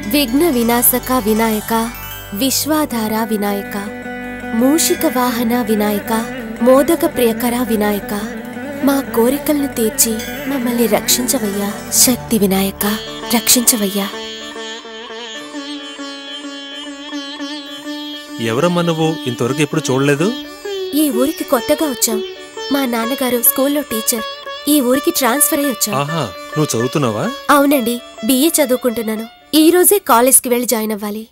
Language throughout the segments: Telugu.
విఘ్న వినాశక వినాయక, విశ్వాధార వినాయక, మూషిక వాహన వినాయక, మోదక ప్రియకర వినాయక, మా కోరికలను తీర్చి మమ్మల్ని రక్షించవయ్యా. శక్తి వినాయక రక్షించవయ్యా. ఎవరమ్మా నువ్వు? ఇంతవరకు ఎప్పుడు చూడలేదు. ఈ ఊరికి కొత్తగా వచ్చాం. మా నాన్నగారు స్కూల్లో టీచర్. ఈ ఊరికి ట్రాన్స్ఫర్ అయ్యి వచ్చాం. ఆహా, నువ్వు చదువుతున్నావా? అవునండి, బిఏ చదువుకుంటున్నాను. ఈ రోజే కాలేజ్కి వెళ్ళి జాయిన్ అవ్వాలి.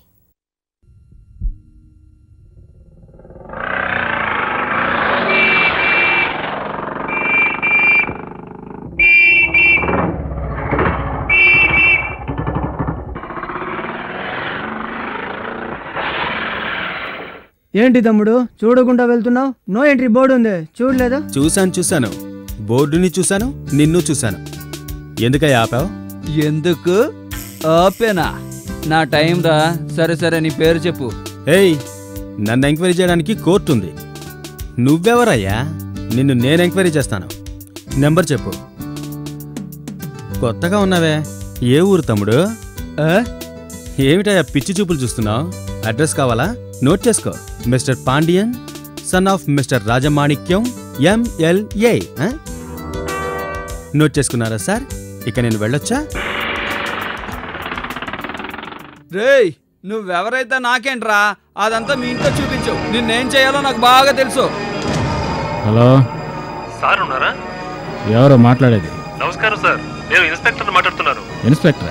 ఏంటి తమ్ముడు చూడకుండా వెళ్తున్నావు? నో ఎంట్రీ బోర్డు ఉంది, చూడలేదా? చూశాను. బోర్డుని చూశాను, నిన్ను చూశాను. ఎందుకయ్యా ఆపావు? ఎందుకు ఆపేనా? నా టైం రా. సరే నీ పేరు చెప్పు. ఏయ్, నన్ను ఎంక్వైరీ చేయడానికి కోర్టు ఉంది. నువ్వెవరయ్యా? నిన్ను నేను ఎంక్వైరీ చేస్తాను. నెంబర్ చెప్పు. కొత్తగా ఉన్నావే, ఏ ఊరు తమ్ముడు? ఏమిటయ్యా పిచ్చి చూపులు చూస్తున్నావు? అడ్రస్ కావాలా? నోట్ చేసుకో. Mister Pandian, son of mister Rajamanickam, MLA. నోట్ చేసుకున్నారా సార్? ఇక నేను వెళ్ళొచ్చా? రేయ్, నువ్వెవరైతే నాకేంట్రా, అదంతా మీ ఇంట్లో చూపించు. నిన్నేం చేయాలో నాకు బాగా తెలుసు. హలో సార్ ఉన్నారా? ఎవరు మాట్లాడేది? నమస్కారం సార్, నేను ఇన్స్పెక్టర్ మాట్లాడుతున్నాను. ఇన్స్పెక్టరా?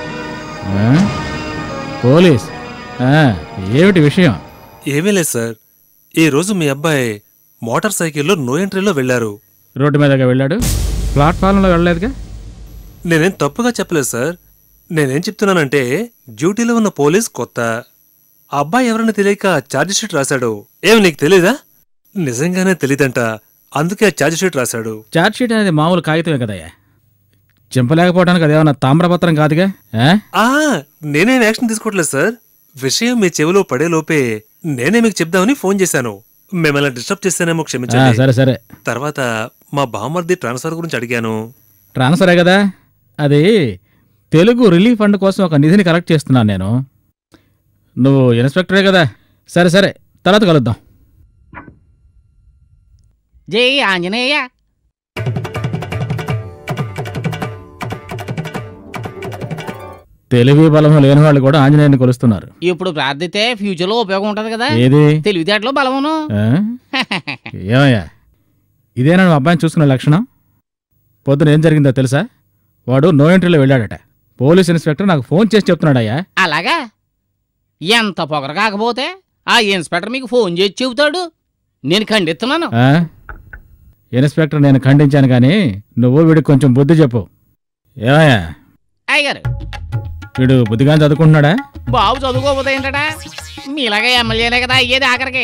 పోలీస్? ఏమిటి విషయం? ఏమీ లేదు సార్, ఈ రోజు మీ అబ్బాయి మోటార్ సైకిల్లో నో ఎంట్రీలో వెళ్లారు. రోడ్డు మీదగా వెళ్ళాడు, ప్లాట్ఫారంలో వెళ్ళలేదుగా? నేనేం తప్పుగా చెప్పలేదు సార్. నేనేం చెప్తున్నానంటే, డ్యూటీలో ఉన్న పోలీస్ కొత్త. ఆ అబ్బాయి ఎవరని తెలియక ఛార్జ్ షీట్ రాశాడు. ఏమి నీకు తెలీదా? నిజంగానే తెలీదంట, అందుకే ఛార్జ్ షీట్ రాశాడు. ఛార్జ్ షీట్ అనేది మామూలు కాగితమే కదయ్యా, చింపలేకపోవడానికి అదేమన్నా తామ్రపత్రం కాదుగా. నేనేం యాక్షన్ తీసుకోవట్లేదు సార్. విషయం మీ చెవిలో పడేలోపే నేనే మీకు చెప్దామని ఫోన్ చేశాను. మిమ్మల్ని డిస్టర్బ్ చేస్తేనేమో క్షమించండి. సరే. తర్వాత మా బామ్మర్ది ట్రాన్స్ఫర్ గురించి అడిగాను. ట్రాన్స్ఫరే కదా, అది తెలుగు రిలీఫ్ ఫండ్ కోసం ఒక నిధిని కలెక్ట్ చేస్తున్నాను నేను. నువ్వు ఇన్స్పెక్టరే కదా. సరే, తర్వాత కలుద్దాం. జై ఆంజనేయ. తెలివి బలము లేని వాళ్ళు కూడా ఆంజనేయుని కొలుస్తున్నారు. ఇప్పుడు ప్రార్థితే ఫ్యూచర్ లో ఉపయోగం ఉంటది కదా. ఏది? తెలివితేటలో బలమును. ఏమయ్యా, ఇదేనా నువ్వు అబ్బాయిని చూసుకునే లక్షణం? పొద్దున ఏం జరిగిందో తెలుసా? వాడు నో ఎంట్రీలో వెళ్ళాడట. పోలీస్ ఇన్స్పెక్టర్ నాకు ఫోన్ చేసి చెప్తున్నాడయ్యా. అలాగా? ఎంత పొగర కాకపోతే ఆ ఇన్స్పెక్టర్ మీకు ఫోన్ చేసి చెబుతాడు. నేను ఖండిస్తున్నాను. ఇన్స్పెక్టర్ నేను ఖండించాను కానీ నువ్వు వీడికి కొంచెం బుద్ధి చెప్పు. ఏమయ్యా అయ్యగారు, వీడు బుద్ధిగా చదువుకుంటున్నాడా? బాబు చదువుకోపోతే ఏంటడా, మీలాగా ఎమ్మెల్యేనే కదా అయ్యేది ఆఖరికి.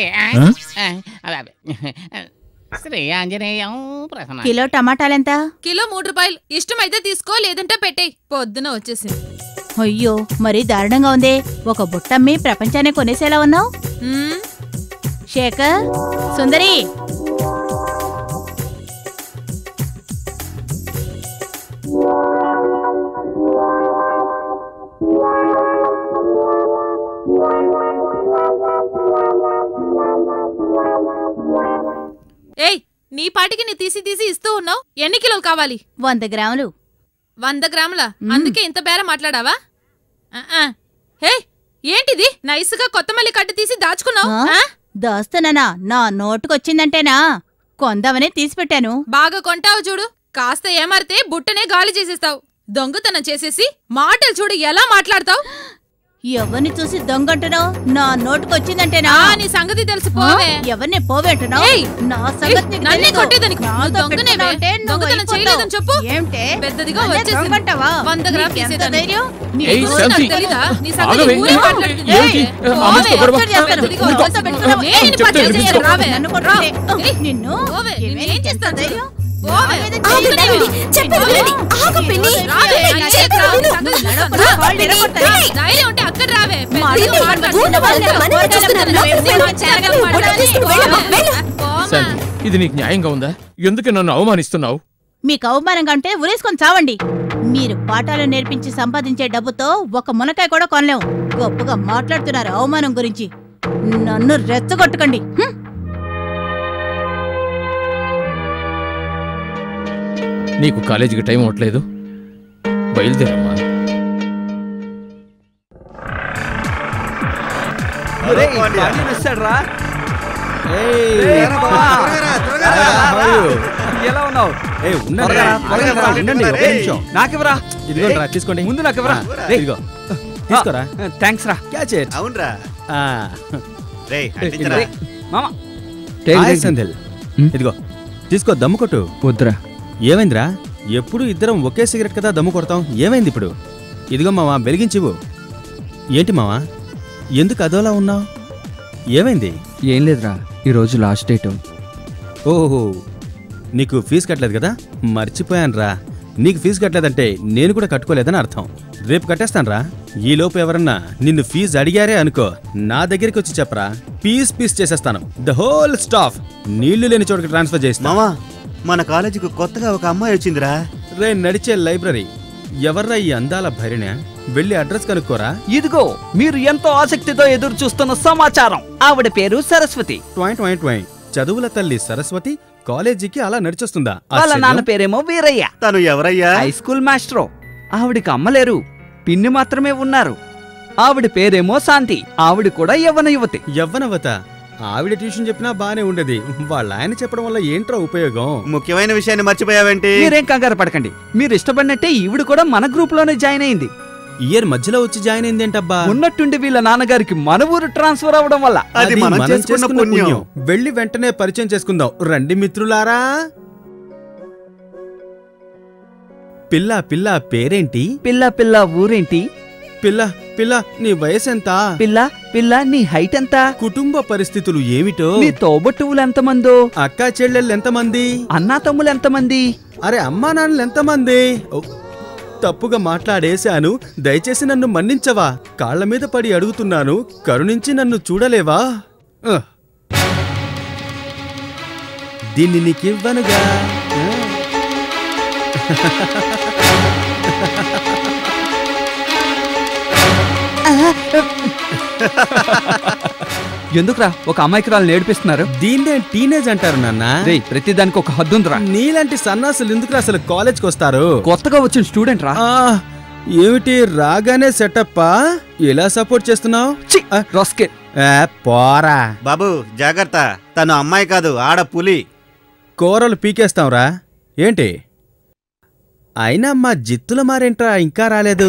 శ్రీ ఆంజనేయం ప్రసన్న. కిలో టమాటాలెంత? కిలో 3 రూపాయలు. ఇష్టమైతే తీసుకో, లేదంటే పెట్టేయ్. పొద్దున వచ్చేసింది. అయ్యో, మరీ దారుణంగా ఉందే. ఒక బుట్టమ్మి ప్రపంచాన్ని కొనేసేలా ఉన్నావు. శేఖర్, సుందరి, ఏయ్, నీ పాటికి నీ తీసి ఇస్తూ ఉన్నావు. ఎన్ని కిలోలు కావాలి? 100 గ్రాములు. 100 గ్రాముల? అందుకే ఇంత బేర మాట్లాడావా? హే, ఏంటిది? నైస్గా కొత్తమల్లి కట్టు తీసి దాచుకున్నావు. దాస్తున్నానా? నా నోటుకొచ్చిందంటేనా కొందామనే తీసిపెట్టాను. బాగా కొంటావు చూడు. కాస్త ఏమారితే బుట్టనే గాలి చేసేస్తావు. దొంగతనం చేసేసి మాటలు చూడు ఎలా మాట్లాడతావు. ఎవరిని చూసి దొంగంటున్నావు? నా నోటుకొచ్చిందంటేనా? నీ సంగతి తెలుసు, పోవే. ఎవరిని పోవేంటున్నావు? నా సంగతి నన్నే కొట్టేదానికి దొంగతనం చేయలేదని చెప్పు. ఏంటే పెద్దదిగా వచ్చేసి 100 గ్రాములు తీసేదాన్ని. తెలీదా? నీ సంగతి ఆగవే. ఊరే మాట్లాడుతుంది. ఏంటి? పోవే. అమ్మతో గొడవ. పెద్దదిగా వచ్చేసి నేను పచ్చడి చేయాలి. రావే. నిన్ను పోవే. నేనేం చేస్తాను ధైర్యం? ధైర్యం ఉంటే అక్కడ రావే. ఇది నీకు న్యాయంగా ఉందా? ఎందుకు నన్ను అవమానిస్తున్నావు? మీకు అవమానంగా ఉంటే ఉరేసుకొని చావండి. మీరు పాఠాలు నేర్పించి సంపాదించే డబ్బుతో ఒక మునకాయ కూడా కొనలేము. గొప్పగా మాట్లాడుతున్నారు అవమానం గురించి. నన్ను రెచ్చగొట్టకండి. నీకు కాలేజీకి టైం అవ్వట్లేదు, బయలుదేరమ్మా. ఎలా ఉన్నావు? నాకెవరా? తీసుకోండి. ముందు నాకెవరా? ఇదిగో తీసుకోరా. థ్యాంక్స్ రా. Catch it. అవునరా మామ సంధిల్ ఇదిగో తీసుకో, దమ్ము కొట్టు. వద్దురా. ఏమైందిరా? ఎప్పుడు ఇద్దరం ఒకే సిగరెట్ కదా దమ్ము కొడతాం, ఏమైంది ఇప్పుడు? ఇదిగో మావా, వెలిగించివు. ఏంటి మావా, ఎందుకు అదోలా ఉన్నావు? ఏమైంది? ఏం లేదురా, ఈరోజు లాస్ట్ డేట్. ఓహో, నీకు ఫీజు కట్టలేదు కదా? మర్చిపోయానురా. నీకు ఫీజు కట్టలేదంటే నేను కూడా కట్టుకోలేదని అర్థం. రేపు కట్టేస్తానురా. ఈలోపు ఎవరన్నా నిన్ను ఫీజు అడిగారే అనుకో, నా దగ్గరికి వచ్చి చెప్పరా, పీస్ చేసేస్తాను. ద హోల్ స్టాఫ్ నీళ్లు లేని చోటుకి ట్రాన్స్ఫర్ చేస్తా. మామా, మన కాలేజీకి కొత్తగా ఒక అమ్మాయి వచ్చిందిరా. రే నడిచే లైబ్రరీ, ఎవర్రా ఈ అందాల భరిణ? వెళ్ళి అడ్రస్ కనుక్కోరా. ఇదిగో మీరు ఎంతో ఆసక్తితో ఎదురు చూస్తున్న సమాచారం. ఆవిడ పేరు సరస్వతి. చదువుల తల్లి సరస్వతి కాలేజీకి అలా నడిచొస్తుందా? వాళ్ళ నాన్న పేరేమో వీరయ్య. తను ఎవరయ్యా? హై స్కూల్ మాస్టరో. ఆవిడికి అమ్మలేరు, పిన్ని మాత్రమే ఉన్నారు. ఆవిడ పేరేమో శాంతి. ఆవిడ కూడా యవ్వన యువతి. యవ్వనవత? ఆవిడ ట్యూషన్ చెప్పినా బానే ఉండేది, వాళ్ళ ఆయన చెప్పడం వల్ల ఏంట్రా ఉపయోగం? ముఖ్యమైన విషయాన్ని మర్చిపోయావేంటి? మీరేం కంగారు పడకండి. మీరు ఇష్టపడినట్టే ఈవిడ కూడా మన గ్రూప్ లోనే జాయిన్ అయింది. ఇయర్ మధ్యలో వచ్చి జాయిన్ అయిందేంటబ్బా? ఉన్నట్టుండి వీళ్ళ నాన్నగారికి మన ఊరు ట్రాన్స్ఫర్ అవడం వల్ల. అది మనం చేసుకున్న పుణ్యం. వెళ్ళి వెంటనే పరిచయం చేసుకుందాం రండి మిత్రులారా. పిల్ల పేరేంటి? పిల్ల ఊరేంటి? పిల్ల నీ వయసెంత? పిల్ల నీ హైట్ ఎంత? కుటుంబ పరిస్థితులు ఏమిటో? నీ తోబుట్టువులు ఎంతమందో? అక్కా చెల్లెళ్ళు ఎంతమంది? అన్నా తమ్ములు ఎంతమంది? అరే అమ్మా నాన్నలు ఎంతమంది? తప్పుగా మాట్లాడేశాను, దయచేసి నన్ను మన్నించవా? కాళ్ల మీద పడి అడుగుతున్నాను, కరుణించి నన్ను చూడలేవా? దీన్ని నీకివ్వనుగా. ఎందుకురా ఒక అమాయకురాలు నేర్పిస్తున్నారు? దీన్నే టీనేజ్ అంటారు నాన్న. ప్రతిదానికి ఒక హద్దుందిరా. నీలాంటి సన్నాసులు ఎందుకురా అసలు కాలేజ్కి వస్తారు? కొత్తగా వచ్చిన స్టూడెంట్ రా. ఏమిటి రాగానే సెటప్పా? ఎలా సపోర్ట్ చేస్తున్నావు? పోరా బాబు, జాగ్రత్త. తను అమ్మాయి కాదు, ఆడ పులి. కూరలు పీకేస్తాంరా ఏంటి? అయినా మా జిత్తుల మారేంట్రా ఇంకా రాలేదు?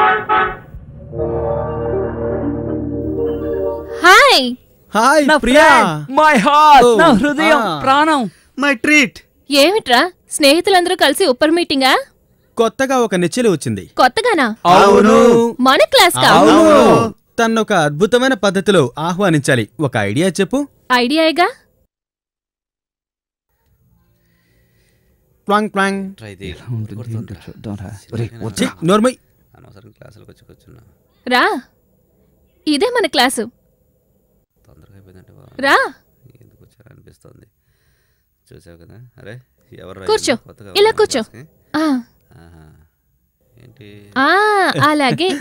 Hi hi Priya. My heart, నా హృదయం, ప్రాణం, మై ట్రీట్. ఏమిట్రా స్నేహితులందరూ కలిసి ఉప్పర్ మీటింగా? కొత్తగా ఒక నిచ్చెలి వచ్చింది. కొత్తగానా? అవును. మన క్లాస్ కా? తన్నొక అద్భుతమైన పద్ధతిలో ఆహ్వానించాలి. ఒక ఐడియా చెప్పు. ఐడియాగా? ప్లాంగ్ ప్లాంగ్. రా, ఇదే మన క్లాసు. రా కూర్చో, ఇలా కూర్చో. అలాగే.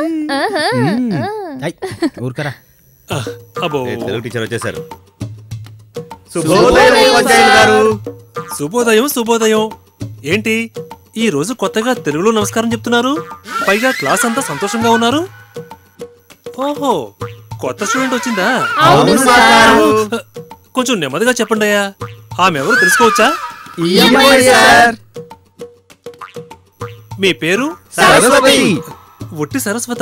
ఊరుకరా. తెలుగు టీచర్ వచ్చేసారు. శుభోదయం. ఏంటి ఈ రోజు కొత్తగా తెలుగులో నమస్కారం చెప్తున్నారు? పైగా క్లాస్ అంతా సంతోషంగా ఉన్నారు. ఓహో, కొత్త స్టూడెంట్ వచ్చిందా? కొంచెం నెమ్మదిగా చెప్పండి అయ్యా. ఆమె ఎవరు తెలుసుకోవచ్చా? మీ పేరు? ఒట్టి సరస్వత.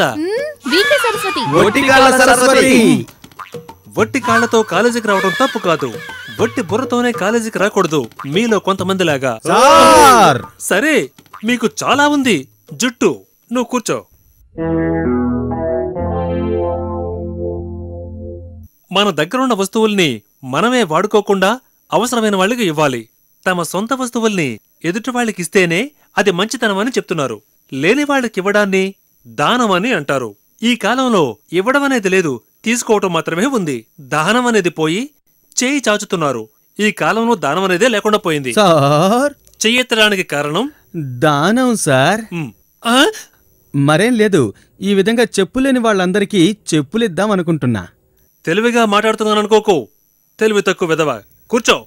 వట్టి కాళ్లతో కాలేజీకి రావడం తప్పు కాదు. వట్టి బుర్రతోనే కాలేజీకి రాకూడదు మీలో కొంతమంది లాగా. సరే, మీకు చాలా ఉంది జుట్టు. నువ్వు కూర్చో. మన దగ్గరున్న వస్తువుల్ని మనమే వాడుకోకుండా అవసరమైన వాళ్ళకి ఇవ్వాలి. తమ సొంత వస్తువుల్ని ఎదుటి వాళ్ళకి ఇస్తేనే అది మంచితనమని చెప్తున్నారు. లేని వాళ్ళకి ఇవ్వడాన్ని దానమని అంటారు. ఈ కాలంలో ఇవ్వడం అనేది లేదు, తీసుకోవటం మాత్రమే ఉంది. దానం అనేది పోయి చేయి చాచుతున్నారు. ఈ కాలంలో దానం అనేదే లేకుండా పోయింది. చెయ్యెత్తడానికి కారణం దానం సార్. మరేం లేదు, ఈ విధంగా చెప్పులేని వాళ్ళందరికీ చెప్పులిద్దాం అనుకుంటున్నా. తెలివిగా మాట్లాడుతున్నాను అనుకోకు, తెలివి తక్కువ విధవ. కూర్చో.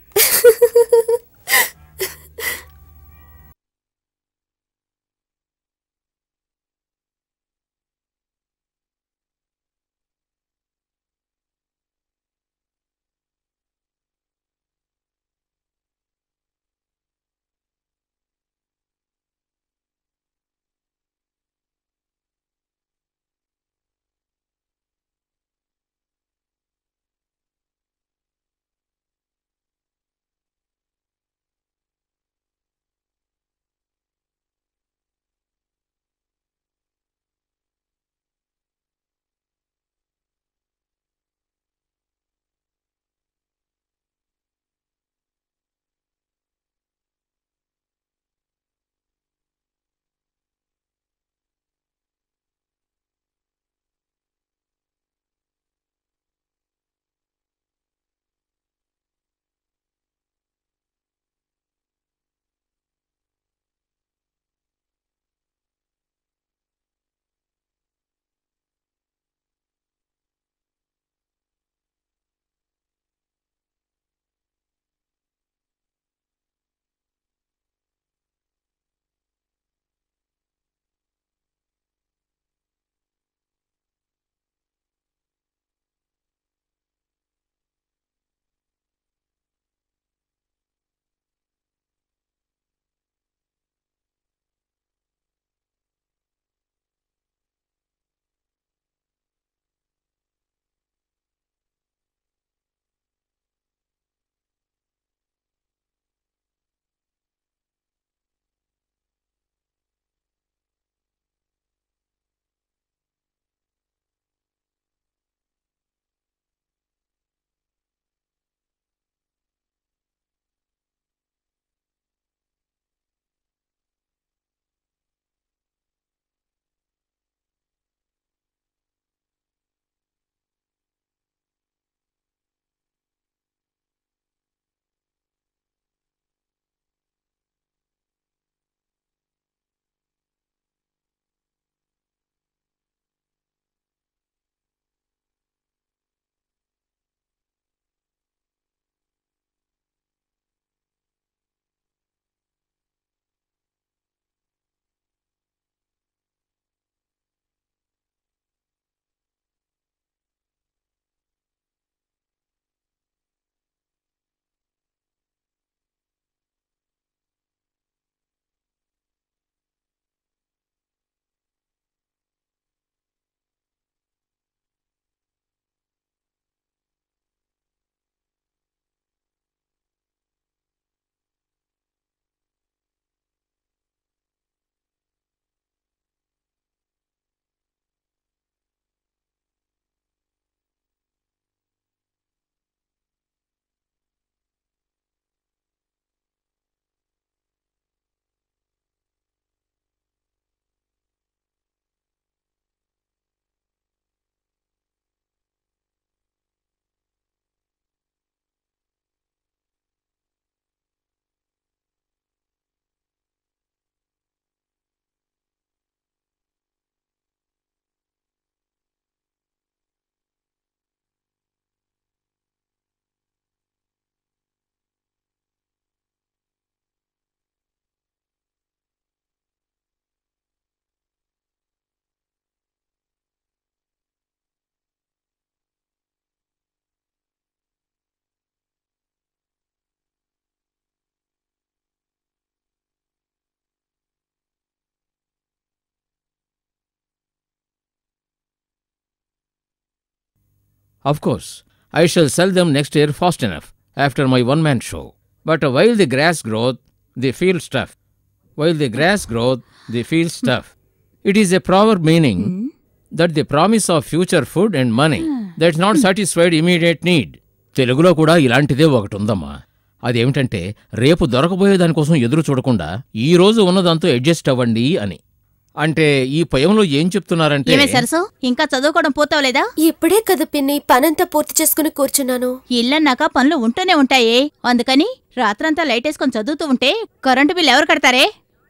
Of course, I shall sell them next year fast enough, after my one-man show. But while the grass groweth, the field stuff. While the grass groweth, the field stuff. It is a proverb meaning that the promise of future food and money that's not satisfied immediate need. తెలుగులో కూడా ఇలాంటిదే ఒకటి ఉందమ్మా. అదేమిటంటే రేపు దొరకబోయే దానికోసం ఎదురు చూడకుండా ఈ రోజు ఉన్నదంతా అడ్జస్ట్ అవ్వండి అని. అంటే ఈ పయంలో ఏం చెప్తున్నారంటే సరసు ఇంకా చదువుకోవడం పూర్తవలేదా? ఇప్పుడే కదా పిన్ని పనంతా పూర్తి చేసుకుని కూర్చున్నాను. ఇల్లన్నాక పనులు ఉంటూనే ఉంటాయే, అందుకని రాత్రంతా లైట్ వేసుకొని చదువుతూ ఉంటే కరెంటు బిల్ ఎవరు కడతారే?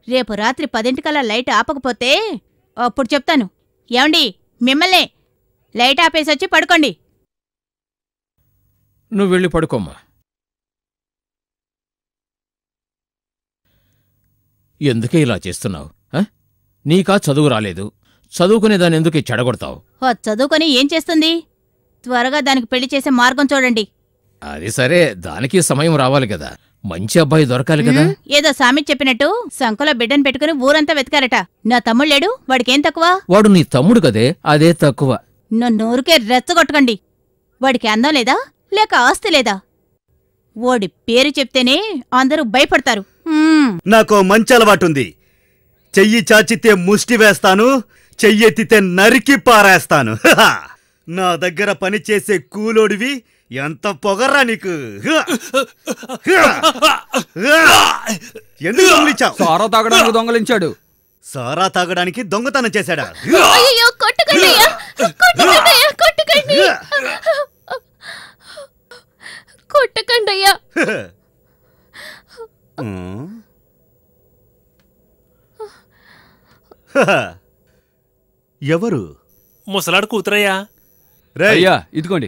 రేపు రాత్రి 10 లైట్ ఆపకపోతే అప్పుడు చెప్తాను. ఏమండి, మిమ్మల్నే లైట్ ఆపేసొచ్చి పడుకోండి. నువ్వు వెళ్ళి పడుకోమ్మా. ఎందుకే ఇలా చేస్తున్నావు? నీకా చదువు రాలేదు, చదువుకునేదాన్ని ఎందుకు చెడగొడతావు? చదువుకొని ఏం చేస్తుంది? త్వరగా దానికి పెళ్లి చేసే మార్గం చూడండి. అది సరే, దానికి సమయం రావాలి కదా, మంచి అబ్బాయి దొరకాలి కదా. ఏదో సామెత చెప్పినట్టు సంకలో బిడ్డను పెట్టుకుని ఊరంతా వెతకారట. నా తమ్ముళ్ళేడు, వాడికేం తక్కువ? వాడు నీ తమ్ముడు కదే, అదే తక్కువ. నోరుకే రెచ్చగొట్టకండి. వాడికి అందం లేదా లేక ఆస్తి లేదా? వాడి పేరు చెప్తేనే అందరూ భయపడతారు. నాకో మంచి అలవాటుంది. చెయ్యి చాచితే ముష్టి వేస్తాను, చెయ్యెత్తితే నరికి పారేస్తాను. నా దగ్గర పనిచేసే కూలోడివి, ఎంత పొగర్రా నీకు? ఎందుకు దొంగిలించావు? సారా తాగడానికి దొంగలించాడు. సారా తాగడానికి దొంగతనం చేశాడా? అయ్యో, కొట్టకండి అయ్యా, కొట్టకండి అయ్యా, కొట్టకండి, కొట్టకండి అయ్యా. ఎవరు? ముసలాడు కూతురయ్యా. అయ్యా ఇదిగోండి.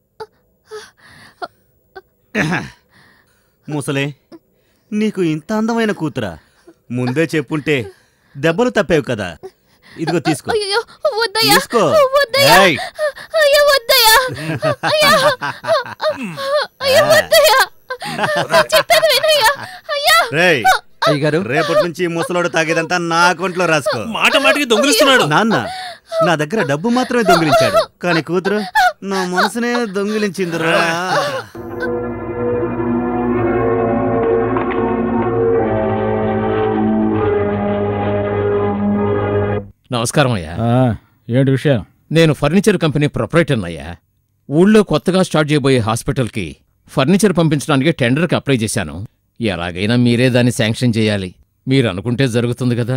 ముసలే, నీకు ఇంత అందమైన కూతురా? ముందే చెప్పుంటే దెబ్బలు తప్పేవు కదా. ఇదిగో తీసుకో. అయ్యో, వద్దయ్యా, తీసుకో. వద్దయ్యా, ఏయ్. అయ్యో వద్దయ్యా, అయ్యా, అయ్యో వద్దయ్యా, చెప్పేది వినయ్యా, అయ్యా. రేయ్, అయ్యగారు, రేపటి నుంచి ముసలోడు తాగేదంతా నా అకౌంట్లో రాసుకో. మాట మాటికి దొంగిలిస్తున్నాడు. నాన్న నా దగ్గర డబ్బు మాత్రమే దొంగిలించాడు, కానీ కూతురు నా మనసునే దొంగిలించిందిరా. నమస్కారం అయ్యా. ఏంటి విషయం? నేను ఫర్నిచర్ కంపెనీ ప్రొపరేటర్ అయ్యా. ఊళ్ళో కొత్తగా స్టార్ట్ చేయబోయే హాస్పిటల్కి ఫర్నిచర్ పంపించడానికి టెండర్కి అప్లై చేశాను. ఎలాగైనా మీరే దాన్ని శాంక్షన్ చేయాలి. మీరు అనుకుంటే జరుగుతుంది కదా.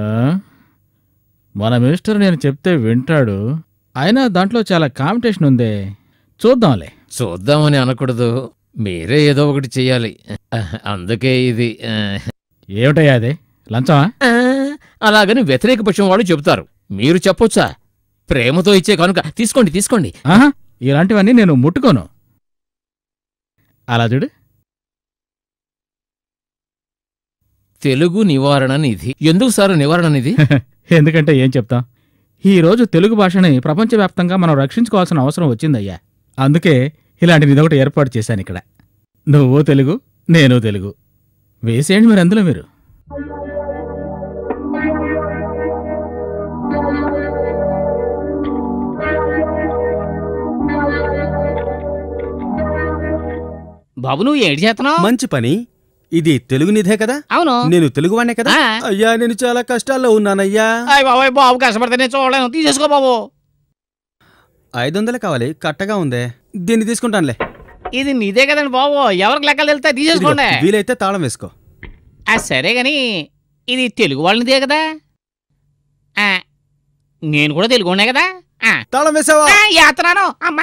మన మినిస్టర్ నేను చెప్తే వింటాడు. అయినా దాంట్లో చాలా కాంపిటీషన్ ఉంది. చూద్దాంలే. చూద్దామని అనకూడదు, మీరే ఏదో ఒకటి చెయ్యాలి. అందుకే ఇది. ఏమిటయ్యా అది? లంచమా? అలాగని వ్యతిరేక పక్షం వాళ్ళు చెబుతారు. మీరు చెప్పొచ్చా? ప్రేమతో ఇచ్చే కనుక తీసుకోండి, తీసుకోండి. ఇలాంటివన్నీ నేను ముట్టుకోను. అలా చూడు. తెలుగు నివారణ నిధి. ఎందుకు సార్ నివారణ నిధి? ఎందుకంటే ఏం చెప్తాం, ఈరోజు తెలుగు భాషని ప్రపంచవ్యాప్తంగా మనం రక్షించుకోవాల్సిన అవసరం వచ్చిందయ్యా. అందుకే ఇలాంటి నిధి ఒకటి ఏర్పాటు చేశాను ఇక్కడ. నువ్వు తెలుగు, నేను తెలుగు. వేసేయండి మీరు అందులో. మీరు బాబు, నువ్వు ఏడు చేతనావు? మంచి పని. ఇది తెలుగు నిధే కదా? అవును. నేను తెలుగువాణ్ణే కదా? అయ్యా, నేను చాలా కష్టాల్లో ఉన్నానయ్యా. బాబాయ్, బాబు కష్టపడితే నేను చూడలేను. తీసేసుకో బాబు. 500 కావాలి, కట్టగా ఉందే. దీన్ని తీసుకుంటానులే. ఇది నీదే కదండి బాబు, ఎవరికి లెక్కలు వెళ్తే తీసేసుకోండి. వీలైతే తాళం వేసుకో. సరే గాని ఇది తెలుగు వాళ్ళనిదే కదా? నేను కూడా తెలుగునే కదా? తాళం వేసావా? యాత్రాను అమ్మా.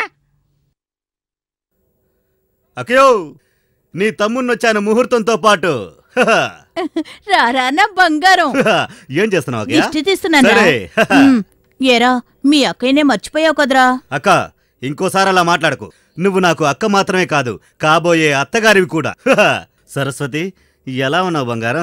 అక్కయో, నీ తమ్మున్నొచ్చాను ముహూర్తంతో పాటు. రారా నా బంగారం. ఏం చేస్తున్నావు? దిష్టి తీస్తున్నాను. ఏరా, మీ అక్కయ్యనే మర్చిపోయావు కదరా? అక్క, ఇంకోసారి అలా మాట్లాడకు. నువ్వు నాకు అక్క మాత్రమే కాదు, కాబోయే అత్తగారివి కూడా. సరస్వతి, ఎలా ఉన్నావు బంగారం?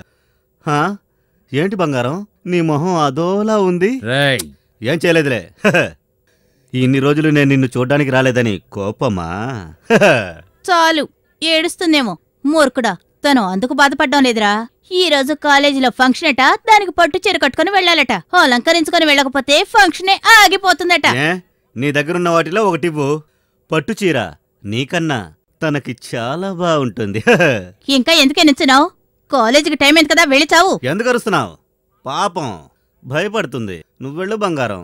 ఏంటి బంగారం, నీ మొహం అదోలా ఉంది? ఏం చేయలేదులే. ఇన్ని రోజులు నేను నిన్ను చూడ్డానికి రాలేదని కోపమా? చాలు, ఏడుస్తుందేమో మూర్ఖుడా. తను అందుకు బాధపడ్డం లేదురా. ఈ రోజు కాలేజీలో ఫంక్షన్ అట, దానికి పట్టు చీర కట్టుకుని వెళ్ళాలట. అలంకరించుకుని వెళ్ళకపోతే ఫంక్షనే ఆగిపోతుందట. నీ దగ్గరున్న వాటిలో ఒకటివ్వు. పట్టు చీర నీకన్నా తనకి చాలా బాగుంటుంది. ఇంకా ఎందుకే నిల్చున్నావు? కాలేజీకి టైం ఎంత కదా, వెళ్ళి చావు. ఎందుకు అరుస్తున్నావు? పాపం భయపడుతుంది. నువ్వెళ్ళు బంగారం.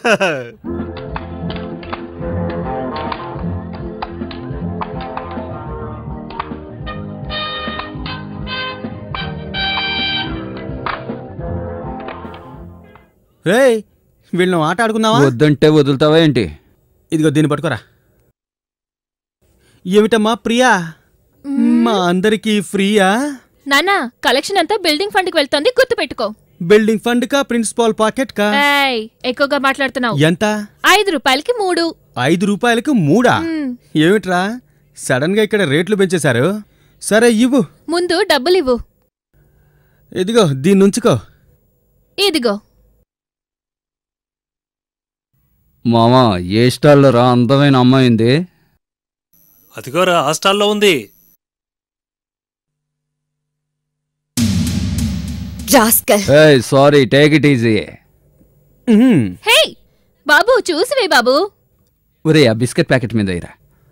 రేయ్, వీళ్ళను ఆట ఆడుకుందావా? వద్దంటే వదులుతావా ఏంటి? ఇదిగో దీన్ని పట్టుకోరా. ఏమిటమ్మా ప్రియా, మా అందరికీ ఫ్రీయా? నానా కలెక్షన్ అంతా బిల్డింగ్ ఫండ్ కి వెళ్తోంది, గుర్తుపెట్టుకో. బిల్డింగ్ ఫండ్ కా ప్రిన్సిపాల్ పాకెట్ కా? ఏయ్, ఎక్కువగా మాట్లాడుతున్నావు. ఎంత? 5 రూపాయలకి 3. 5 రూపాయలకి 3? ఏమిట్రా సడన్ గా ఇక్కడ రేట్లు పెంచేశారు? సరే ఇవ్వు. ముందు డబ్బులివ్వు. ఇదిగో దీన్ని ఉంచుకో. ఇదిగో. మామా ఏ స్టాల్లో రా అందమైన అమ్మాయింది? అదిగోరా ఆ స్టాల్లో ఉంది. Sorry, take it easy. Hey బాబు, చూసివే బాబు. ఒరే ఆ బిస్కెట్ ప్యాకెట్ మీద ఇరా.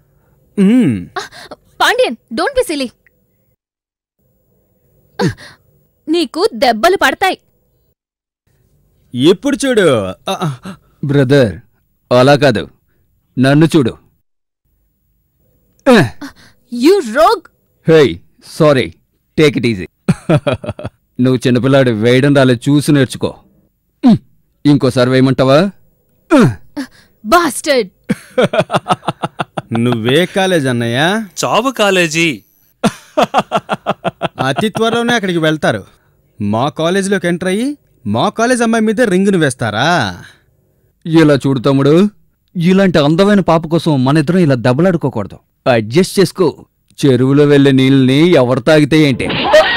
Pandian, don't be silly. నీకు దెబ్బలు పడతాయి. ఎప్పుడు చూడు. బ్రదర్ అలా కాదు, నన్ను చూడు. You rogue. Hey sorry, take it easy. నువ్వు చిన్నపిల్లాడు వేయడం రాలే, చూసి నేర్చుకో. ఇంకోసారి వేయమంటావా? బాస్టర్డ్. నువ్వే కాలేజ్ అన్నయ్య? చావు కాలేజీ. అతి త్వరలోనే అక్కడికి వెళ్తారు. మా కాలేజీలోకి ఎంటర్ అయ్యి మా కాలేజ్ అమ్మాయి మీద రింగును వేస్తారా? ఇలా చూడు తమ్ముడు, ఇలాంటి అందమైన పాప కోసం మన ఇద్దరం ఇలా దెబ్బలాడుకోకూడదు. అడ్జస్ట్ చేసుకో. చెరువులో వెళ్లే నీళ్ళని ఎవరు తాగితే ఏంటి?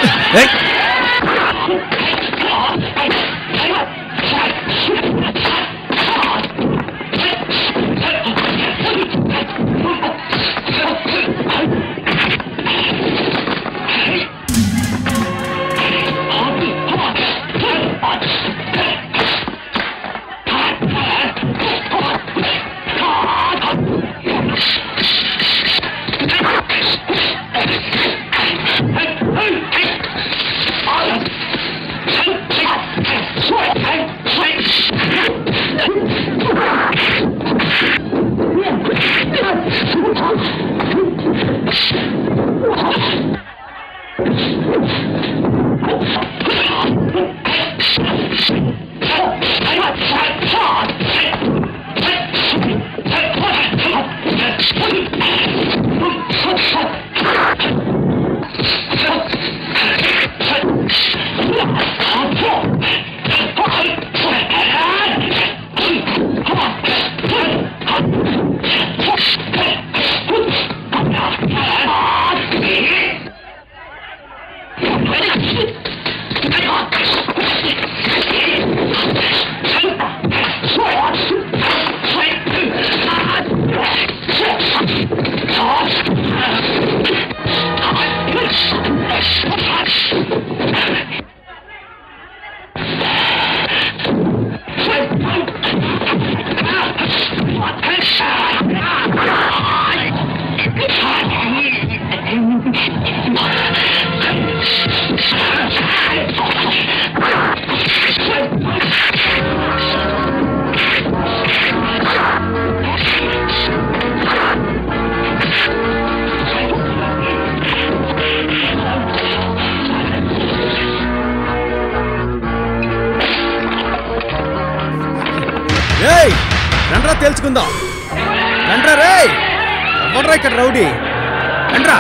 రండ్రా తేల్చుకుందాం. రండ్రా రే, ఎవడ్రా ఇక్కడ రౌడీ? రండ్రా,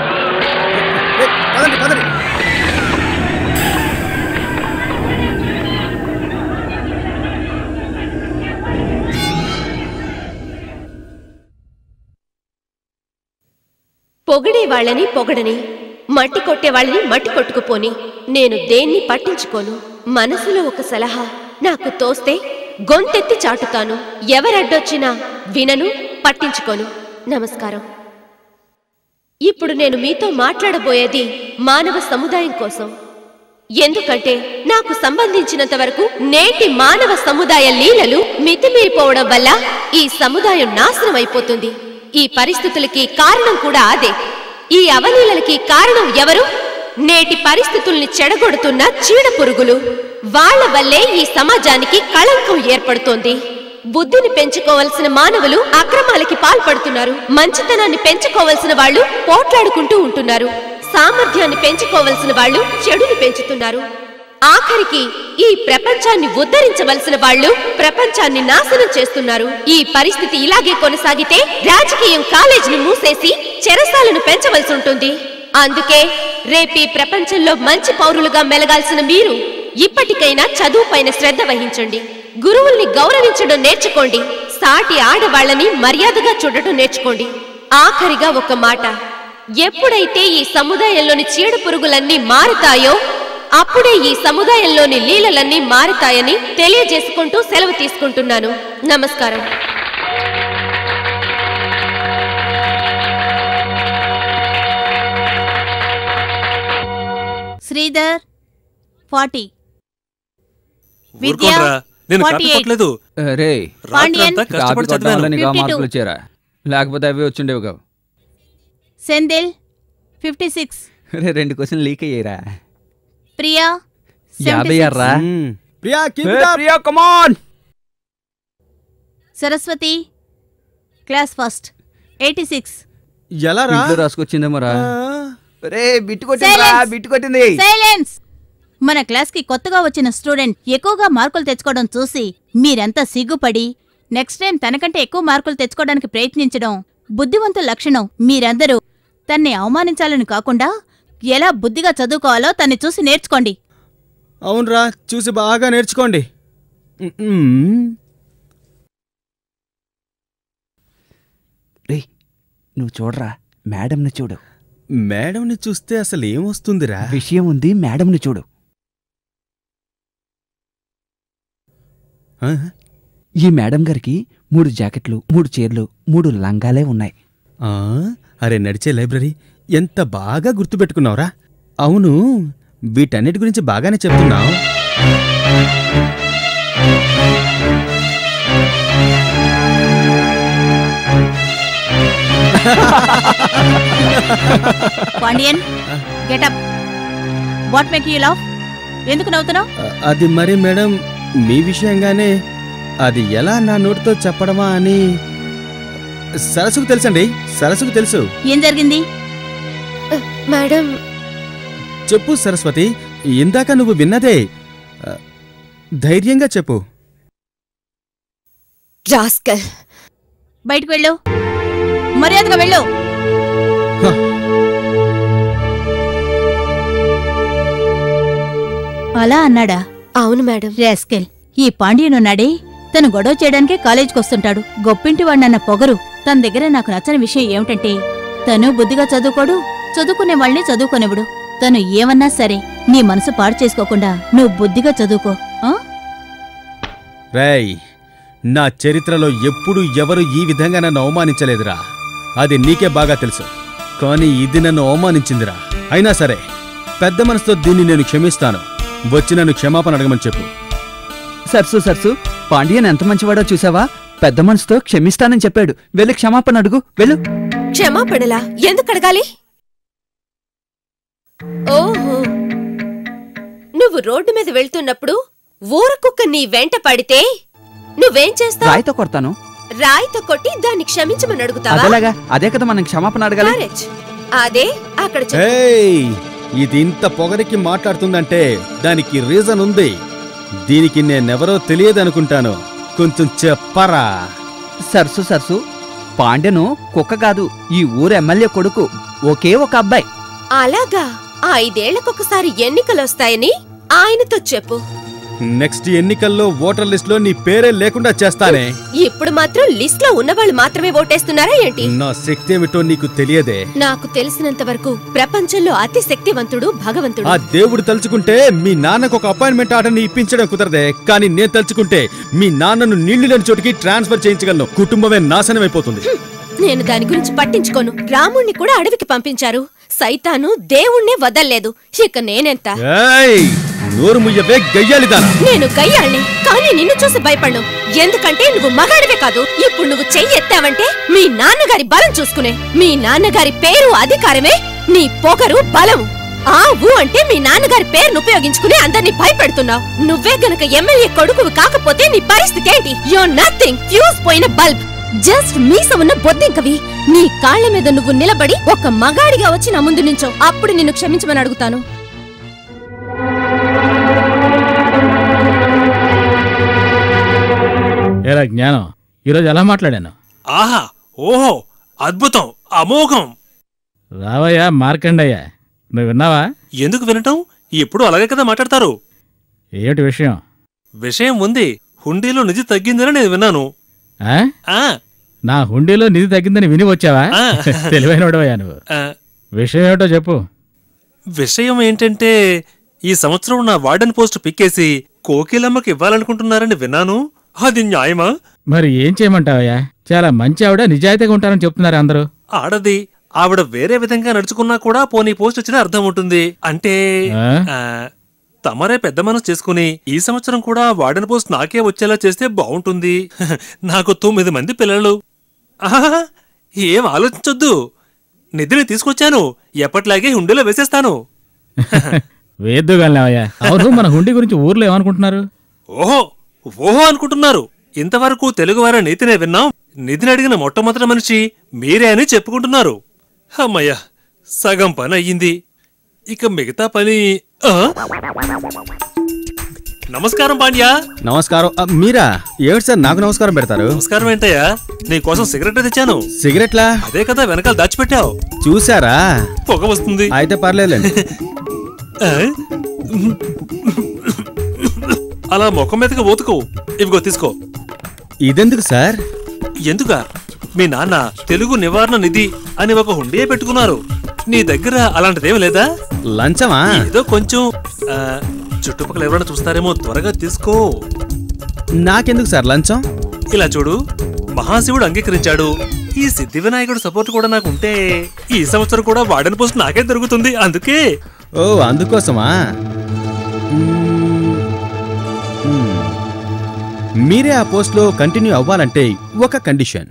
పదండి పదండి. పొగిడే వాళ్ళని పొగడని, మట్టి కొట్టే వాళ్ళని మట్టి కొట్టుకుపోని నేను దేన్ని పట్టించుకోను. మనసులో ఒక సలహా నాకు తోస్తే గొంతెత్తి చాటుతాను. ఎవరడ్డొచ్చినా వినను, పట్టించుకోను. నమస్కారం. ఇప్పుడు నేను మీతో మాట్లాడబోయేది మానవ సముదాయం కోసం. ఎందుకంటే నాకు సంబంధించినంత వరకు నేటి మానవ సముదాయ లీలలు మితిమీరిపోవడం వల్ల ఈ సముదాయం నాశనం అయిపోతుంది. ఈ పరిస్థితులకి కారణం కూడా అదే. ఈ అవలీలలకి కారణం ఎవరు? నేటి పరిస్థితుల్ని చెడగొడుతున్న చీడ పురుగులు. వాళ్ల వల్లే ఈ సమాజానికి కళంకం ఏర్పడుతోంది. బుద్ధిని పెంచుకోవలసిన మానవులు అక్రమాలకి పాల్పడుతున్నారు. మంచితనాన్ని పెంచుకోవలసిన వాళ్ళు పోట్లాడుకుంటూ ఉంటున్నారు. సామర్థ్యాన్ని పెంచుకోవలసిన వాళ్ళు చెడుని పెంచుతున్నారు. ఆఖరికి ఈ ప్రపంచాన్ని ఉద్ధరించవలసిన వాళ్ళు ప్రపంచాన్ని నాశనం చేస్తున్నారు. ఈ పరిస్థితి ఇలాగే కొనసాగితే రాజకీయం కాలేజీని మూసేసి చెరసాలను పెంచవలసి ఉంటుంది. అందుకే రేపీ ప్రపంచంలో మంచి పౌరులుగా మెలగాల్సిన మీరు ఇప్పటికైనా చదువుపైన శ్రద్ధ వహించండి. గురువుల్ని గౌరవించడం నేర్చుకోండి. సాటి ఆడవాళ్లని మర్యాదగా చూడటం నేర్చుకోండి. ఆఖరిగా ఒక మాట, ఎప్పుడైతే ఈ సముదాయంలోని చీడ పురుగులన్నీ మారుతాయో అప్పుడే ఈ సముదాయంలోని లీలలన్నీ మారుతాయని తెలియజేసుకుంటూ సెలవు తీసుకుంటున్నాను. నమస్కారం. శ్రీధర్ 40, విద్య ఊరుకోండ్రా, నేను 48, కట్టపట్లేదు. రే పాండ్యన్ రాత్రంతా కష్టపడి చదివాను. నీకు ఆ 52. మార్కులు వచ్చారా? లేకపోతే అవి వచ్చిండేవి కావు. సెందిల్ 56, రే 2 క్వశ్చన్ లీక్ అయ్యారా? ప్రియా 50 అర్రా. Priya Priya come on. Saraswati class first 86. ఎలా రా ఇంట్లో రాసుకొచ్చిందేమోరా. రే బిట్టు Silence. కొట్టింది. సైలెన్స్. మన క్లాస్ కి కొత్తగా వచ్చిన స్టూడెంట్ ఎక్కువగా మార్కులు తెచ్చుకోవడం చూసి మీరంతా సిగ్గుపడి నెక్స్ట్ టైం తనకంటే ఎక్కువ మార్కులు తెచ్చుకోవడానికి ప్రయత్నించడం బుద్ధివంతుల లక్షణం. మీరందరూ తన్ని అవమానించాలని కాకుండా ఎలా బుద్ధిగా చదువుకోవాలో తన్ని చూసి నేర్చుకోండి. అవునరా, చూసి బాగా నేర్చుకోండి. రే నువ్వు చూడరా, మేడంని చూడు. మేడంని చూస్తే అసలు ఏమొస్తుందిరా? విషయం ఉంది, మేడంని చూడు. ఆ? ఈ మేడం గారికి 3 జాకెట్లు, 3 చీరలు, 3 లంగాలే ఉన్నాయి. ఆ, అరే నడిచే లైబ్రరీ ఎంత బాగా గుర్తుపెట్టుకున్నావురా. అవును, వీటన్నిటి గురించి బాగానే చెప్తున్నావు. Pandian getup. What make you laugh? ఎందుకు నవ్వుతున్నావు? అది మరి మేడం, మీ విషయంగానే అది ఎలా నా నోటితో చెప్పడమా అని. సరస్సుకు తెలుసండి, సరస్సుకు తెలుసు. ఏం జరిగింది? మేడం, చెప్పు సరస్వతి, ఇందాక నువ్వు విన్నదే. ధైర్యంగా చెప్పు. రాస్కల్. బయటకు వెళ్ళు, మర్యాదగా వెళ్ళు. అలా అన్నాడా? అవును మేడం. రాస్కెల్. ఈ పాండ్యనున్నాడే, తను గొడవ చేయడానికే కాలేజీకి వస్తుంటాడు. గొప్పింటి వాడినన్న పొగరు. తన దగ్గర నాకు నచ్చని విషయం ఏమిటంటే తను బుద్ధిగా చదువుకోడు, చదువుకునే వాళ్ళని చదువుకోనివ్వడు. తను ఏమన్నా సరే నీ మనసు పాడు చేసుకోకుండా నువ్వు బుద్ధిగా చదువుకో. ఆ? రేయ్, నా చరిత్రలో ఎప్పుడూ ఎవరు ఈ విధంగా నన్ను అవమానించలేదురా. అది నీకే బాగా తెలుసు. కానీ ఇది నన్ను అవమానించిందిరా. అయినా సరే పెద్ద మనసుతో దీన్ని నేను క్షమిస్తాను. వచ్చి నన్ను క్షమాపణ అడగమని చెప్పు. సర్సు పాండ్యన్ ఎంత మంచివాడో చూసావా? పెద్ద మనసుతో క్షమిస్తానని చెప్పాడు. వెళ్ళి క్షమాపణ అడుగు, వెళ్ళు. క్షమాపణలా? ఎందుకు అడగాలి? ఓహో, నువ్వు రోడ్డు మీద వెళ్తున్నప్పుడు ఊరకుక్క నీ వెంట పడితే నువ్వేం చేస్తావు? రాయితో కొడతాను. రాయితో కొట్టి దాన్ని క్షమించమని అడుగుతావా? అదేలాగా, అదే కదా మనం క్షమాపణ అడగాలి. Correct. అదే అక్కడ చెప్పు. ఏయ్, ఇది ఇంత పొగరికి మాట్లాడుతుందంటే దానికి రీజన్ ఉంది. దీనికి నేనెవరో తెలియదనుకుంటాను. కొంచెం చెప్పరా. సర్సు పాండ్యను కుక్క కాదు, ఈ ఊరు ఎమ్మెల్యే కొడుకు. ఒకే ఒక అబ్బాయి. అలాగా? 5 ఏళ్లకొకసారి ఎన్నికలొస్తాయని ఆయనతో చెప్పు. నెక్స్ట్ ఎన్నికల్లో ఓటర్ లిస్ట్ లో నీ పేరే లేకుండా చేస్తానే. ఇప్పుడు మాత్రం లిస్ట్ లో ఉన్నవాళ్ళు మాత్రమే ఓటేస్తున్నారా ఏంటి? నా శక్తి ఏమిటో నీకు తెలియదే. నాకు తెలిసినంత వరకు ప్రపంచంలో అతి శక్తివంతుడు భగవంతుడు. ఆ దేవుడు తలుచుకుంటే మీ నాన్నకు ఒక అపాయింట్మెంట్ ఆర్డర్ని ఇప్పించడం కుదరదే. కానీ నేను తలుచుకుంటే మీ నాన్నను నీళ్లు లేని చోటికి ట్రాన్స్ఫర్ చేయించగలను. కుటుంబమే నాశనమైపోతుంది. నేను దాని గురించి పట్టించుకోను. రాముణ్ణి కూడా అడవికి పంపించారు. సైతాను దేవుణ్ణే వదల్లేదు. ఇక నేనెంత? ఏయ్, నోరు ముయ్యవే గయ్యాలిదానా. నేను గయ్యాల్ని, కానీ నిన్ను చూసి భయపడ్ను. ఎందుకంటే నువ్వు మగాడివే కాదు. ఇప్పుడు నువ్వు చెయ్యి ఎత్తావంటే మీ నాన్నగారి బలం చూసుకునే. మీ నాన్నగారి పేరు అధికారమే, నీ పొగరు బలం. ఆ ఊ అంటే మీ నాన్నగారి పేరును ఉపయోగించుకుని అందరినీ భయపెడుతున్నావు. నువ్వే గనక ఎమ్మెల్యే కొడుకువి కాకపోతే నీ పరిస్థితి ఏంటి? యూర్ నథింగ్, ఫ్యూజ్ పోయిన బల్బ్. జస్ట్ మీస ఉన్న బొద్దింకవి. నీ కాళ్ల మీద నువ్వు నిలబడి ఒక మగాడిగా వచ్చి నా ముందు నించో. అప్పుడు నిన్ను క్షమించమని అడుగుతాను. ఏరా జ్ఞానం, ఈరోజు ఎలా మాట్లాడాను? ఆహా, ఓహో, అద్భుతం, అమోఘం. రావయ్యా మార్కండయ్య, నువ్వు విన్నావా? ఎందుకు వినటం? ఎప్పుడు అలాగే కదా మాట్లాడతారు. ఏమిటి విషయం? విషయం ఉంది. హుండీలో నిధి తగ్గిందని నేను విన్నాను. ఆ? ఆ, నా హుండీలో నిధి తగ్గిందని విని వచ్చావా? ఆ. తెలివైనోడవయ్యా నువ్వు. ఆ, విషయం ఏమిటో చెప్పు. విషయం ఏంటంటే ఈ సంవత్సరం నా వార్డెన్ పోస్ట్ పిక్కేసి కోకిలమ్మకి ఇవ్వాలనుకుంటున్నారని విన్నాను. అది న్యాయమా? మరి ఏం చేయమంటావయ్యా? చాలా మంచి ఆవిడ, నిజాయితీగా ఉంటారని చెప్తున్నారు అందరూ. ఆడది. ఆవిడ వేరే విధంగా నడుచుకున్నా కూడా పోనీ పోస్ట్ వచ్చినా అర్థం ఉంటుంది. అంటే ఆ? ఆ, తమరే పెద్ద మనసు చేసుకుని ఈ సంవత్సరం కూడా వార్డెన్ పోస్ట్ నాకే వచ్చేలా చేస్తే బావుంటుంది. నాకు 9 మంది పిల్లలు. ఆహా, ఏం ఆలోచించొద్దు. నిధిని తీసుకొచ్చాను. ఎప్పట్లాగే హుండీలో వేసేస్తాను. వేద్దుగాలవయ్యా. అవును, మన హుండీ గురించి ఊర్లో ఏమనుకుంటున్నారు? ఓహో ఓహో అనుకుంటున్నారు. ఇంతవరకు తెలుగువారి నీతినే విన్నాం. నిధిని అడిగిన మొట్టమొదటి మనిషి మీరే అని చెప్పుకుంటున్నారు. అమ్మయ్యా, సగం పని అయ్యింది. ఇక మిగతా పని. ఆ? నమస్కారం పాండ్యా. నమస్కారం. మీరా? ఏమిటి సార్ నాకు నమస్కారం పెడతారు? నమస్కారం ఏంటయ్యా? నీకోసం సిగరెట్ తెచ్చాను. సిగరెట్లా? అదే కదా వెనకాల దాచిపెట్టావు. చూసారా? పొగ వస్తుంది. అయితే పర్లేదులేండి. ఆ? అలా ముఖం మీదకి ఓతుకో. ఇవిగో తీసుకో. ఇదెందుకు సార్? ఎందుకా? మీ నాన్న తెలుగు నివారణ నిధి అని ఒక హుండీ పెట్టుకున్నారు. నీ దగ్గర అలాంటిదేమి లేదా? లంచమా? ఏదో కొంచెం. చుట్టుపక్కల ఎవరైనా చూస్తారేమో, త్వరగా తీసుకో. నాకెందుకు సార్ లంచం? ఇలా చూడు, మహాశివుడు అంగీకరించాడు. ఈ సిద్ధి వినాయకుడు సపోర్ట్ కూడా నాకు ఉంటే ఈ సంవత్సరం కూడా వార్డెన్ పోస్ట్ నాకే దొరుకుతుంది. అందుకే. ఓ, అందుకోసమా? మీరే ఆ పోస్ట్లో కంటిన్యూ అవ్వాలంటే ఒక condition.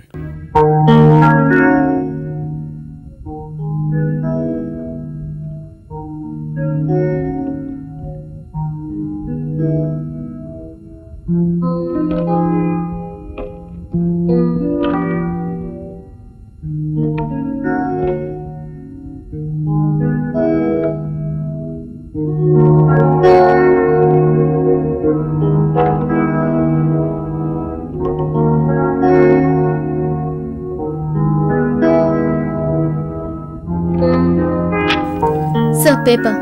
Sir, paper.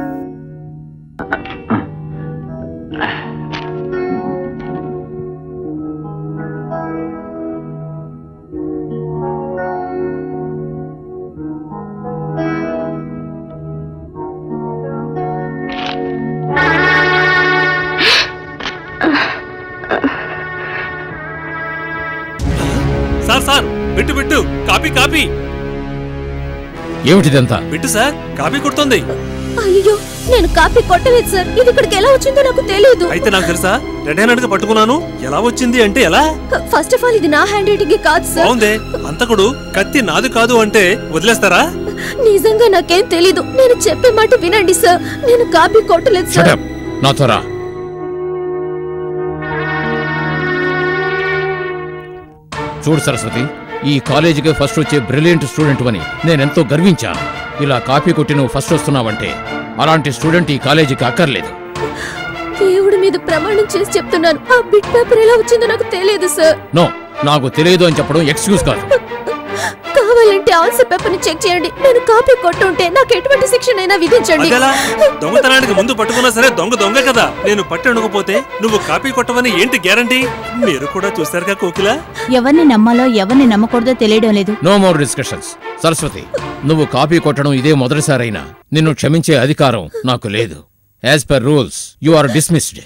Sir sir, Bittu Bittu, copy copy. ఏమిటిదంతా? బిట్టు సార్, కాపీ కొడుతుంది. అయ్యో, నేను కాపీ కొట్టలేదు సార్. ఇది ఇక్కడికి ఎలా వచ్చిందో నాకు తెలియదు. అయితే నాకు తెలుసా, రెడ్ హ్యాండెడ్ గా పట్టుకున్నాను. ఎలా వచ్చింది అంటే ఎలా? ఫస్ట్ ఆఫ్ ఆల్ ఇది నా హ్యాండ్ రైటింగ్ కాదు సార్. బాగుందే. అంతకుడు కత్తి నాది కాదు అంటే వదిలేస్తారా? నిజంగా నాకేం తెలీదు. నేను చెప్పే మాట వినండి సార్. నేను కాపీ కొట్టలేదు Shut సార్. up. నాతో రా. చూడు సరస్వతి, ఈ కాలేజీకి ఫస్ట్ వచ్చే బ్రిలియంట్ స్టూడెంట్ అని నేనెంతో గర్వించాను. ఇలా కాపీ కొట్టి నువ్వు ఫస్ట్ వస్తున్నావంటే అలాంటి స్టూడెంట్ ఈ కాలేజీకి అక్కర్లేదు. దేవుడి మీద ప్రమాణం చేసి చెప్తున్నాను, ఆ బిట్ పేపర్ ఎలా వచ్చిందో నాకు తెలియదు సార్. నో, నాకు తెలియదు అని చెప్పడం ఎక్స్క్యూజ్ కాదు. కావాలంటే ఆన్సర్ పేపర్ ని చెక్ చేయండి. నేను కాపీ కొట్టుంటే నాకు ఎటువంటి శిక్షణ అయినా విధించండి. అదెలా? దొంగతనానికి ముందు పట్టుకున్నా సరే దొంగ దొంగ కదా. నేను పట్టి అణుకపోతే నువ్వు కాపీ కొట్టవని ఏంటి గ్యారంటీ? మీరు కూడా చూసారుగా కోకిల. ఎవరిని నమ్మాలో ఎవరిని నమ్మకూడదో తెలియడం లేదు. No more discussions. సరస్వతి, నువ్వు కాపీ కొట్టడం ఇదే మొదటిసారైనా నిన్ను క్షమించే అధికారం నాకు లేదు. As per rules you are dismissed.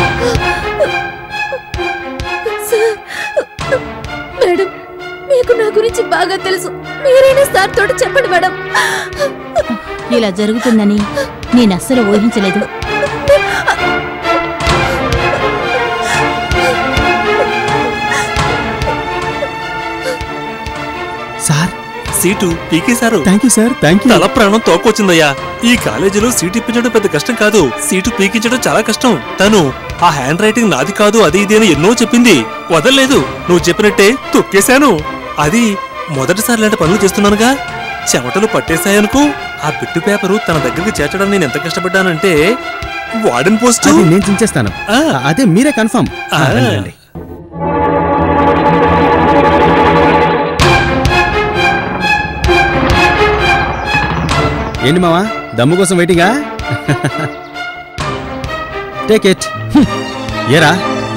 Madam, మీకు నా గురించి బాగా తెలుసు. మీరైనా సార్ తోటి చెప్పండి మేడం. ఇలా జరుగుతుందని నేను అస్సలు ఊహించలేదు. సార్, సీటు పీకేశారు. Thank you sir, thank you. తల ప్రాణం తోకొచ్చిందయ్యా. ఈ కాలేజీలో సీటు ఇప్పించడం పెద్ద కష్టం కాదు, సీటు పీకించడం చాలా కష్టం. తను ఆ హ్యాండ్ రైటింగ్ నాది కాదు అది ఇది అని ఎన్నో చెప్పింది. వదలలేదు. నువ్వు చెప్పినట్టే తొక్కేశాను. అది మొదటిసారి లాంటి పనులు చేస్తున్నానుగా. చెమటలు పట్టేశాయనుకో. ఆ బిట్టు పేపరు తన దగ్గరికి చేర్చడానికి నేను ఎంత కష్టపడ్డానంటే వార్డెన్ పోస్ట్ అది నేను చించేస్తాను. అదే మీరే కన్ఫర్మ్. రండి. ఏంటి మావా, దమ్ము కోసం వెయిటింగా? Take it. ఏరా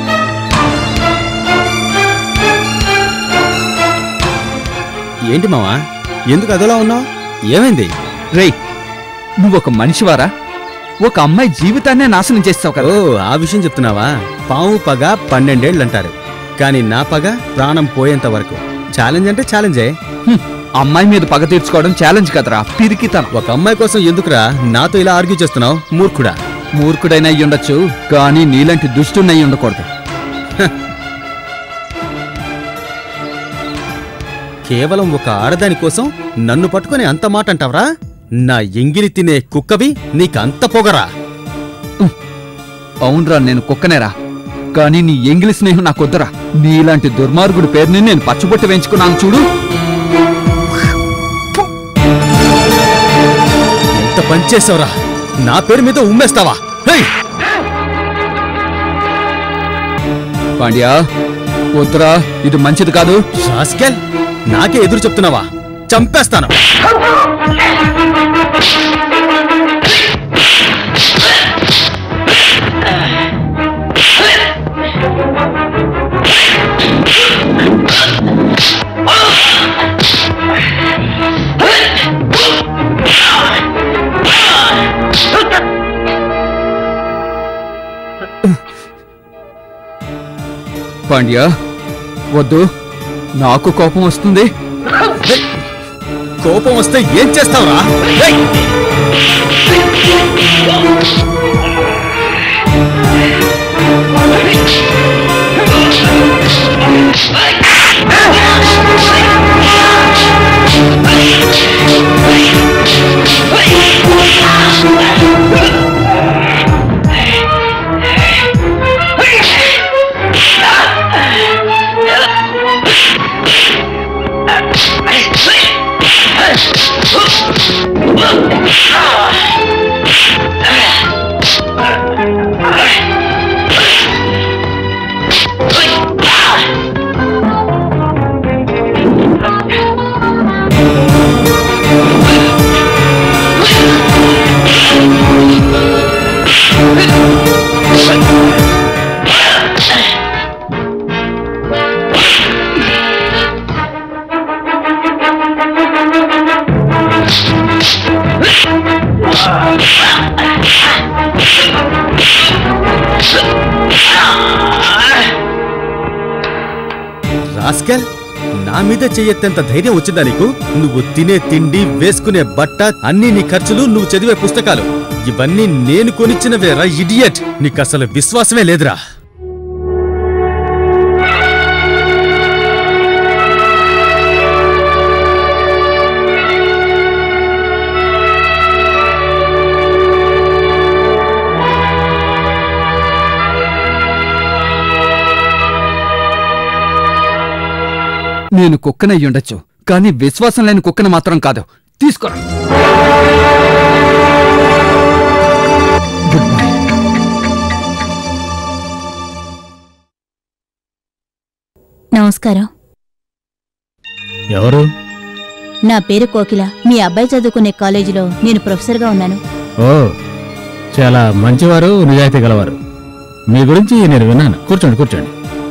ఏంటి మావా, ఎందుకు అదోలా ఉన్నావు? ఏమైంది? రేయ్, నువ్వొక మనిషివారా? ఒక అమ్మాయి జీవితాన్నే నాశనం చేస్తావు కదా. ఓ, ఆ విషయం చెప్తున్నావా? పాము పగ 12 ఏళ్ళు అంటారు, కానీ నా పగ ప్రాణం పోయేంత వరకు. ఛాలెంజ్ అంటే ఛాలెంజే. అమ్మాయి మీద పగ తీర్చుకోవడం ఛాలెంజ్ కదరా, పిరికితనం. ఒక అమ్మాయి కోసం ఎందుకురా నాతో ఇలా ఆర్గ్యూ చేస్తున్నావు? మూర్ఖుడా. మూర్ఖుడైనా అయ్యుండొచ్చు, కానీ నీలాంటి దుష్టున్నయ్యి ఉండకూడదు. కేవలం ఒక ఆడదాని కోసం నన్ను పట్టుకొని అంత మాట అంటావరా? నా ఎంగిలి తినే కుక్కవి నీకంత పొగరా? అవునరా, నేను కుక్కనేరా, కానీ నీ ఎంగిలి స్నేహం నాకొద్దురా. నీలాంటి దుర్మార్గుడి పేరుని నేను పచ్చబొట్టు వేయించుకున్నాను చూడు. ఎంత పనిచేసావురా? నా పేరు మీద ఉమ్మేస్తావా? పాండ్యా, వద్దురా, ఇది మంచిది కాదు. రాస్కెల్, నాకే ఎదురు చెప్తున్నావా? చంపేస్తాను. పాండ్యా, వద్దు, నాకు కోపం వస్తుంది. కోపం వస్తే ఏం చేస్తావురా? రాస్కెల్, నా మీద చెయ్యెత్తేంత ధైర్యం వచ్చిందా నీకు? నువ్వు తినే తిండి, వేసుకునే బట్ట, అన్నీ నీ ఖర్చులు, నువ్వు చదివే పుస్తకాలు, ఇవన్నీ నేను కొనిచ్చినవేరా ఇడియట్. నీకు అసలు విశ్వాసమే లేదురా. నేను కుక్కనయ్యుండొచ్చు, కానీ విశ్వాసం లేని కుక్కను మాత్రం కాదు. తీసుకోరా. నమస్కారం. ఎవరు? నా పేరు కోకిల. మీ అబ్బాయి చదువుకునే కాలేజీలో నేను ప్రొఫెసర్గా ఉన్నాను. ఓ, చాలా మంచివారు, నిజాయితీ గలవారు. మీ గురించి నేను విన్నాను. కూర్చోండి కూర్చోండి.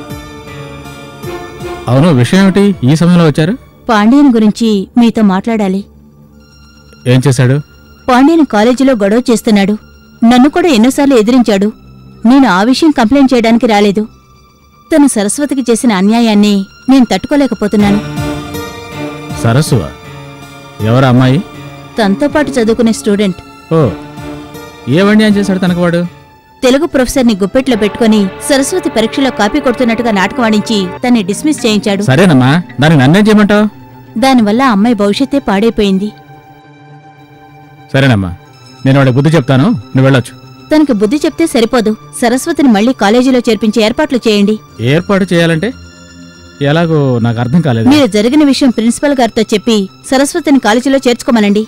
అవును, విషయం ఏమిటి ఈ సమయంలో వచ్చారు? పాండ్యన్ గురించి మీతో మాట్లాడాలి. ఏం చేశాడు? పాండ్యన్ కాలేజీలో గొడవ చేస్తున్నాడు. నన్ను కూడా ఎన్నోసార్లు ఎదిరించాడు. నేను ఆ విషయం కంప్లైంట్ చేయడానికి రాలేదు. తను సరస్వతికి చేసిన అన్యాయాన్ని నేను తట్టుకోలేకపోతున్నాను. సరస్సువా? ఎవరు అమ్మాయి? తనతో పాటు చదువుకునే స్టూడెంట్. ఓ, ఏ అన్యాయం చేశాడు తనకు వాడు? తెలుగు ప్రొఫెసర్ని గుప్పెట్లో పెట్టుకుని సరస్వతి పరీక్షలో కాపీ కొడుతున్నట్టుగా నాటకం ఆడించి తన్ని డిస్మిస్ చేయించాడు. సరేనమ్మా, దానికి నన్నేం చేయమంటావు? దానివల్ల అమ్మాయి భవిష్యత్తే పాడైపోయింది. సరేనమ్మా, నేను వాడి బుద్ధి చెప్తాను, నువ్వు వెళ్ళొచ్చు. తనకి బుద్ధి చెప్తే సరిపోదు. సరస్వతిని మళ్లీ కాలేజీలో చేర్పించే ఏర్పాట్లు చేయండి. ఏర్పాటు చేయాలంటే ఎలాగో నాకు అర్థం కాలేదు. మీరు జరిగిన విషయం ప్రిన్సిపల్ గారితో చెప్పి సరస్వతిని కాలేజీలో చేర్చుకోమనండి.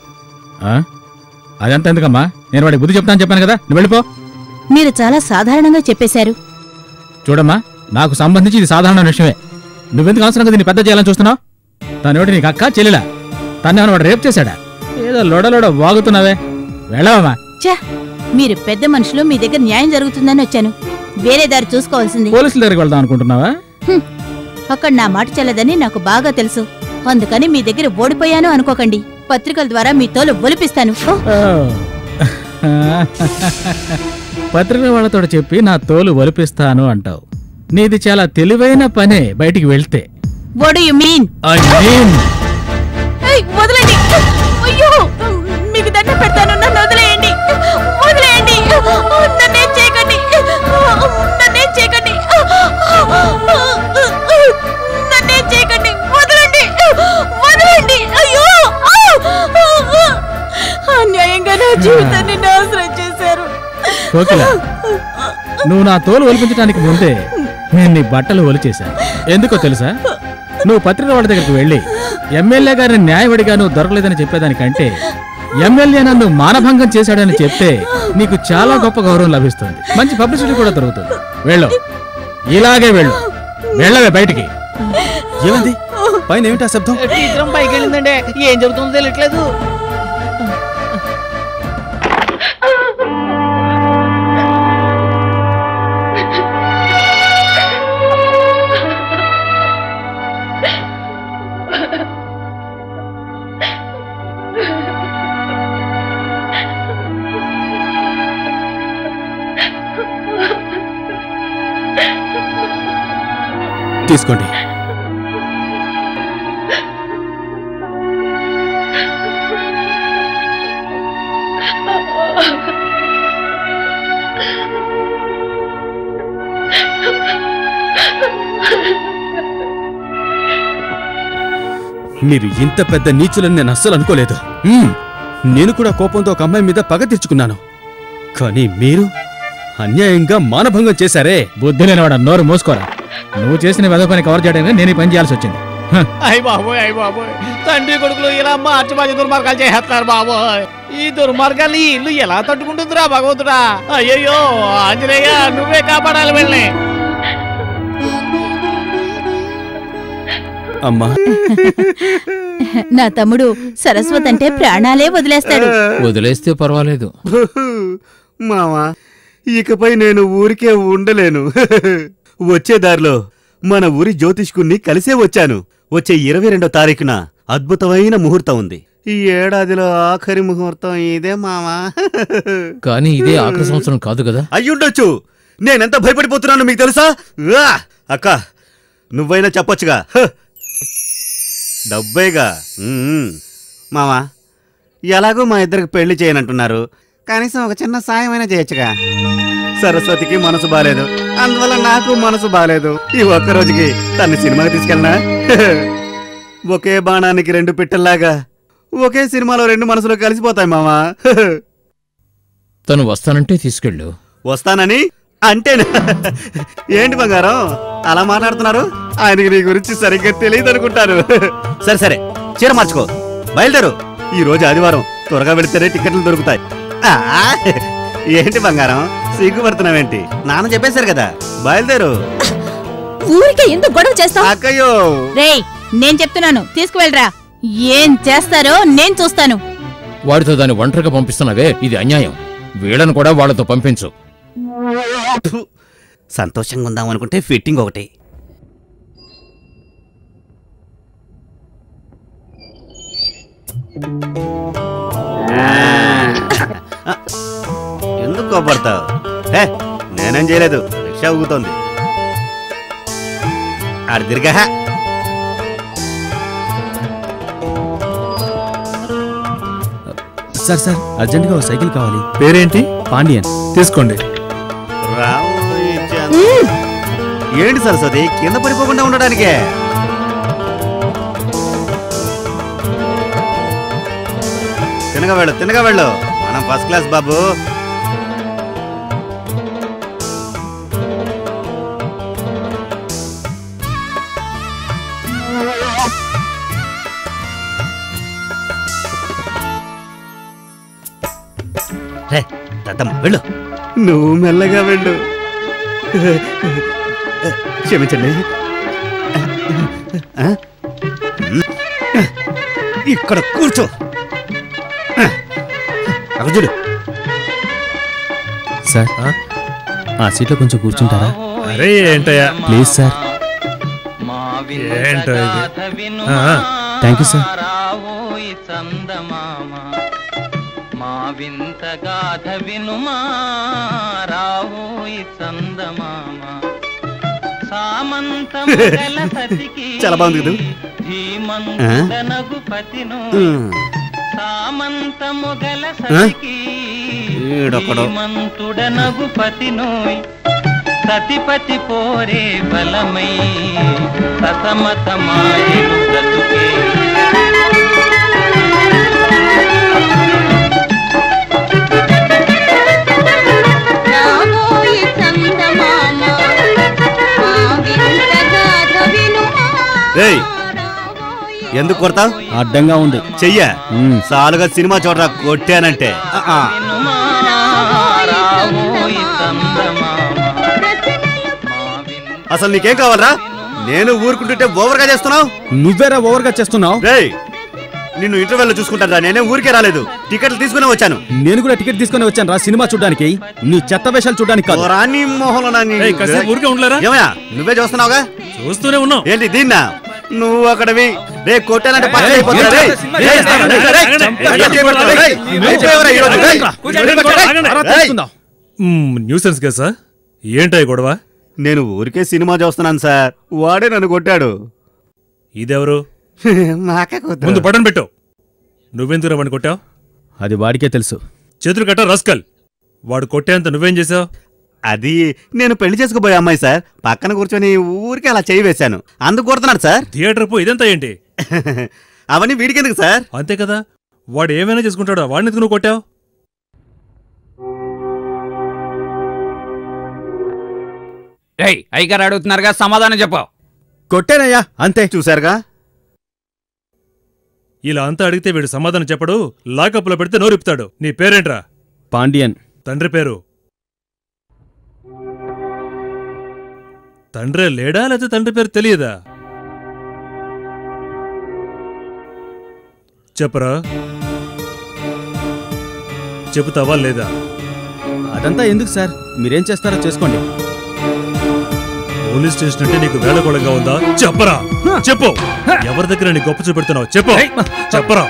అదంతా ఎందుకమ్మా? నేను వాడి బుద్ధి చెప్తాను చెప్పాను కదా, నువ్వు వెళ్ళిపో. మీరు చాలా సాధారణంగా చెప్పేశారు. చూడమ్మా, నాకు సంబంధించి ఇది సాధారణ విషయమే. నువ్వెందుకు అవసరంగా దీన్ని పెద్ద చేయాలని చూస్తున్నావు? తనేమిటి నీకు అక్క చెల్లెలా? తనేమన్నా వాడు రేపు చేశాడా? ఏదో లొడలోడ వాగుతున్నావే. వెళ్ళవమ్మా. ఛా, మీరు పెద్ద మనుషులు, మీ దగ్గర న్యాయం జరుగుతుందని వచ్చాను. వేరే దారి చూసుకోవాల్సింది. పోలీసుల దగ్గరికి వెళ్దాం అనుకుంటున్నావా? అక్కడ నా మాట చెల్లదని నాకు బాగా తెలుసు. అందుకని మీ దగ్గర ఓడిపోయాను అనుకోకండి. పత్రికల ద్వారా మీ తోలు ఒలిపిస్తాను. పత్రిక వాళ్ళతో చెప్పి నా తోలు ఒలిపిస్తాను అంటావు. నీది చాలా తెలివైన పనే. బయటికి వెళ్తే వాట్ డు యు మీన్? వదలండి. అయ్యో, మీకు దండం పెడతాను. నన్ను వదిలేయండి. వదిలేయండి. నన్నేం చేయకండి. నన్నేం చేయకండి. నన్నేం చేయకండి. వదలండి. వదలండి. అయ్యో, అన్యాయంగా నా జీవితాన్ని నాశనం చేశారు. కోకిల, నువ్వు నా తోలు ఒలిపించడానికి ముందే నేను నీ బట్టలు ఒలిచేశాను. ఎందుకో తెలుసా? నువ్వు పత్రిక వాళ్ళ దగ్గరికి వెళ్ళి ఎమ్మెల్యే గారిని న్యాయవాడిగా నువ్వు దొరకలేదని చెప్పేదానికంటే ఎమ్మెల్యే నన్ను మానభంగం చేశాడని చెప్తే నీకు చాలా గొప్ప గౌరవం లభిస్తుంది. మంచి పబ్లిసిటీ కూడా దొరుకుతుంది. వెళ్ళు, ఇలాగే వెళ్ళు. వెళ్ళవే బయటికి. ఏమంది పైన ఏమిటా శబ్దం? టీచర్ పైకి వెళ్ళిందండి. ఏం జరుగుతుందో తెలియట్లేదు. తీసుకోండి. మీరు ఇంత పెద్ద నీచులని నేను అస్సలు అనుకోలేదు. నేను కూడా కోపంతో ఒక అమ్మాయి మీద పగ తెచ్చుకున్నాను. కానీ మీరు అన్యాయంగా మానభంగం చేశారే. బుద్ధి లేనివాడా, నోరు మూసుకోరా. నువ్వు చేసిన వెధ పని కవర్ చేయడానికి నేను ఈ పని చేయాల్సి వచ్చింది. అయ్య బాబోయ్, తండ్రి కొడుకులు ఇలా మార్చి దుర్మార్గాలు చేస్తున్నారు బాబోయ్. ఈ దుర్మార్గాలు ఈ ఇల్లు ఎలా తట్టుకుంటుందిరా భగవంతుడా? అయ్యయ్యో ఆంజనేయ, నువ్వే కాపాడాలి వెళ్ళి. అమ్మా, నా తమ్ముడు సరస్వతి అంటే ప్రాణాలే వదిలేస్తాడు. వదిలేస్తే పర్వాలేదు మావా. ఇకపై నేను ఊరికే ఉండలేను. వచ్చే దారిలో మన ఊరి జ్యోతిష్కుణ్ణి కలిసే వచ్చాను. వచ్చే 22వ తారీఖున అద్భుతమైన ముహూర్తం ఉంది. ఈ ఏడాదిలో ఆఖరి ముహూర్తం ఇదే మావా. కానీ ఇదే ఆఖరి సంవత్సరం కాదు కదా? అయ్యుండొచ్చు. నేనెంత భయపడిపోతున్నాను మీకు తెలుసా? అక్క, నువ్వైనా చెప్పొచ్చుగా. డబ్బేగా. మావా, ఎలాగో మా ఇద్దరికి పెళ్లి చేయనంటున్నారు. కనీసం ఒక చిన్న సాయమైనా చేయొచ్చుగా. సరస్వతికి మనసు బాలేదు, అందువల్ల నాకు మనసు బాలేదు. ఈ ఒక్కరోజుకి తన్ని సినిమాకి తీసుకెళ్ళనా? ఒకే బాణానికి 2 పిట్టల్లాగా ఒకే సినిమాలో 2 మనసులు కలిసిపోతాయి మావా. తను వస్తానంటే తీసుకెళ్ళు. వస్తానని అంటేనా? ఏంటి బంగారం అలా మాట్లాడుతున్నారు? ఆయనకి నీ గురించి సరిగ్గా తెలియదు అనుకుంటారు. సరే సరే, చీర మార్చుకో, బయలుదేరు. ఈ రోజు ఆదివారం, త్వరగా వెళితేనే టికెట్లు దొరుకుతాయి. ఏంటి బంగారం సిగ్గుపడుతున్నావేంటి? నాన్న చెప్పేశారు కదా, బయలుదేరు. ఊరికే ఎందుకు గొడవ చేస్తావు? అక్కయ్యో, రేయ్, నేను చెప్తున్నాను, తీసుకువెళ్ళరా. ఏం చేస్తారో నేను చూస్తాను. వాడితో దాన్ని ఒంటరిగా పంపిస్తున్నావే, ఇది అన్యాయం. వీళ్ళను కూడా వాళ్ళతో పంపించు. సంతోషంగా ఉందాం అనుకుంటే ఫిట్టింగ్ ఒకటి. ఎందుకు కోపడతావు? నేనేం చేయలేదు, రిక్షా ఊగుతోంది. ఆడ తిరిగా. సార్ అర్జెంట్గా ఒక సైకిల్ కావాలి. పేరేంటి? పాండియన్. తీసుకోండి. ఏంటి సరస్వతి, కింద పడిపోకుండా ఉండడానికే. తినగా వెళ్ళు, మనం ఫస్ట్ క్లాస్ బాబు. వెళ్ళు, నువ్వు మెల్లగా వెళ్ళు. క్షమించండి. ఇక్కడ కూర్చో. చూడు, సార్ ఆ సీట్లో కొంచెం కూర్చుంటారా? అరే ఏంటయ్యా, ప్లీజ్ సార్. ఏంటో ఇది. Thank you sir. మా వింత గాథ వినుమా రావోయి చందమామ సామంతము గల సతికి చాలా బాగుంది కదా. ధీమంతుడనగు పతినోయ్ సామంతము గల సతికి ధీమంతుడనగు పతినోయ్ సతిపతి పోరే బలమై సతమతమాయను బ్రతుకే ఎందుకు కొడతావు? అడ్డంగా ఉంది. చెయ్య సాలుగా సినిమా చూడరా కొట్టానంటే. అసలు నీకేం కావాలరా? నేను ఊరుకుంటుంటే ఓవర్గా చేస్తున్నావు. నువ్వేరా ఓవర్గా చేస్తున్నావు? నిన్ను ఇంటర్వెల్ చూసుకుంటారా? నేనే ఊరికే రాలేదు, టికెట్లు తీసుకునే వచ్చాను. నేను కూడా టికెట్ తీసుకుని వచ్చాను రా సినిమా చూడడానికి, నీ చెత్త వేషాలు చూడడానికి కాదు. రాని మోహన్ ఊరికే ఉండలేరా? ఏమయ్యా నువ్వే చూస్తున్నావుగా? చూస్తూనే ఉన్నావు. ఏంటి దీన్నా? నువ్వు అక్కడవి రే కొట్టాలంటే న్యూసెన్స్ కదా సార్. ఏంటాయి గొడవ? నేను ఊరికే సినిమా చూస్తున్నాను సార్, వాడే నన్ను కొట్టాడు. ఇదెవరు? ముందు బటన్ పెట్టు. నువ్వెందుకు వాడిని కొట్టావు? అది వాడికే తెలుసు. చేతులు కట్ట రస్కల్. వాడు కొట్టేంత నువ్వేం చేసావు? అది నేను పెళ్లి చేసుకోబోయే అమ్మాయి సార్, పక్కన కూర్చొని ఊరికే అలా చేయి వేశాను, అందుకు కొడుతున్నాడు సార్. థియేటర్ పో, ఇదంతా ఏంటి? అవన్నీ వీడికెందుకు సార్? అంతే కదా, వాడు ఏమైనా చేసుకుంటాడో, వాడిని ఎందుకు నువ్వు కొట్టావు? అయ్యగారు అడుగుతున్నారుగా, సమాధానం చెప్పు. కొట్టానయ్యా అంతే. చూసారుగా, ఇలా అంతా అడిగితే వీడు సమాధానం చెప్పడు, లాకప్లో పెడితే నోరిపుతాడు. నీ పేరేంట్రా? పాండియన్. తండ్రి పేరు? తండ్రే లేడా, లేకపోతే తండ్రి పేరు తెలియదా? చెప్పరా, చెబుతావా లేదా? అదంతా ఎందుకు సార్, మీరేం చేస్తారో చేసుకోండి. పోలీస్ స్టేషన్ అంటే నీకు వేళకోళంగా ఉందా? చెప్పరా, చెప్పు. ఎవరి దగ్గర నీ గొప్ప చూపెడుతున్నావు? చెప్పు, చెప్పరా.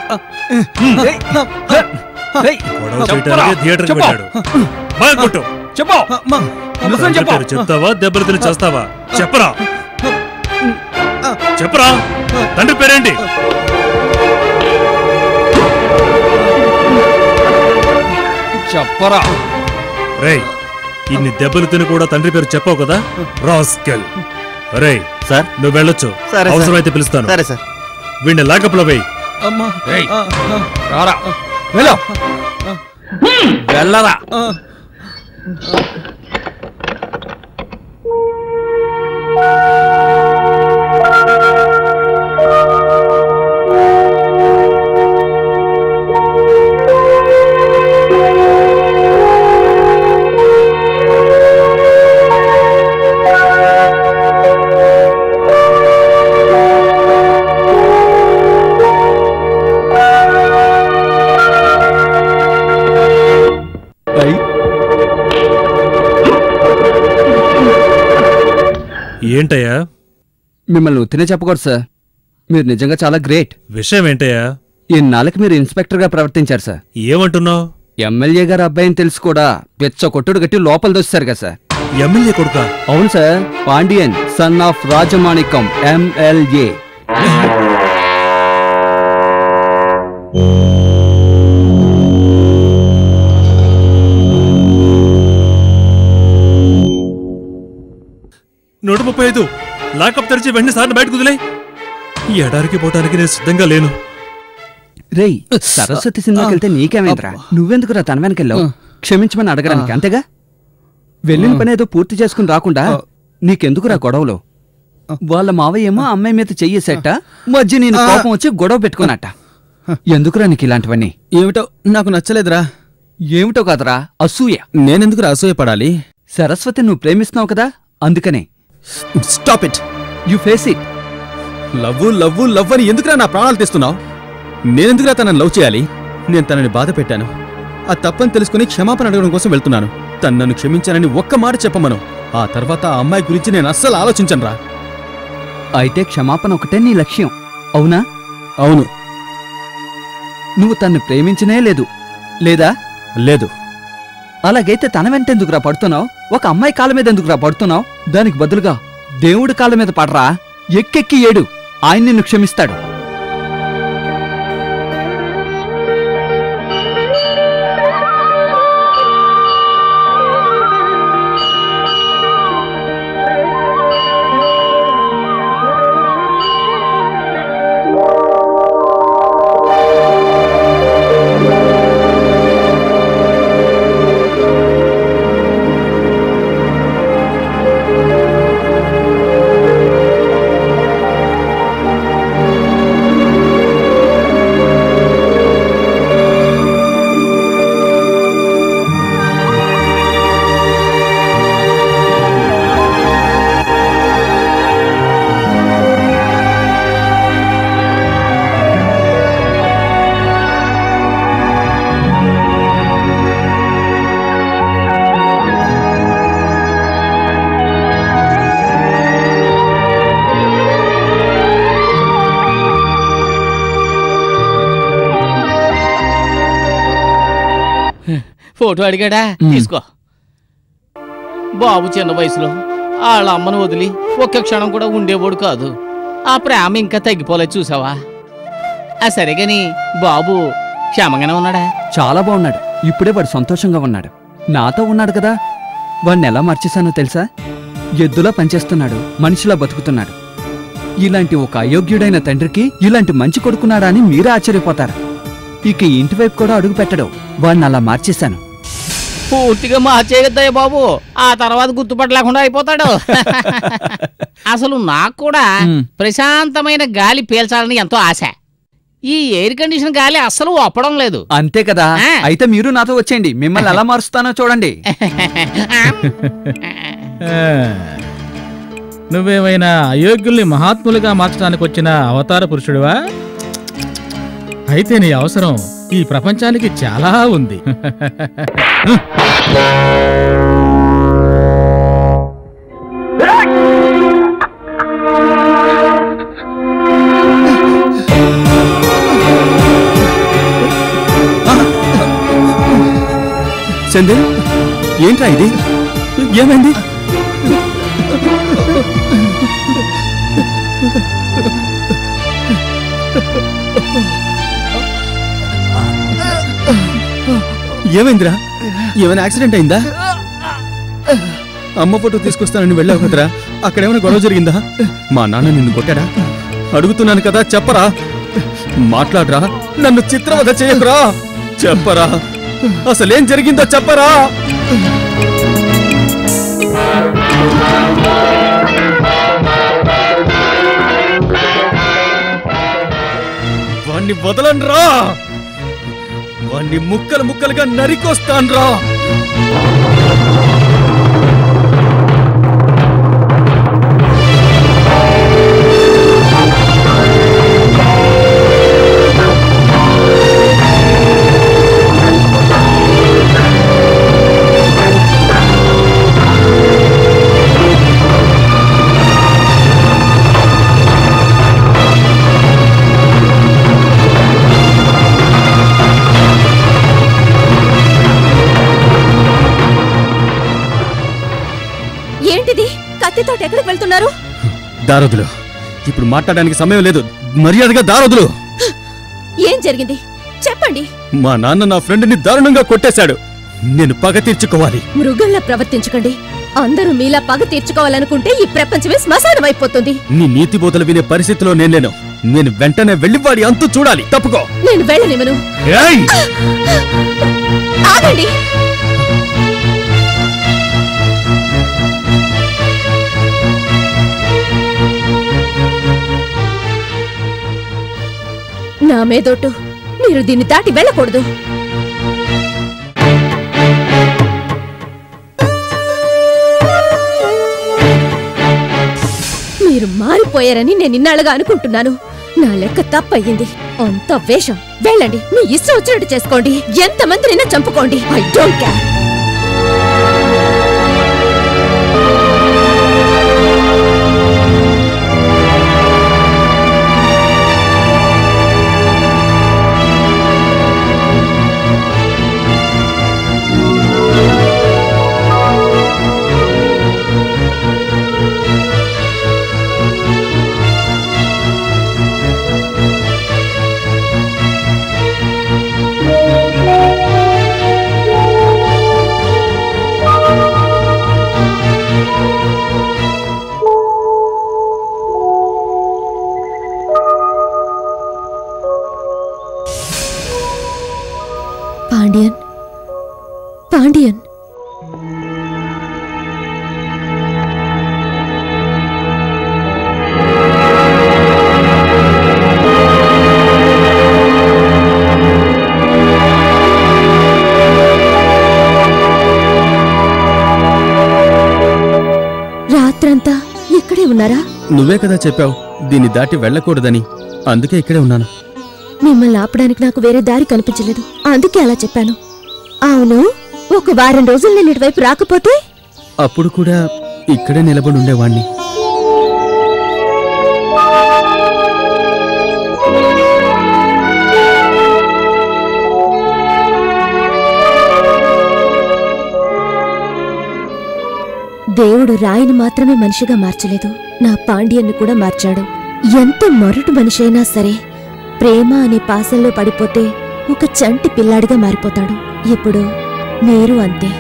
గొడవ చేయడానికి థియేటర్కి వెళ్ళాడు. బాగా కొట్టు. చెప్తావా, దెబ్బలు తిని చేస్తావా? చెప్పరా, చెప్పరా. తండ్రి పేరేంటి? చెప్పరా. రేయ్, ఇన్ని దెబ్బలు తిని కూడా తండ్రి పేరు చెప్పావు కదా, రాస్కెల్. రే సార్, నువ్వు వెళ్ళొచ్చు, అవసరమైతే పిలుస్తాను. సరే సార్. వీడిని లాకప్లో వేయి. వెళ్ళరా. ఏంటయ్యా? మిమ్మల్ని ఉత్తినే చెప్పకూడదు సార్, మీరు నిజంగా చాలా గ్రేట్. విషయం ఏంటయ్యా? ఇన్నాళ్ళకి మీరు ఇన్స్పెక్టర్ గా ప్రవర్తించారు సార్. ఏమంటున్నావు? ఎమ్మెల్యే గారు అబ్బాయిని తెలుసు కూడా పెచ్చ కొట్టుడు గట్టి లోపల దోస్తారు కదా సార్. ఎమ్మెల్యే కొడుకా? అవును sir, Pandian son of Rajamanickam MLA. నూట 35. లాకప్ తెరిచి వెంటనే సార్ని బయటకు వదిలే. ఈ ఎడారికి పోవటానికి నేను సిద్ధంగా లేను. రేయ్, సరస్వతి సినిమాకి వెళ్తే నీకేమైందిరా? నువ్వెందుకురా తన వెనకెళ్ళావు? క్షమించమని అడగడానికి, అంతేగా? వెళ్ళిన పని ఏదో పూర్తి చేసుకుని రాకుండా నీకెందుకురా గొడవలు? వాళ్ళ మావయ్య ఏమో అమ్మాయి మీద చెయ్యేసేట, మధ్య నేను కోపం వచ్చి గొడవ పెట్టుకున్నట్ట. ఎందుకురా నీకు ఇలాంటివన్నీ? ఏమిటో నాకు నచ్చలేదురా. ఏమిటో కాదురా, అసూయ. నేనెందుకురా అసూయ పడాలి? సరస్వతి నువ్వు ప్రేమిస్తున్నావు కదా, అందుకనే. Stop it, you face it. Love love love అని ఎందుకురా నా ప్రాణాలు తీస్తున్నావు? నేనెందుకురా తనని లవ్ చేయాలి? నేను తనని బాధ పెట్టాను, ఆ తప్పని తెలుసుకుని క్షమాపణ అడగడం కోసం వెళ్తున్నాను. తను నన్ను క్షమించానని ఒక్క మాట చెప్పమను. ఆ తర్వాత ఆ అమ్మాయి గురించి నేను అస్సలు ఆలోచించనురా. అయితే క్షమాపణ ఒకటే నీ లక్ష్యం, అవునా? అవును. నువ్వు తన్ని ప్రేమించనే లేదు, లేదా? లేదు. అలాగైతే తన వెంటెందుకురా పడుతున్నావు? ఒక అమ్మాయి కాళ్ళ మీద ఎందుకురా పడుతున్నావు? దానికి బదులుగా దేవుడి కాళ్ళ మీద పడరా, ఎక్కెక్కి ఏడు, ఆయన నిన్ను క్షమిస్తాడు. ఫోటో అడిగాడా? తీసుకో. బాబు చిన్న వయసులో వాళ్ళ అమ్మను వదిలి ఒక్క క్షణం కూడా ఉండేవాడు కాదు. ఆ ప్రేమ ఇంకా తగ్గిపోలేదు చూసావా? సరేగాని బాబు క్షేమంగానే ఉన్నాడా? చాలా బాగున్నాడు. ఇప్పుడే వాడు సంతోషంగా ఉన్నాడు. నాతో ఉన్నాడు కదా. వాడిని ఎలా మర్చేశానో తెలుసా? ఎద్దులా పనిచేస్తున్నాడు, మనిషిలా బతుకుతున్నాడు. ఇలాంటి ఒక అయోగ్యుడైన తండ్రికి ఇలాంటి మంచి కొడుకున్నాడా అని మీరే ఆశ్చర్యపోతారు. ఇక ఇంటివైపు కూడా అడుగు పెట్టడం. వాడిని అలా మార్చేశాను. పూర్తిగా మార్చేయద్దయ్య బాబు, ఆ తర్వాత గుర్తుపట్టలేకుండా అయిపోతాడు. అసలు నాకు కూడా ప్రశాంతమైన గాలి పీల్చాలని ఎంతో ఆశ. ఈ ఎయిర్ కండిషన్ గాలి అస్సలు ఒప్పడం లేదు. అంతే కదా. అయితే మీరు నాతో వచ్చేయండి, మిమ్మల్ని ఎలా మారుస్తానో చూడండి. నువ్వేమైనా అయోగ్యుల్ని మహాత్ములుగా మార్చడానికి వచ్చిన అవతార పురుషుడివా? అయితే నీ అవసరం ఈ ప్రపంచానికి చాలా ఉంది. చందన్, ఏంట్రా ఇది? ఏమైంది? ఏమైందిరా? ఏమైనా యాక్సిడెంట్ అయిందా? అమ్మ ఫోటో తీసుకొస్తానని వెళ్ళావు కదరా, అక్కడేమైనా గొడవ జరిగిందా? మా నాన్న నిన్ను కొట్టాడా? అడుగుతున్నాను కదా, చెప్పరా. మాట్లాడరా, నన్ను చిత్రవధ చేయకురా. చెప్పరా, అసలేం జరిగిందో చెప్పరా. వాణ్ణి వదలండ్రా, వాణ్ణి ముక్కలు ముక్కలుగా నరికొస్తాన్రా. ఏంటిది? కత్తితోటి ఎక్కడికి వెళ్తున్నారు? దారోదులు, ఇప్పుడు మాట్లాడడానికి సమయం లేదు. మర్యాదగా దారోదులు. ఏం జరిగింది చెప్పండి. మా నాన్న నా ఫ్రెండ్ని దారుణంగా కొట్టేశాడు. నేను పగ తీర్చుకోవాలి. మృగంలా ప్రవర్తించకండి. అందరూ మీలా పగ తీర్చుకోవాలనుకుంటే ఈ ప్రపంచమే శ్మశానం అయిపోతుంది. నీ నీతి బోధలు వినే పరిస్థితిలో నేను లేను. నేను వెంటనే వెళ్ళి వాడి అంతు చూడాలి. తప్పుకో. నేను వెళ్ళనివ్వను. ఆగండి. నా మీదొట్టు, మీరు దీన్ని దాటి వెళ్ళకూడదు. మీరు మారిపోయారని నేను ఇన్నాళ్ళుగా అనుకుంటున్నాను. నా లెక్క తప్పయ్యింది. అంత వేషం. వెళ్ళండి, మీ ఇష్టం వచ్చినట్టు చేసుకోండి. ఎంతమందినైనా చంపుకోండి. I don't care. రాత్రంతా ఇక్కడే ఉన్నారా? నువ్వే కదా చెప్పావు దీన్ని దాటి వెళ్ళకూడదని. అందుకే ఇక్కడే ఉన్నాను. మిమ్మల్ని ఆపడానికి నాకు వేరే దారి కనిపించలేదు, అందుకే అలా చెప్పాను. అవును, ఒక వారం రోజులు నేను ఇటువైపు రాకపోతే? అప్పుడు కూడా ఇక్కడే నిలబడి ఉండేవాణ్ణి. దేవుడు రాయిని మాత్రమే మనిషిగా మార్చలేదు, నా పాండ్యన్ని కూడా మార్చాడు. ఎంత మొరటు మనిషి అయినా సరే ప్రేమ అనే పాసంలో పడిపోతే ఒక చంటి పిల్లాడిగా మారిపోతాడు. ఇప్పుడు మీరు అంతే.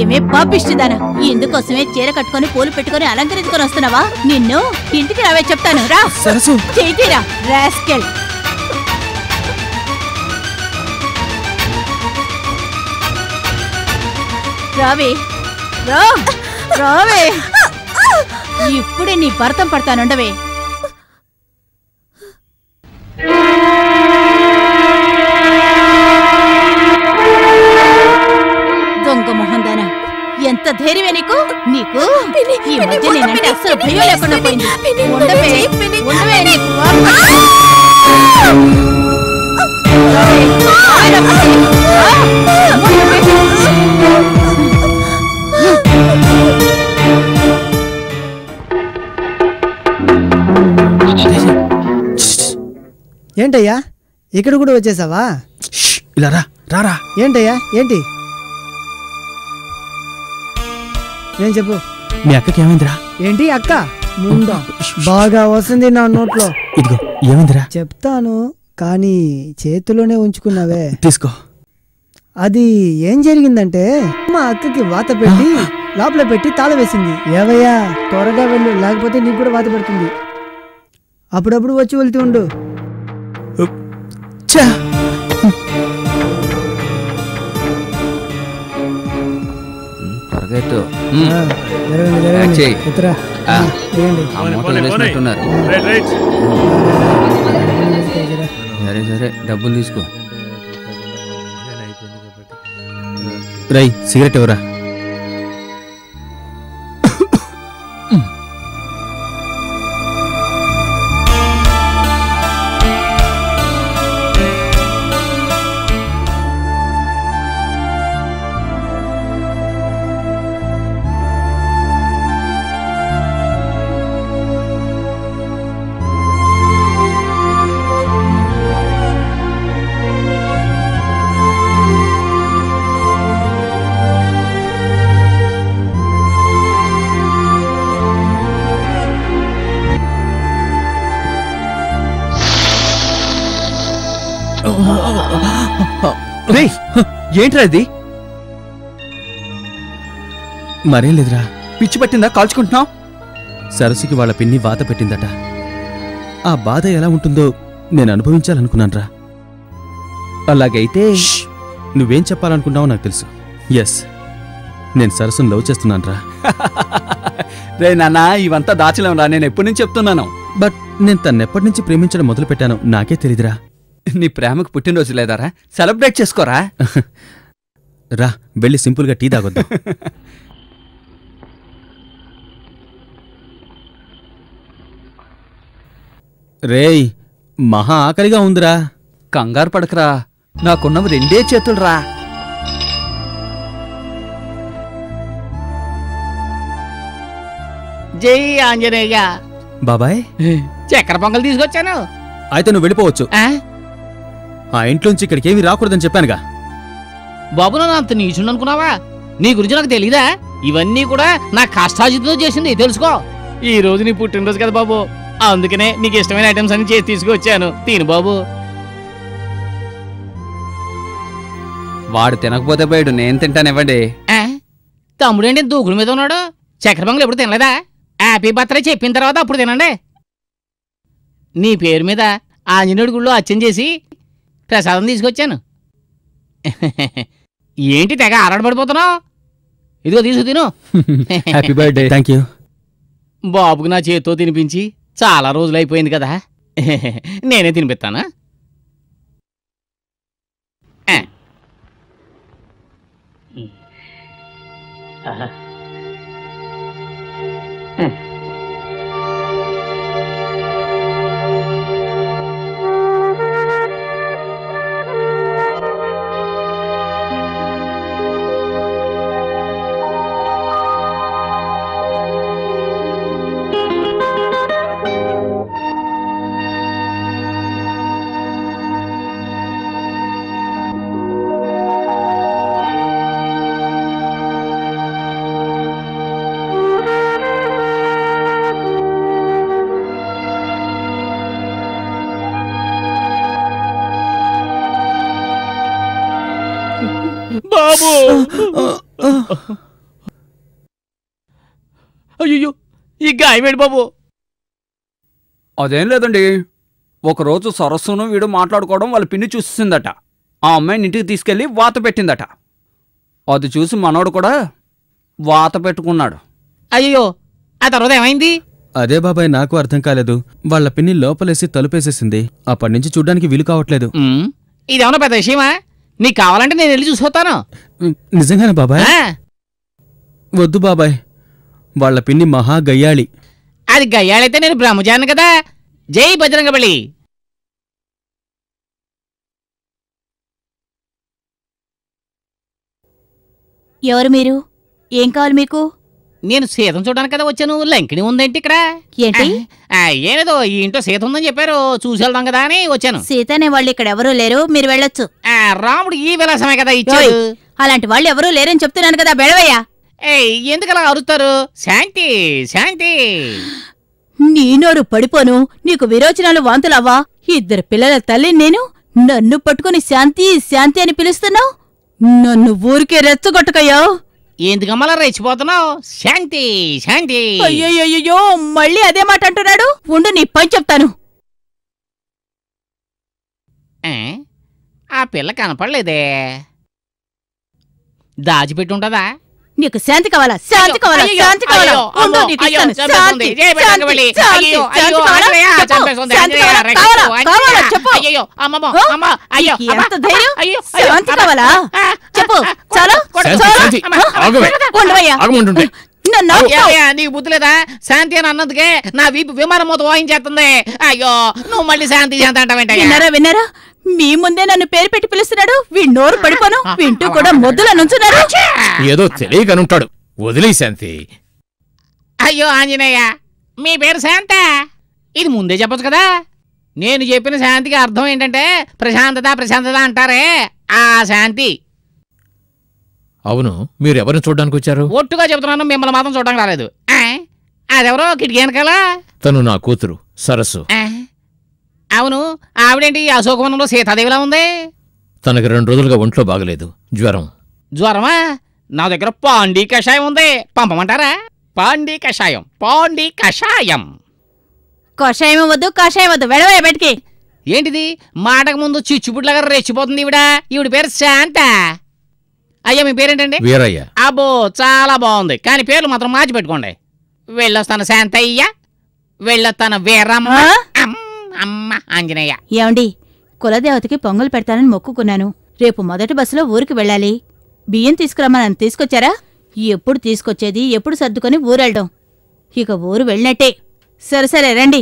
ఏమే పాపిష్టిదానా, ఇందుకోసమే చీర కట్టుకొని పూలు పెట్టుకొని అలంకరించుకొని వస్తున్నావా? నిన్ను ఇంటికి రావే చెప్తాను. రా సరసు చేయిరా రాస్కెల్. రావే రావే, ఇప్పుడే నీ భర్తం పడతానుండవే. దొంగ మొహందానా, ఎంత ధైర్యమే నీకు? నీకు ఈ మధ్య నేనంటే అస్సలు భయం లేకుండా పోయింది. ఉండవే ఉండవే, నీకు ఏంటయ్యా ఇక్కడ కూడా వచ్చేసావా? ఇలా రా రారా. ఏంటయ్యా ఏంటి? ఏం చెప్పు. మీ అక్కకి ఏమైందిరా? ఏంటి అక్క? ముందా బాగా వస్తుంది నా నోట్లో. ఇదిగో ఏమైందిరా? చెప్తాను కానీ చేతిలోనే ఉంచుకున్నావే. తీసుకో. అది ఏం జరిగిందంటే మా అక్కకి వాత పెట్టి లోపల పెట్టి తాళ వేసింది. ఏవయ్యా త్వరగా వెళ్ళు, లేకపోతే నీకు కూడా వాత పెడుతుంది. అప్పుడప్పుడు వచ్చి వెళ్తూ ఉండు. సరే సరే డబ్బులు తీసుకో. రై సిగరెట్ ఎవరా? ఏంట్రా ఇది? మరేం లేదురా. పిచ్చి పట్టిందా కాల్చుకుంటున్నావు? సరస్సుకి వాళ్ళ పిన్ని వాత పెట్టిందట. ఆ బాధ ఎలా ఉంటుందో నేను అనుభవించాలనుకున్నాన్రా. అలాగైతే నువ్వేం చెప్పాలనుకున్నావో నాకు తెలుసు. ఎస్, నేను సరస్సును లవ్ చేస్తున్నాన్రా. రే నాన్న, ఇవంతా దాచలేంరా. నేను ఎప్పటి నుంచి చెప్తున్నాను. బట్ నేను తన్నెప్పటి నుంచి ప్రేమించడం మొదలు పెట్టాను నాకే తెలీదురా. నీ ప్రేమకు పుట్టినరోజు లేదారా? సెలబ్రేట్ చేసుకోరా. రా వెళ్ళి సింపుల్గా టీ తాగొద్దాం. రేయ్ మహా ఆకలిగా ఉందిరా. కంగారు పడకరా, నాకున్నవి 2 చేతులురా. జై ఆంజనేయ. బాబాయ్ చక్కెర పొంగల్ తీసుకొచ్చాను. అయితే నువ్వు వెళ్ళిపోవచ్చు. ఆ ఇంట్లోంచి ఇక్కడికేమీ రాకూడదని చెప్పానుగా. బాబు నన్ను అంత నీచుండు అనుకున్నావా? నీ గురించి నాకు తెలీదా? ఇవన్నీ కూడా నా కష్టాజితో చేసింది, తెలుసుకో. ఈ రోజు నీ పుట్టినరోజు కదా బాబు, అందుకనే నీకు ఇష్టమైన ఐటమ్స్ అన్ని చేసి తీసుకొచ్చాను. తిను బాబు. వాడు తినకపోతే పోయాడు, నేను తింటానివ్వండి. తమ్ముడేంటి దూకుల మీద ఉన్నాడు? చక్కెర పొంగల్ ఎప్పుడు తినలేదా? హ్యాపీ బర్త్డే చెప్పిన తర్వాత అప్పుడు తినండి. నీ పేరు మీద ఆంజనేయుడి గుళ్ళో అర్చన చేసి ప్రసాదం తీసుకొచ్చాను. ఏంటి తెగ ఆరాడబడిపోతున్నావు? ఇదిగో తీసుకు తిను. Happy birthday. Thank you. బాబుకు నా చేతితో తినిపించి చాలా రోజులైపోయింది కదా, నేనే తినిపిస్తానా? బాబు అయ్యో ఈ గాయమేడు బాబు. అదేం లేదండి, ఒకరోజు సరస్సును వీడు మాట్లాడుకోవడం వాళ్ళ పిన్ని చూసిందట. ఆ అమ్మాయిని ఇంటికి తీసుకెళ్లి వాత పెట్టిందట. అది చూసి మనోడు కూడా వాత పెట్టుకున్నాడు. అయ్యో ఆ తర్వాత ఏమైంది? అదే బాబాయ్, నాకు అర్థం కాలేదు. వాళ్ళ పిన్ని లోపలేసి తలుపేసేసింది. అప్పటి నుంచి చూడ్డానికి వీలు కావట్లేదు. ఇదేమన్నా పెద్ద విషయమా? నీకు కావాలంటే నేను వెళ్ళి చూసుకొస్తాను. నిజంగానే బాబాయ్? వద్దు బాబాయ్, వాళ్ళ పిన్ని మహా గయ్యాళి. అది గయ్యాళైతే నేను బ్రహ్మచారిని కదా. జై బజరంగబలి. ఎవరు మీరు? ఏం కావాలి మీకు? నేను సీతం చూడడానికి కదా వచ్చాను. లంకిని ఉందేంటి ఇక్కడ? ఏంటి? ఏదో ఈ ఇంట్లో సీత ఉందని చెప్పారు, చూసి వెళ్దాం కదా అని వచ్చాను. సీత అనే వాళ్ళు ఇక్కడ ఎవరూ లేరు, మీరు వెళ్ళొచ్చు. రాముడు ఈ విలాసమే కదా ఇచ్చాడు. అలాంటి వాళ్ళు ఎవరూ లేరని చెప్తున్నాను కదా, బెడవయ్యా. ఎందుకు అలా అరుస్తారు? శాంతి శాంతి. నీ నోరు పడిపోను. నీకు విరోచనాలు వాంతులవ్వా? ఇద్దరు పిల్లల తల్లి నేను, నన్ను పట్టుకుని శాంతి శాంతి అని పిలుస్తున్నావు? నన్ను ఊరికే రెచ్చగొట్టకయ్యా. ఎందుకమ్మలా రెచ్చిపోతున్నావు? శాంతి శాంతి. అయ్యో మళ్ళీ అదే మాట అంటున్నాడు. ఉండు నీ పని చెప్తాను. ఆ పిల్ల కనపడలేదే, దాచిపెట్టి ఉంటదా? నీకు శాంతి కావాలా? శాంతి కావాలా? శాంతి కావాలా? ఉండు, నీకు ఇస్తాను. శాంతి, శాంతి, శాంతి, శాంతి కావాలా? చెప్పు. శాంతి కావాలా? కావాలా? చెప్పు. నీకు ఎంత ధైర్యం? శాంతి కావాలా? చెప్పు. చాలా ఉండవయ్యా. నీకు బుద్ధి లేదా? శాంతి అని అన్నందుకే నా వీపు విమానం మొత్తం వాయించేస్తుంది. అయ్యో నువ్వు మళ్ళీ శాంతి శాంతి అంటావేంట? విన్నారా? మీ ముందే నన్ను పేరు పెట్టి పిలుస్తున్నాడు. వీడి నోరు పడిపోను. వింటూ కూడా మొద్దుల నుంచున్నాడు. ఏదో తెలియకనుంటాడు, వదిలే శాంతి. అయ్యో ఆంజనేయ, మీ పేరు శాంత? ఇది ముందే చెప్పొచ్చు కదా. నేను చెప్పిన శాంతికి అర్థం ఏంటంటే ప్రశాంతత ప్రశాంతత అంటారే, ఆ శాంతి. అవును, మీరు ఎవరిని చూడడానికి వచ్చారు? ఒట్టుగా చెబుతున్నాను, మిమ్మల్ని మాత్రం చూడడానికి రాలేదు. అదెవరో కిటికీ వెనకాల? తను నా కూతురు సరస్సు. అవును, ఆవిడేంటి అశోకవనంలో సీతాదేవిలా ఉంది? తనకి 2 రోజులుగా ఒంట్లో బాగలేదు, జ్వరం. జ్వరమా? నా దగ్గర పాండీ కషాయం ఉంది, పంపమంటారా? పాండీ కషాయం, పాండీ కషాయం. కషాయం వద్దు, కషాయం వద్దు, వెడవే బయటికి. ఏంటిది మాటకు ముందు చిచ్చుపుట్లాగా రెచ్చిపోతుంది ఈవిడ పేరు శాంత. అయ్యా మీ పేరేంటండి? వీరయ్య. అబ్బో చాలా బాగుంది, కానీ పేర్లు మాత్రం మార్చి పెట్టుకోండి. వెళ్ళొస్తాను శాంతయ్య, వెళ్ళొస్తాను వీరమ్మ, అమ్మ ఆంజనేయ. ఏమండి, కులదేవతకి పొంగల్ పెడతానని మొక్కుకున్నాను. రేపు మొదటి బస్సులో ఊరికి వెళ్ళాలి. బియ్యం తీసుకురమ్మని తీసుకొచ్చారా? ఎప్పుడు తీసుకొచ్చేది, ఎప్పుడు సర్దుకొని ఊరెళ్ళడం. ఇక ఊరు వెళ్ళినట్టే. సరే రండి.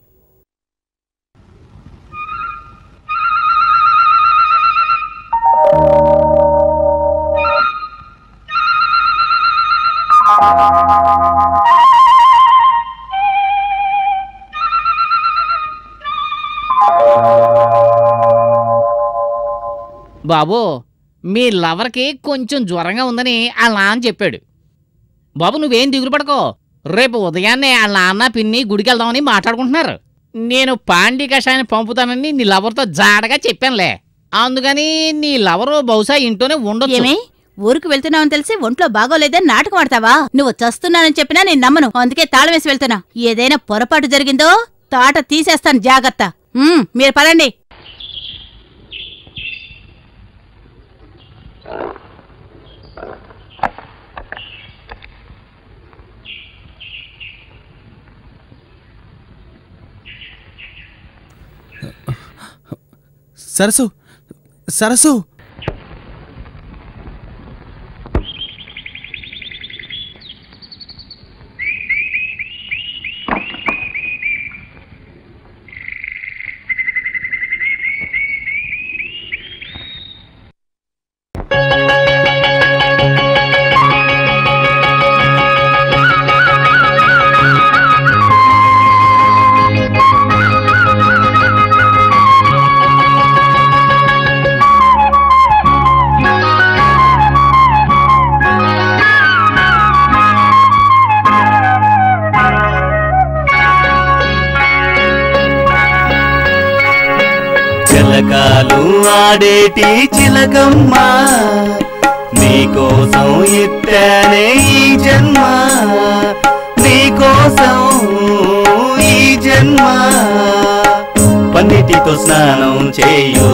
బాబు, మీ లవర్కి కొంచెం జ్వరంగా ఉందని వాళ్ళ నాన్న చెప్పాడు. బాబు నువ్వేం దిగులు పడకో, రేపు ఉదయాన్నే వాళ్ళ నాన్న పిన్ని గుడికి వెళ్దామని మాట్లాడుకుంటున్నారు. నేను పాండీ కషాయాన్ని పంపుతానని నీ లవర్తో జాడగా చెప్పానులే. అందుకని నీ లవరు బహుశా ఇంట్లోనే ఉండొచ్చు. ఊరికి వెళ్తున్నావని తెలిసి ఒంట్లో బాగోలేదని నాటకం ఆడతావా? నువ్వు చస్తున్నానని చెప్పినా నేను నమ్మను. అందుకే తాళం వేసి వెళ్తున్నా. ఏదైనా పొరపాటు జరిగిందో తాట తీసేస్తాను, జాగ్రత్త. మీరు పదండి. సరసు, సరసు. చిలకలు ఆడేటి చిలకమ్మ, నీకోసం ఎత్తానే ఈ జన్మ. కోసం ఈ జన్మ పన్నిటితో స్నానం చేయు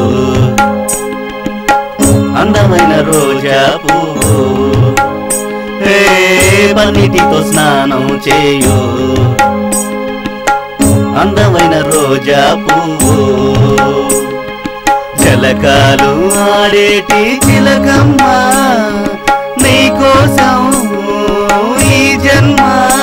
అందమైన రోజా పువ్వు హే పన్నిటితో స్నానం చేయు అందమైన రోజా పువ్వు జలకాలు ఆడేటి చిలకమ్మ నీకోసం ఈ జన్మ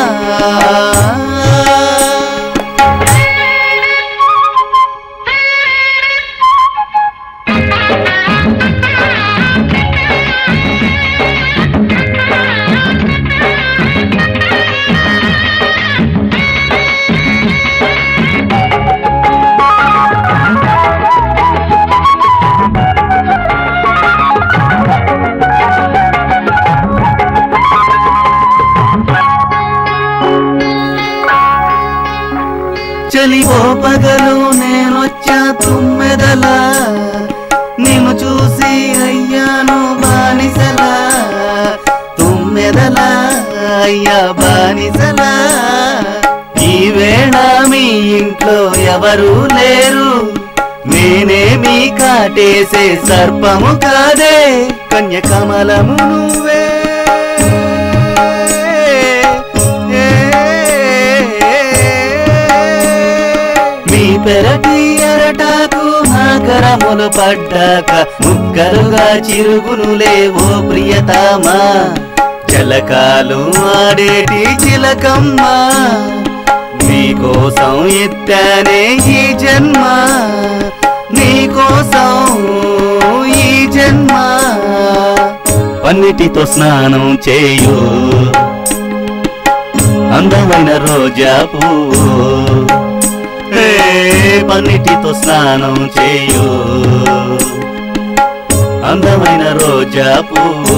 చలివో పగలు నేనొచ్చా తుమ్మెదలా నిన్ను చూసి అయ్యాను బానిసలా తుమ్మెదలా అయ్యా బానిసలా ఈ వేళ మీ ఇంట్లో ఎవరు లేరు నేనేమి కాటేసే సర్పము కాదే కన్యకమలము నువ్వే పెరటి అరటాకు ఆకరములు పడ్డాక ముక్కలుగా చిరుగునులే ఓ ప్రియతమా జలకాలు ఆడేటి చిలకమ్మ నీకోసం ఎత్తానే ఈ జన్మ నీకోసం ఈ జన్మ పన్నిటితో స్నానం చేయు అందమైన రోజా పువ్వు పన్నిటితో స్నానం చేయు అందమైన రోజా పువ్వు